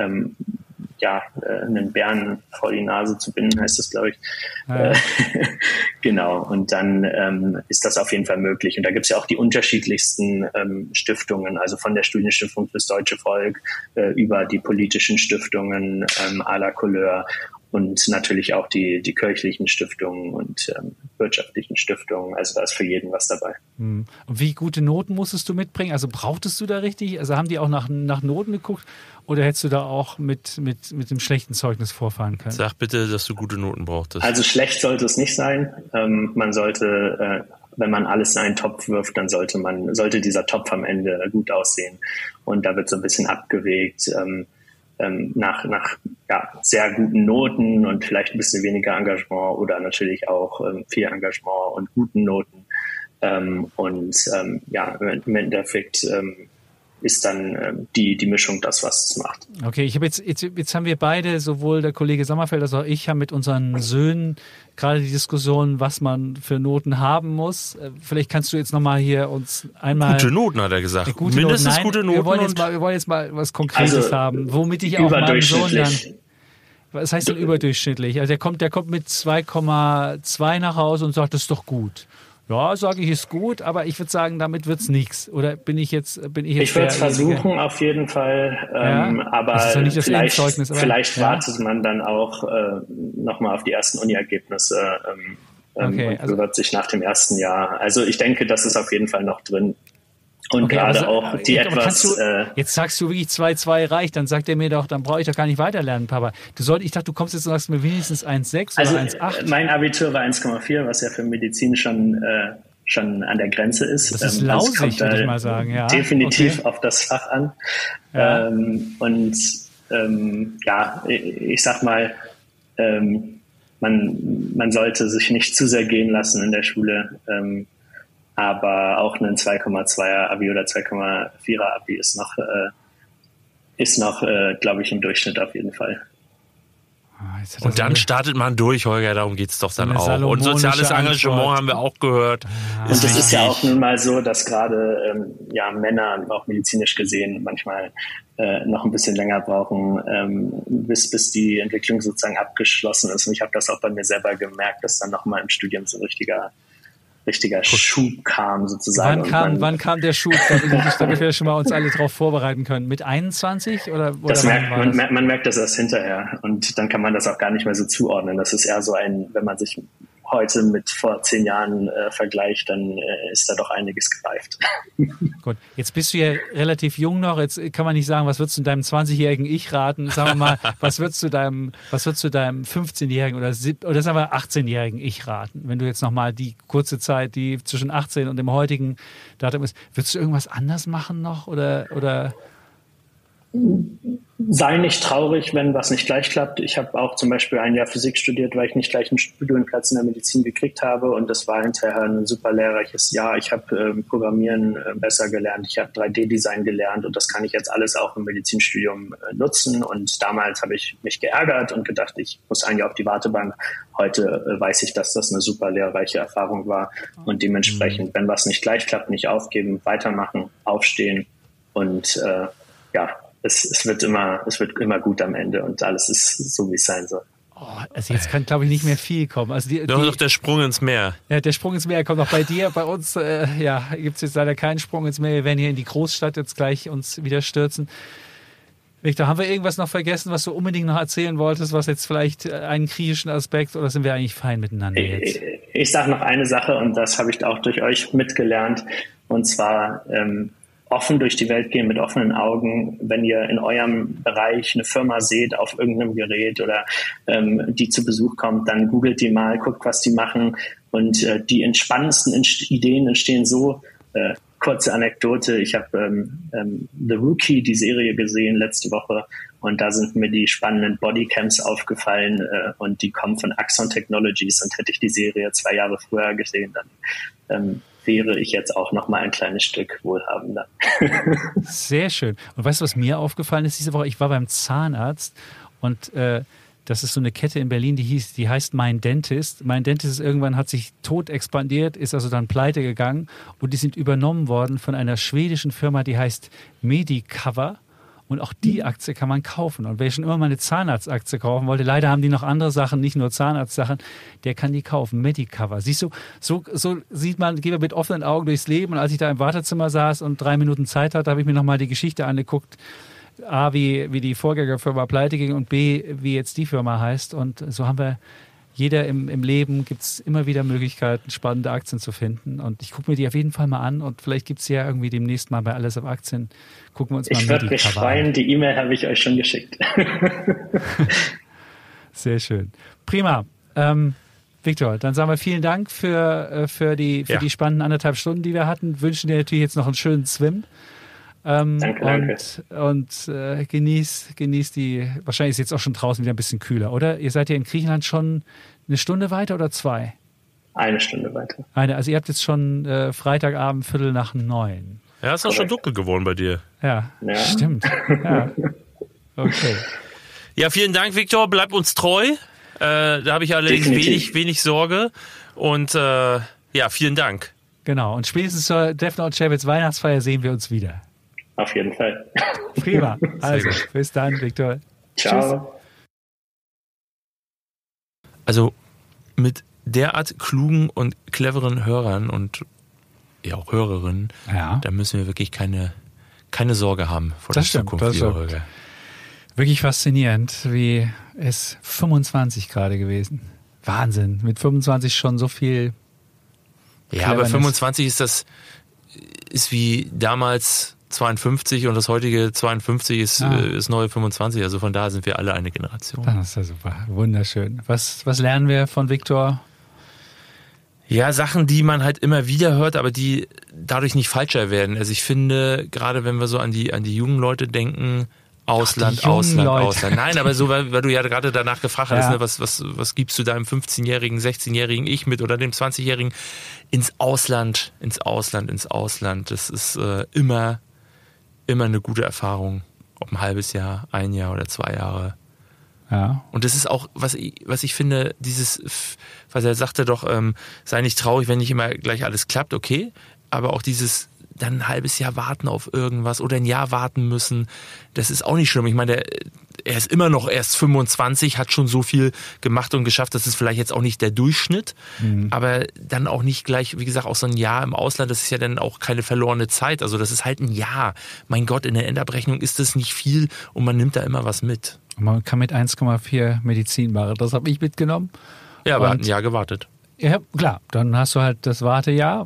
einen Bären vor die Nase zu binden, heißt das, glaube ich. Ja. Genau, und dann ist das auf jeden Fall möglich. Und da gibt es ja auch die unterschiedlichsten Stiftungen, also von der Studienstiftung fürs deutsche Volk über die politischen Stiftungen à la Couleur und natürlich auch die kirchlichen Stiftungen und wirtschaftlichen Stiftungen. Also da ist für jeden was dabei. Und wie gute Noten musstest du mitbringen? Also brauchtest du da richtig? Also haben die auch nach Noten geguckt? Oder hättest du da auch mit dem schlechten Zeugnis vorfahren können? Sag bitte, dass du gute Noten brauchtest. Also schlecht sollte es nicht sein. Man sollte, wenn man alles in einen Topf wirft, dann sollte dieser Topf am Ende gut aussehen. Und da wird so ein bisschen abgewägt nach sehr guten Noten und vielleicht ein bisschen weniger Engagement oder natürlich auch viel Engagement und guten Noten. Im Endeffekt ist dann die Mischung das, was es macht. Okay, jetzt haben wir beide, sowohl der Kollege Sommerfeld als auch ich, haben mit unseren Söhnen gerade die Diskussion, was man für Noten haben muss. Vielleicht kannst du jetzt nochmal hier uns einmal... Gute Noten, hat er gesagt. Mindestens gute Noten. Wir wollen jetzt mal was Konkretes haben, womit ich auch meinem Sohn dann... Was heißt denn überdurchschnittlich? Also der kommt mit 2,2 nach Hause und sagt, das ist doch gut. Ja, sage ich, ist gut, aber ich würde sagen, damit wird es nichts. Oder bin ich jetzt Ich würde es versuchen, auf jeden Fall. Aber das ist ja nicht das vielleicht wartet man dann auch nochmal auf die ersten Uni-Ergebnisse und bewirbt sich nach dem ersten Jahr. Also ich denke, das ist auf jeden Fall noch drin. Und gerade auch die etwas... jetzt sagst du wirklich 2,2 reicht, dann sagt er mir doch, dann brauche ich doch gar nicht weiterlernen, Papa. Ich dachte, du kommst jetzt und sagst mir wenigstens 1,6 oder 1,8. Mein Abitur war 1,4, was ja für Medizin schon an der Grenze ist. Das ist lausig, würde ich mal sagen. Ja, definitiv auf das Fach an. Ja. Ich sag mal, man sollte sich nicht zu sehr gehen lassen in der Schule. Aber auch ein 2,2er Abi oder 2,4er Abi ist noch, glaube ich, im Durchschnitt auf jeden Fall. Und dann startet man durch, Holger, darum geht es doch dann auch. Und soziales Engagement haben wir auch gehört. Und es ist ja auch nun mal so, dass gerade Männer, auch medizinisch gesehen, manchmal noch ein bisschen länger brauchen, bis die Entwicklung sozusagen abgeschlossen ist. Und ich habe das auch bei mir selber gemerkt, dass dann nochmal im Studium so ein richtiger Schub kam sozusagen. Wann kam der Schub, damit wir schon mal uns alle darauf vorbereiten können? Mit 21? Man merkt das erst hinterher und dann kann man das auch gar nicht mehr so zuordnen. Das ist eher so wenn man sich heute mit vor 10 Jahren vergleicht, dann ist da doch einiges gereift. Gut, jetzt bist du ja relativ jung noch, jetzt kann man nicht sagen, was würdest du deinem 20-jährigen Ich raten? Sagen wir mal, was würdest du deinem 15-jährigen oder sagen wir 18-jährigen Ich raten? Wenn du jetzt nochmal die kurze Zeit, die zwischen 18 und dem heutigen Datum ist, würdest du irgendwas anders machen noch oder? Sei nicht traurig, wenn was nicht gleich klappt. Ich habe auch zum Beispiel ein Jahr Physik studiert, weil ich nicht gleich einen Studienplatz in der Medizin gekriegt habe und das war hinterher ein super lehrreiches Jahr. Ich habe Programmieren besser gelernt, ich habe 3D-Design gelernt und das kann ich jetzt alles auch im Medizinstudium nutzen und damals habe ich mich geärgert und gedacht, ich muss eigentlich auf die Wartebank. Heute weiß ich, dass das eine super lehrreiche Erfahrung war und dementsprechend, wenn was nicht gleich klappt, nicht aufgeben, weitermachen, aufstehen und es wird immer gut am Ende und alles ist so, wie es sein soll. Also jetzt kann, glaube ich, nicht mehr viel kommen. Also doch der Sprung ins Meer. Ja, der Sprung ins Meer kommt auch bei dir. Bei uns gibt es jetzt leider keinen Sprung ins Meer. Wir werden hier in die Großstadt jetzt gleich uns wieder stürzen. Victor, haben wir irgendwas noch vergessen, was du unbedingt noch erzählen wolltest, was jetzt vielleicht einen kriechischen Aspekt, oder sind wir eigentlich fein miteinander jetzt? Ich sage noch eine Sache und das habe ich auch durch euch mitgelernt und zwar offen durch die Welt gehen, mit offenen Augen. Wenn ihr in eurem Bereich eine Firma seht auf irgendeinem Gerät oder die zu Besuch kommt, dann googelt die mal, guckt, was die machen. Und die entspannendsten Ideen entstehen so. Kurze Anekdote, ich habe The Rookie, die Serie gesehen letzte Woche und da sind mir die spannenden Bodycams aufgefallen und die kommen von Axon Technologies und hätte ich die Serie 2 Jahre früher gesehen, dann wäre ich jetzt auch noch mal ein kleines Stück wohlhabender. Sehr schön. Und weißt du, was mir aufgefallen ist diese Woche? Ich war beim Zahnarzt und Das ist so eine Kette in Berlin, die heißt Mein Dentist. Mein Dentist irgendwann hat sich tot expandiert, ist also dann pleite gegangen und die sind übernommen worden von einer schwedischen Firma, die heißt Medicover. Und auch die Aktie kann man kaufen. Und wer schon immer mal eine Zahnarztaktie kaufen wollte, leider haben die noch andere Sachen, nicht nur Zahnarztsachen, der kann die kaufen. Medicover. Siehst du, so sieht man, geht man mit offenen Augen durchs Leben. Und als ich da im Wartezimmer saß und 3 Minuten Zeit hatte, habe ich mir nochmal die Geschichte angeguckt. A, wie die Vorgängerfirma pleite ging und B, wie jetzt die Firma heißt. Und so haben wir, jeder im Leben gibt es immer wieder Möglichkeiten, spannende Aktien zu finden. Und ich gucke mir die auf jeden Fall mal an und vielleicht gibt es ja irgendwie demnächst mal bei Alles auf Aktien. Gucken wir uns mal Ich würde mich freuen, die E-Mail habe ich euch schon geschickt. Sehr schön. Prima. Viktor, dann sagen wir vielen Dank für die spannenden 1,5 Stunden, die wir hatten. Wünschen dir natürlich jetzt noch einen schönen Swim. Danke. Und genieß die, wahrscheinlich ist jetzt auch schon draußen wieder ein bisschen kühler, oder? Ihr seid ja in Griechenland schon 1 Stunde weiter oder 2? 1 Stunde weiter. Also ihr habt jetzt schon Freitagabend 8:45. Ja, ist auch schon dunkel geworden bei dir. Ja. Stimmt. Ja. Okay. Ja, vielen Dank, Viktor. Bleib uns treu. Da habe ich allerdings wenig Sorge. Und vielen Dank. Genau. Und spätestens zur Death Note Chavez Weihnachtsfeier sehen wir uns wieder. Auf jeden Fall. Prima. Also, bis dann, Viktor. Ciao. Tschüss. Also mit derart klugen und cleveren Hörern und ja auch Hörerinnen, da müssen wir wirklich keine Sorge haben vor der Zukunft, lieber Holger. Wirklich faszinierend, wie es 25 gerade gewesen. Wahnsinn, mit 25 schon so viel. Ja, aber 25 ist wie damals 52 und das heutige 52 ist neue 25. Also von daher sind wir alle eine Generation. Das ist ja super, wunderschön. Was lernen wir von Viktor? Ja, Sachen, die man halt immer wieder hört, aber die dadurch nicht falscher werden. Also ich finde, gerade wenn wir so an die jungen Leute denken, Ausland. Nein, aber so, weil du ja gerade danach gefragt hast, ne, was gibst du deinem 15-jährigen, 16-jährigen Ich mit oder dem 20-jährigen ins Ausland. Das ist immer eine gute Erfahrung. Ob ein halbes Jahr, 1 Jahr oder 2 Jahre. Ja. Und das ist auch, was ich finde, was er sagte doch, sei nicht traurig, wenn nicht immer gleich alles klappt, okay, aber auch dieses dann ein halbes Jahr warten auf irgendwas oder ein Jahr warten müssen, das ist auch nicht schlimm. Ich meine, er ist immer noch erst 25, hat schon so viel gemacht und geschafft, das ist vielleicht jetzt auch nicht der Durchschnitt, aber dann auch nicht gleich, wie gesagt, auch so ein Jahr im Ausland, das ist ja dann auch keine verlorene Zeit, also das ist halt ein Jahr. Mein Gott, in der Endabrechnung ist das nicht viel und man nimmt da immer was mit. Man kann mit 1,4 Medizin machen, das habe ich mitgenommen. Ja, aber hat ein Jahr gewartet. Ja, klar, dann hast du halt das Wartejahr,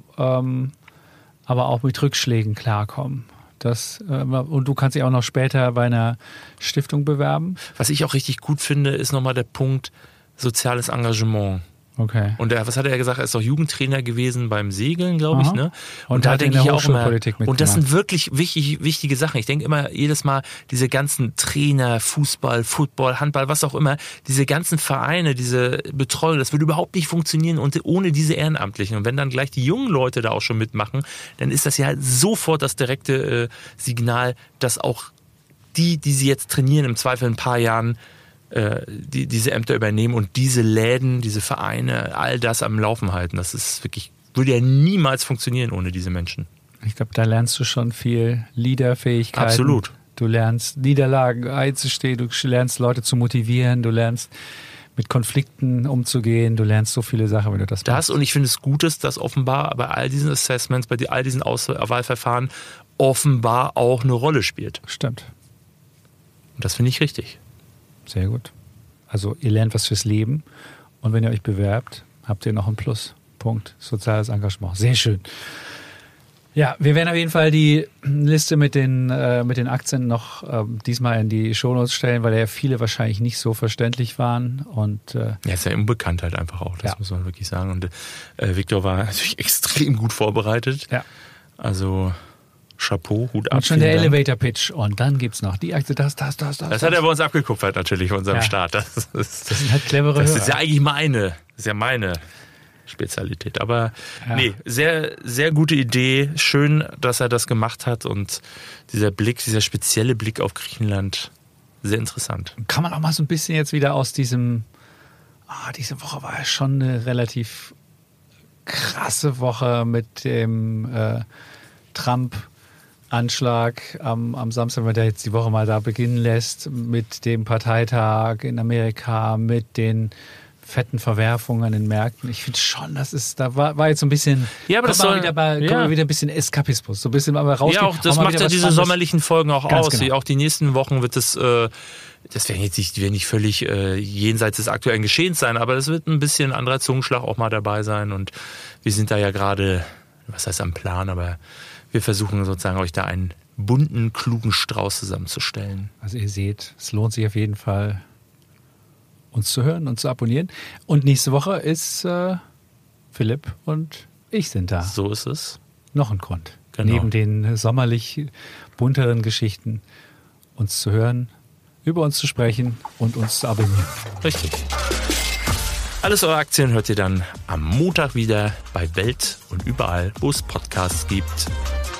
aber auch mit Rückschlägen klarkommen. Und du kannst dich auch noch später bei einer Stiftung bewerben. Was ich auch richtig gut finde, ist nochmal der Punkt soziales Engagement. Okay. Und was hat er gesagt? Er ist auch Jugendtrainer gewesen beim Segeln, glaube ich. Ne? Und da denke ich auch immer, und das sind wirklich wichtige Sachen. Ich denke immer jedes Mal, diese ganzen Trainer, Fußball, Football, Handball, was auch immer, diese ganzen Vereine, diese Betreuung, das würde überhaupt nicht funktionieren ohne diese Ehrenamtlichen. Und wenn dann gleich die jungen Leute da auch schon mitmachen, dann ist das ja sofort das direkte Signal, dass auch die sie jetzt trainieren, im Zweifel in ein paar Jahren diese Ämter übernehmen und diese Läden, diese Vereine, all das am Laufen halten. Das ist wirklich, würde ja niemals funktionieren ohne diese Menschen. Ich glaube, da lernst du schon viel Leaderfähigkeiten. Absolut. Du lernst Niederlagen einzustehen, du lernst Leute zu motivieren, du lernst mit Konflikten umzugehen, du lernst so viele Sachen, wenn du das machst. Und ich finde es gut, dass offenbar bei all diesen Assessments, bei all diesen Auswahlverfahren offenbar auch eine Rolle spielt. Stimmt. Und das finde ich richtig. Sehr gut. Also ihr lernt was fürs Leben und wenn ihr euch bewerbt, habt ihr noch einen Pluspunkt. Soziales Engagement. Sehr schön. Ja, wir werden auf jeden Fall die Liste mit den Aktien noch diesmal in die Shownotes stellen, weil ja viele wahrscheinlich nicht so verständlich waren. Und ist ja Unbekanntheit einfach auch, das muss man wirklich sagen. Und Viktor war natürlich extrem gut vorbereitet. Ja. Also Chapeau, Hut ab. Und schon der Elevator-Pitch. Und dann gibt es noch die Aktie, das. Das hat er bei uns abgekupfert natürlich von unserem Start. Das sind halt clevere Das ist ja eigentlich meine Spezialität. Aber nee, sehr, sehr gute Idee. Schön, dass er das gemacht hat. Und dieser spezielle Blick auf Griechenland, sehr interessant. Kann man auch mal so ein bisschen jetzt wieder aus diesem, diese Woche war ja schon eine relativ krasse Woche mit dem Trump-Anschlag am Samstag, wenn der jetzt die Woche mal da beginnen lässt, mit dem Parteitag in Amerika, mit den fetten Verwerfungen an den Märkten. Ich finde schon, da war jetzt so ein bisschen, ja, aber das soll wieder ein bisschen Eskapismus, so ein bisschen aber rausgehen. Ja, auch das macht ja diese sommerlichen Folgen auch aus. Genau. Auch die nächsten Wochen wird das werden jetzt nicht völlig jenseits des aktuellen Geschehens sein, aber es wird ein bisschen anderer Zungenschlag auch mal dabei sein und wir sind da ja gerade, was heißt am Plan, aber wir versuchen sozusagen euch da einen bunten, klugen Strauß zusammenzustellen. Also ihr seht, es lohnt sich auf jeden Fall, uns zu hören und zu abonnieren. Und nächste Woche ist Philipp und ich sind da. So ist es. Noch ein Grund. Genau. Neben den sommerlich bunteren Geschichten uns zu hören, über uns zu sprechen und uns zu abonnieren. Richtig. Alles eure Aktien hört ihr dann am Montag wieder bei Welt und überall, wo es Podcasts gibt.